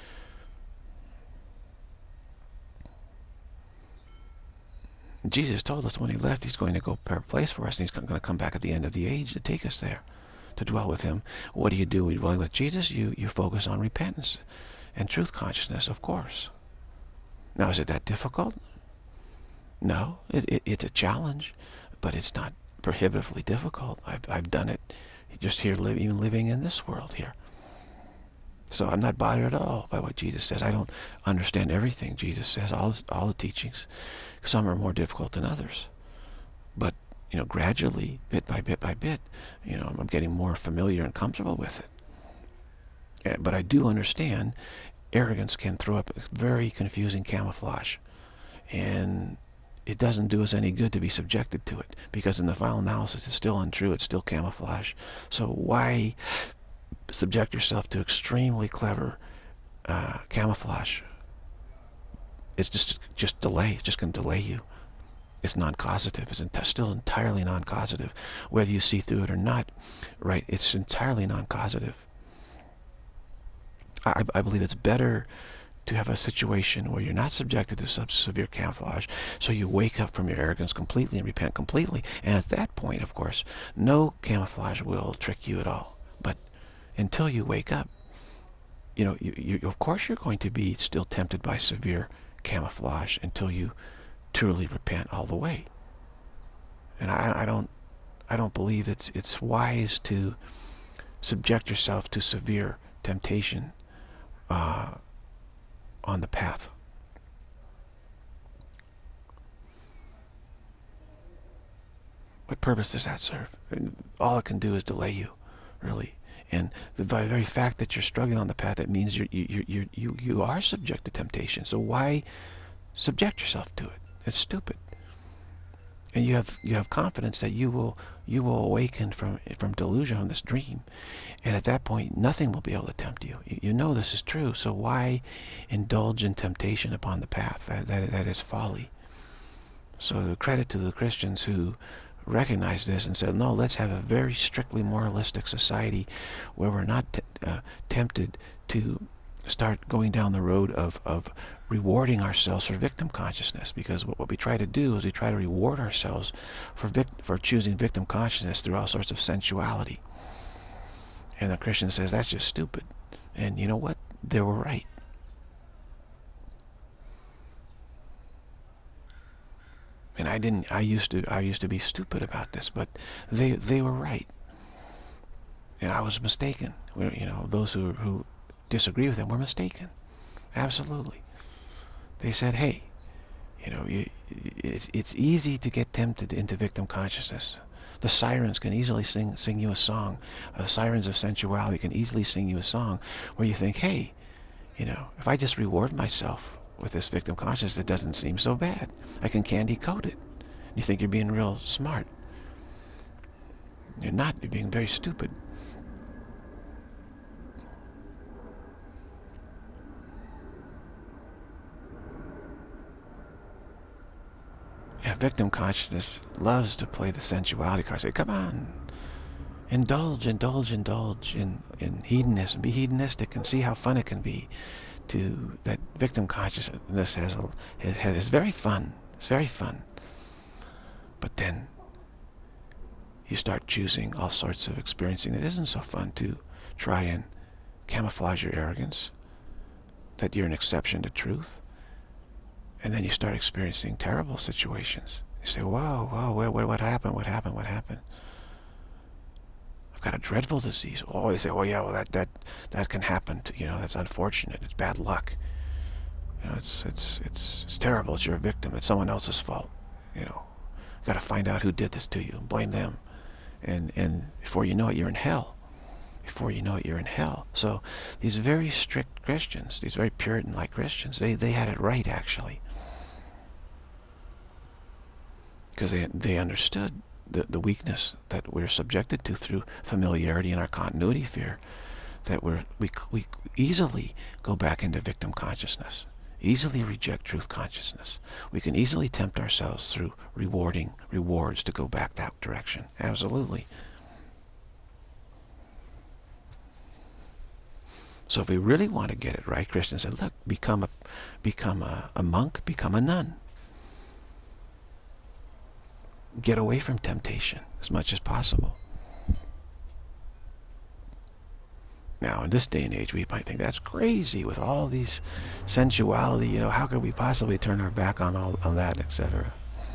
Speaker 1: Jesus told us when he left, he's going to go prepare a place for us, and he's going to come back at the end of the age to take us there, to dwell with him. What do you do when you're dwelling with Jesus? You, you focus on repentance and truth consciousness, of course. Now, is it that difficult? No, it, it, it's a challenge, but it's not prohibitively difficult. I've, I've done it just here, live, even living in this world here. So I'm not bothered at all by what Jesus says. I don't understand everything Jesus says, all, all the teachings. Some are more difficult than others. But, you know, gradually, bit by bit by bit, you know, I'm getting more familiar and comfortable with it. But I do understand arrogance can throw up a very confusing camouflage. And it doesn't do us any good to be subjected to it, because in the final analysis, it's still untrue. It's still camouflage. So why subject yourself to extremely clever uh, camouflage? It's just just delay. It's just going to delay you. It's non-causative. It's ent still entirely non-causative, whether you see through it or not. Right? It's entirely non-causative. I, I believe it's better to have a situation where you're not subjected to such severe camouflage, so you wake up from your arrogance completely and repent completely. And at that point, of course, no camouflage will trick you at all. But until you wake up, you know, you, you, of course you're going to be still tempted by severe camouflage until you truly repent all the way. And I, I don't, I don't believe it's it's wise to subject yourself to severe temptation uh, on the path. What purpose does that serve? All it can do is delay you, really. And the very fact that you're struggling on the path, that means you're, you you you you are subject to temptation. So why subject yourself to it? It's stupid. And you have you have confidence that you will you will awaken from from delusion, from this dream, and at that point nothing will be able to tempt you. You, you know this is true. So why indulge in temptation upon the path? That that, that is folly. So the credit to the Christians who recognized this and said, no, let's have a very strictly moralistic society where we're not t uh, tempted to start going down the road of, of rewarding ourselves for victim consciousness, because what, what we try to do is we try to reward ourselves for vic for choosing victim consciousness through all sorts of sensuality. And the Christian says that's just stupid. And you know what? They were right. And I didn't. I used to. I used to be stupid about this, but they they were right, and I was mistaken. You know, those who who disagree with them were mistaken. Absolutely. They said, "Hey, you know, you, it's it's easy to get tempted into victim consciousness. The sirens can easily sing sing you a song. Uh, sirens of sensuality can easily sing you a song where you think, hey, you know, if I just reward myself with this victim consciousness, it doesn't seem so bad. I can candy coat it. You think you're being real smart. You're not. You're being very stupid." Yeah, victim consciousness loves to play the sensuality card. Say, come on, indulge, indulge, indulge in, in hedonism. Be hedonistic and see how fun it can be. To that victim consciousness has a, it has, it's very fun. It's very fun. But then you start choosing all sorts of experiencing that isn't so fun to try and camouflage your arrogance, that you're an exception to truth. And then you start experiencing terrible situations. You say, whoa, whoa, where, where, what happened, what happened, what happened? I've got a dreadful disease. Oh, you say, oh yeah, well that, that, that can happen to, you know, that's unfortunate, it's bad luck. You know, it's, it's, it's, it's terrible, it's your victim, it's someone else's fault. You know, you've got to find out who did this to you and blame them. And, and before you know it, you're in hell. Before you know it, you're in hell. So these very strict Christians, these very Puritan-like Christians, they, they had it right, actually. Because they, they understood the, the weakness that we're subjected to through familiarity and our continuity fear, that we're, we, we easily go back into victim consciousness, easily reject truth consciousness. We can easily tempt ourselves through rewarding rewards to go back that direction. Absolutely. So if we really want to get it right, Christians said, look, become a, become a, a monk, become a nun. Get away from temptation as much as possible. Now, in this day and age, we might think that's crazy with all these sensuality. You know, how could we possibly turn our back on all on that, et cetera?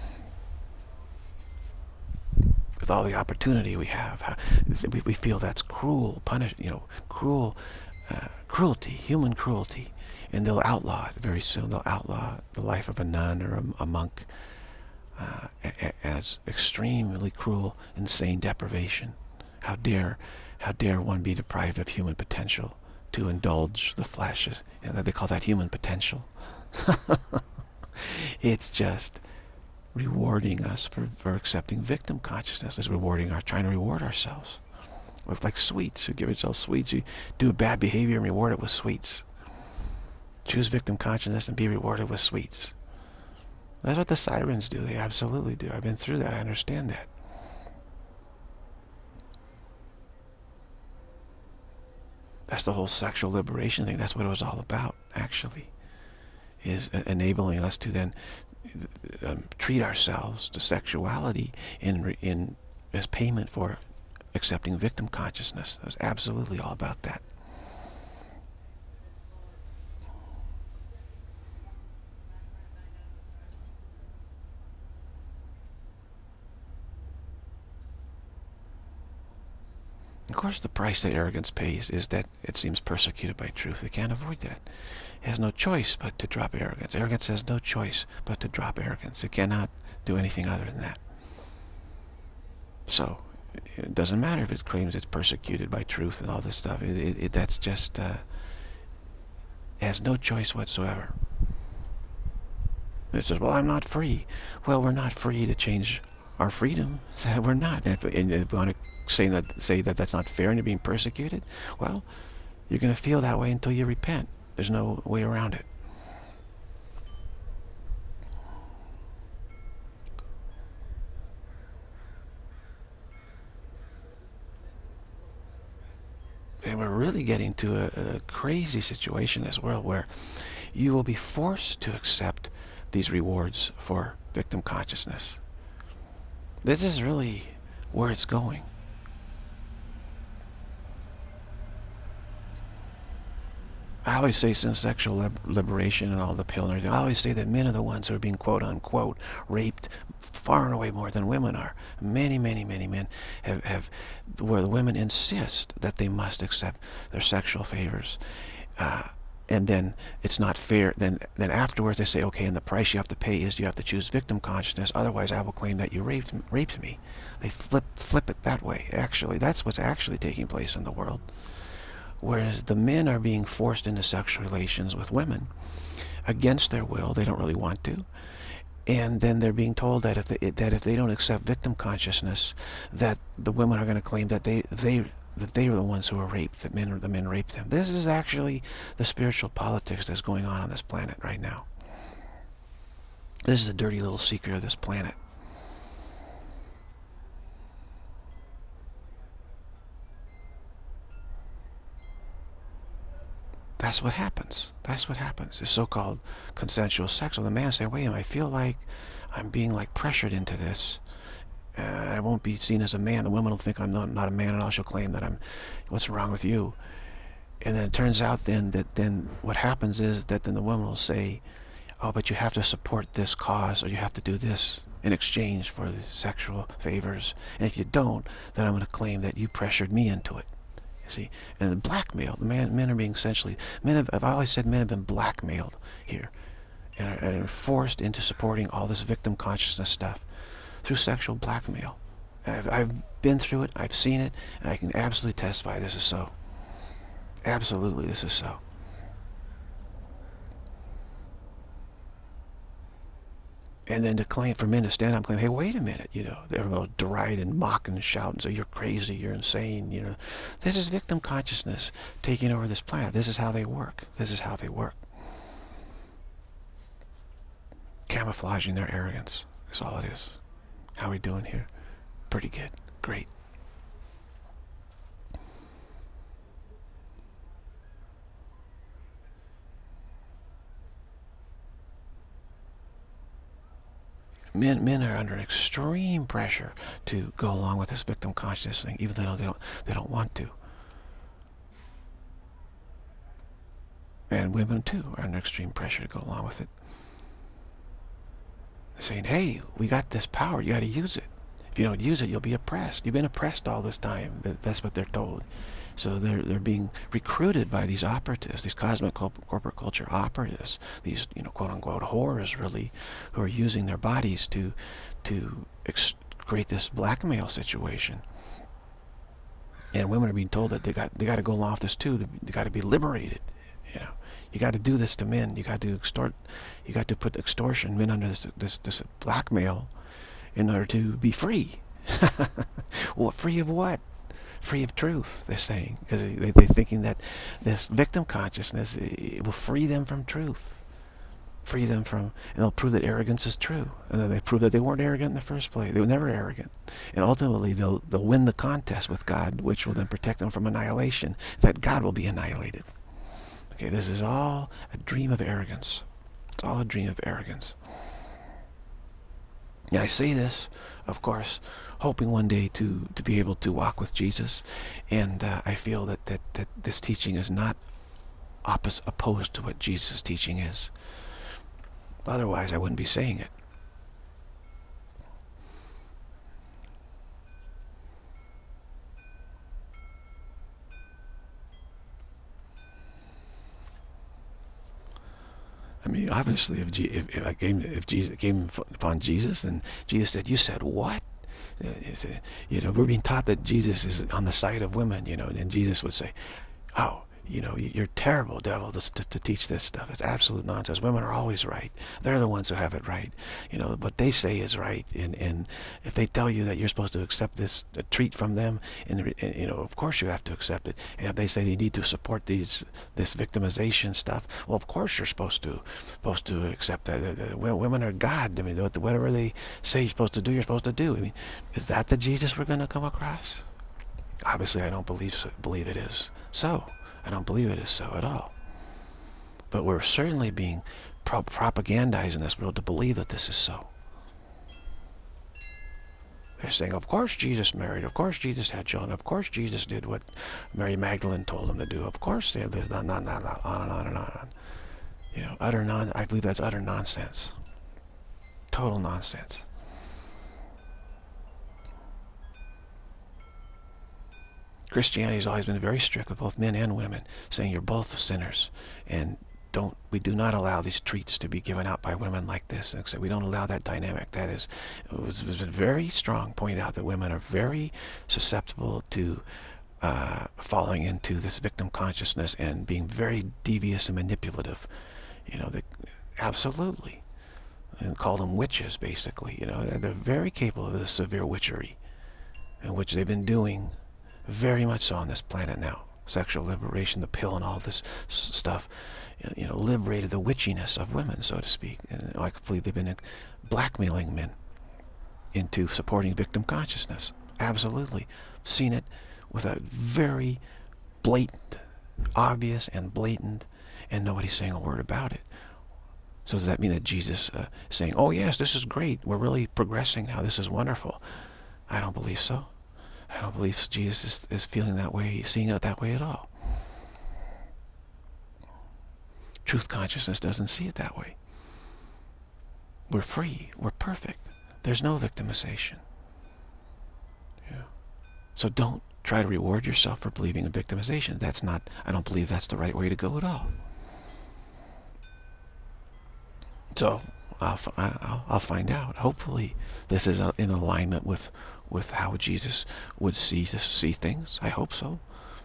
Speaker 1: With all the opportunity we have, how, we, we feel that's cruel, punish, you know, cruel, uh, cruelty, human cruelty, and they'll outlaw it very soon. They'll outlaw the life of a nun or a, a monk. Uh, as extremely cruel, insane deprivation. How dare, how dare one be deprived of human potential to indulge the flesh? You know, they call that human potential. It's just rewarding us for, for accepting victim consciousness. It's rewarding our, trying to reward ourselves. With like sweets, you give yourself sweets. You do a bad behavior and reward it with sweets. Choose victim consciousness and be rewarded with sweets. That's what the sirens do. They absolutely do. I've been through that. I understand that. That's the whole sexual liberation thing. That's what it was all about, actually, is enabling us to then um, treat ourselves to sexuality in, in as payment for accepting victim consciousness. It was absolutely all about that. Of course, the price that arrogance pays is that it seems persecuted by truth. It can't avoid that. It has no choice but to drop arrogance. Arrogance has no choice but to drop arrogance. It cannot do anything other than that. So, it doesn't matter if it claims it's persecuted by truth and all this stuff. It, it, it, that's just, uh, it has no choice whatsoever. It says, well, I'm not free. Well, we're not free to change our freedom. We're not. If, and if we want to say that, say that that's not fair and you're being persecuted, well, you're going to feel that way until you repent. There's no way around it. And we're really getting to a, a crazy situation in this world where you will be forced to accept these rewards for victim consciousness. This is really where it's going. I always say, since sexual lib liberation and all the pill and everything, I always say that men are the ones who are being quote unquote raped far and away more than women are. Many, many, many men have, have where the women insist that they must accept their sexual favors. Uh, and then it's not fair. Then, then afterwards they say, okay, and the price you have to pay is you have to choose victim consciousness. Otherwise, I will claim that you raped, raped me. They flip, flip it that way. Actually, that's what's actually taking place in the world. Whereas the men are being forced into sexual relations with women against their will. They don't really want to. And then they're being told that if they, that if they don't accept victim consciousness, that the women are going to claim that they they that they were the ones who were raped, that men the men raped them. This is actually the spiritual politics that's going on on this planet right now. This is a dirty little secret of this planet. That's what happens. That's what happens. It's so-called consensual sex. Well, the man saying, wait a minute, I feel like I'm being like pressured into this. Uh, I won't be seen as a man. The woman will think I'm not, not a man, and I'll she'll claim that I'm, what's wrong with you? And then it turns out then that then what happens is that then the woman will say, oh, but you have to support this cause, or you have to do this in exchange for the sexual favors. And if you don't, then I'm going to claim that you pressured me into it. See, and the blackmail, the man, men are being essentially, men have, I've always said men have been blackmailed here and are, and are forced into supporting all this victim consciousness stuff through sexual blackmail. I've, I've been through it, I've seen it, and I can absolutely testify this is so. Absolutely, this is so. And then to claim, for men to stand up and claim, hey, wait a minute, you know, everyone will deride and mock and shout and say, you're crazy, you're insane, you know. This is victim consciousness taking over this planet. This is how they work. This is how they work. Camouflaging their arrogance is all it is. How are we doing here? Pretty good. Great. Men, men are under extreme pressure to go along with this victim consciousness thing, even though they don't, they don't want to. And women, too, are under extreme pressure to go along with it. They're saying, hey, we got this power, you got to use it. If you don't use it, you'll be oppressed. You've been oppressed all this time. That's what they're told. So they're, they're being recruited by these operatives, these cosmic corporate culture operatives, these, you know, quote-unquote whores, really, who are using their bodies to, to ex create this blackmail situation. And women are being told that they got, they got to go along with this, too. They got to be liberated, you know. You got to do this to men. You got to extort, you got to put extortion, men under this, this, this blackmail in order to be free. Well, free of what? Free of truth, they're saying, because they, they're thinking that this victim consciousness, it will free them from truth, free them from, and they'll prove that arrogance is true, and then they prove that they weren't arrogant in the first place. They were never arrogant, and ultimately they'll they'll win the contest with God, which will then protect them from annihilation. That God will be annihilated. Okay, this is all a dream of arrogance. It's all a dream of arrogance. And I say this, of course, hoping one day to, to be able to walk with Jesus. And uh, I feel that, that, that this teaching is not opposite, opposed to what Jesus' teaching is. Otherwise, I wouldn't be saying it. I mean, obviously, if, if, if I came, if Jesus came upon Jesus, and Jesus said, "You said what?" You know, we're being taught that Jesus is on the side of women. You know, and Jesus would say, "Oh, you know, you're terrible, devil, to, to, to teach this stuff. It's absolute nonsense. Women are always right. They're the ones who have it right. You know, what they say is right. And, and if they tell you that you're supposed to accept this a treat from them, and, and you know, of course you have to accept it. And if they say you need to support these this victimization stuff, well, of course you're supposed to supposed to accept that. Women are God. I mean, whatever they say you're supposed to do, you're supposed to do. I mean, is that the Jesus we're going to come across? Obviously, I don't believe so, believe it is so. I don't believe it is so at all. But we're certainly being pro propagandized in this world to believe that this is so. They're saying, of course Jesus married, of course Jesus had children, of course Jesus did what Mary Magdalene told him to do, of course they lived on, on, on, on and on and on. You know, utter non, I believe that's utter nonsense. Total nonsense. Christianity has always been very strict with both men and women, saying you're both sinners, and don't we do not allow these treats to be given out by women like this. And so we don't allow that dynamic. That is, it was, it was very strong. Point out that women are very susceptible to uh, falling into this victim consciousness and being very devious and manipulative. You know, they, absolutely, and call them witches. Basically, you know, they're very capable of this severe witchery, in which they've been doing very much so on this planet now. Sexual liberation, the pill, and all this stuff, you know, liberated the witchiness of women, so to speak. And I believe they've been blackmailing men into supporting victim consciousness. Absolutely. Seen it with a very blatant, obvious and blatant, and nobody's saying a word about it. So does that mean that Jesus uh, is saying, oh yes, this is great, we're really progressing now, this is wonderful? I don't believe so. I don't believe Jesus is, is feeling that way, seeing it that way at all. Truth consciousness doesn't see it that way. We're free. We're perfect. There's no victimization. Yeah. So don't try to reward yourself for believing in victimization. That's not, I don't believe that's the right way to go at all. So I'll, I'll, I'll find out. Hopefully this is in alignment with with how Jesus would see see things. I hope so.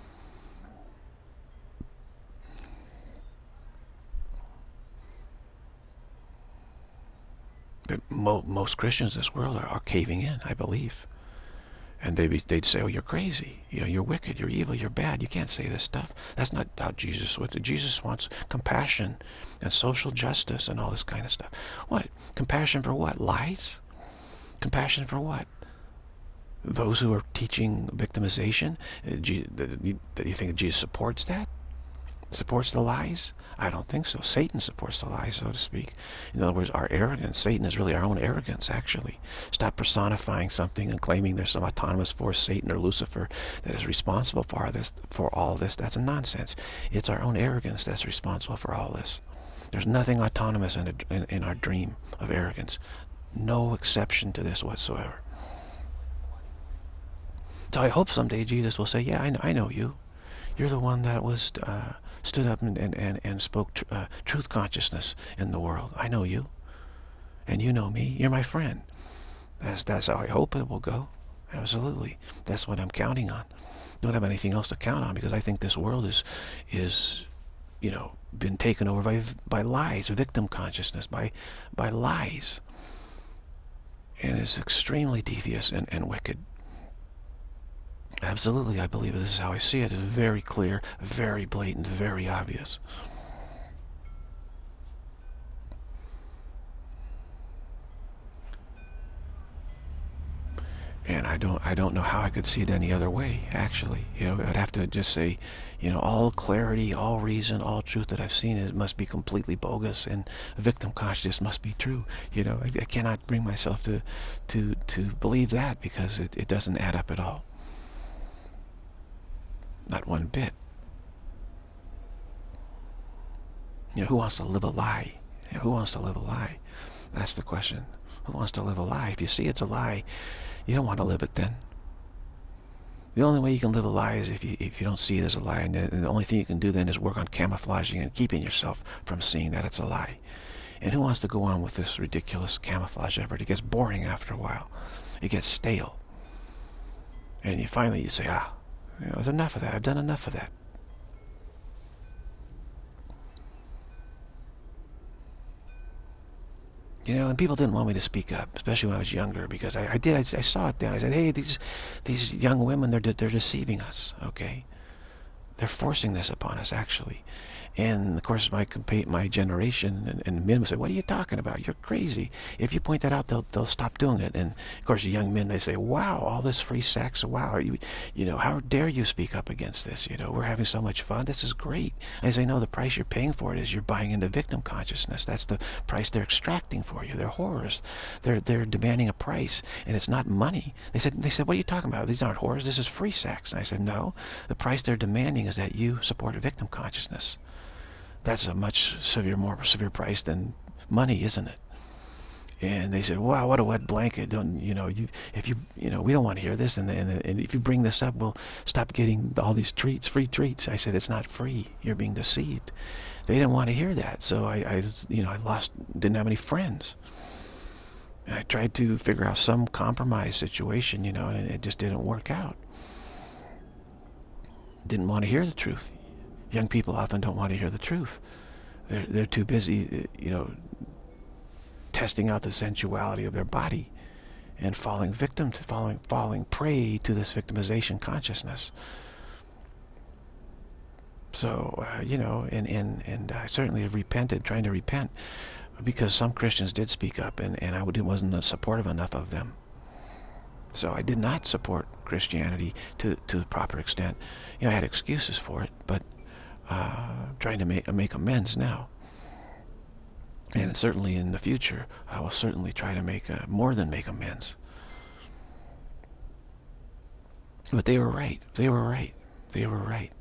Speaker 1: But mo most Christians in this world are, are caving in, I believe. And they'd, be, they'd say, oh, you're crazy. You know, you're wicked, you're evil, you're bad. You can't say this stuff. That's not how Jesus wants it. Jesus wants compassion and social justice and all this kind of stuff. What? Compassion for what? Lies? Compassion for what? Those who are teaching victimization? Do you, do you think Jesus supports that? Supports the lies? I don't think so. Satan supports the lies, so to speak. In other words, our arrogance. Satan is really our own arrogance, actually. Stop personifying something and claiming there's some autonomous force, Satan or Lucifer, that is responsible for this, for all this. That's nonsense. It's our own arrogance that's responsible for all this. There's nothing autonomous in, a, in, in our dream of arrogance. No exception to this whatsoever. So I hope someday Jesus will say, yeah, I know, I know you. You're the one that was uh, stood up and, and, and, and spoke tr uh, truth consciousness in the world. I know you. And you know me. You're my friend. That's, that's how I hope it will go. Absolutely. That's what I'm counting on. Don't have anything else to count on, because I think this world is, is you know, been taken over by, by lies, victim consciousness, by, by lies. And it's extremely devious and, and wicked. Absolutely, I believe this is how I see it. It's very clear, very blatant, very obvious. And I don't, I don't know how I could see it any other way, actually. You know, I'd have to just say, you know, all clarity, all reason, all truth that I've seen, it must be completely bogus, and victim consciousness must be true. You know, I, I cannot bring myself to, to, to believe that, because it, it doesn't add up at all. Not one bit. You know, who wants to live a lie? You know, who wants to live a lie? That's the question. Who wants to live a lie? If you see it's a lie, you don't want to live it then. The only way you can live a lie is if you, if you don't see it as a lie. And the, and the only thing you can do then is work on camouflaging and keeping yourself from seeing that it's a lie. And who wants to go on with this ridiculous camouflage effort? It gets boring after a while. It gets stale. And you finally you say, ah, you know, there's enough of that. I've done enough of that. You know, and people didn't want me to speak up, especially when I was younger, because I, I did. I, I saw it then. I said, "Hey, these these young women, they're they're deceiving us. Okay, They're forcing this upon us, actually. And of course, my my generation and, and men would say, "What are you talking about? You're crazy." If you point that out, they'll they'll stop doing it. And of course, the young men, they say, "Wow, all this free sex! Wow, you you know, how dare you speak up against this? You know, we're having so much fun. This is great." I say, "No, the price you're paying for it is you're buying into victim consciousness. That's the price they're extracting for you. They're whores. They're they're demanding a price, and it's not money." They said, "They said, what are you talking about? These aren't whores. This is free sex." And I said, "No, the price they're demanding is that you support victim consciousness. That's a much severe, more severe price than money, isn't it?" And they said, "Wow, what a wet blanket! Don't you know? You, if you, you know, we don't want to hear this, and, and and if you bring this up, we'll stop getting all these treats, free treats." I said, "It's not free. You're being deceived." They didn't want to hear that, so I, I you know, I lost, didn't have any friends. And I tried to figure out some compromise situation, you know, and it just didn't work out. Didn't want to hear the truth. Young people often don't want to hear the truth. They're, they're too busy, you know, testing out the sensuality of their body and falling victim to, falling, falling prey to this victimization consciousness. So, uh, you know, and, and, and I certainly have repented, trying to repent, because some Christians did speak up, and, and I wasn't supportive enough of them. So I did not support Christianity to, to the proper extent. You know, I had excuses for it, but Uh, trying to make, make amends now. And certainly in the future, I will certainly try to make uh, more than make amends. But they were right. They were right. They were right.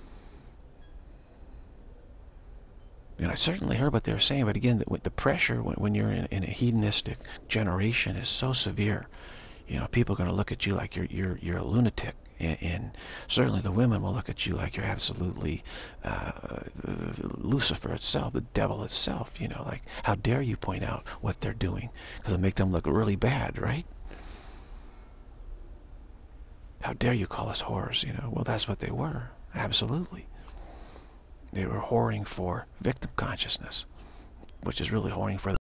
Speaker 1: And I certainly heard what they were saying, but again, the, the pressure when, when you're in, in a hedonistic generation is so severe. You know, people are going to look at you like you're, you're, you're a lunatic. And, and certainly the women will look at you like you're absolutely uh, Lucifer itself, the devil itself, you know, like, how dare you point out what they're doing? Because it'll make them look really bad, right? How dare you call us whores, you know? Well, that's what they were, absolutely. They were whoring for victim consciousness, which is really whoring for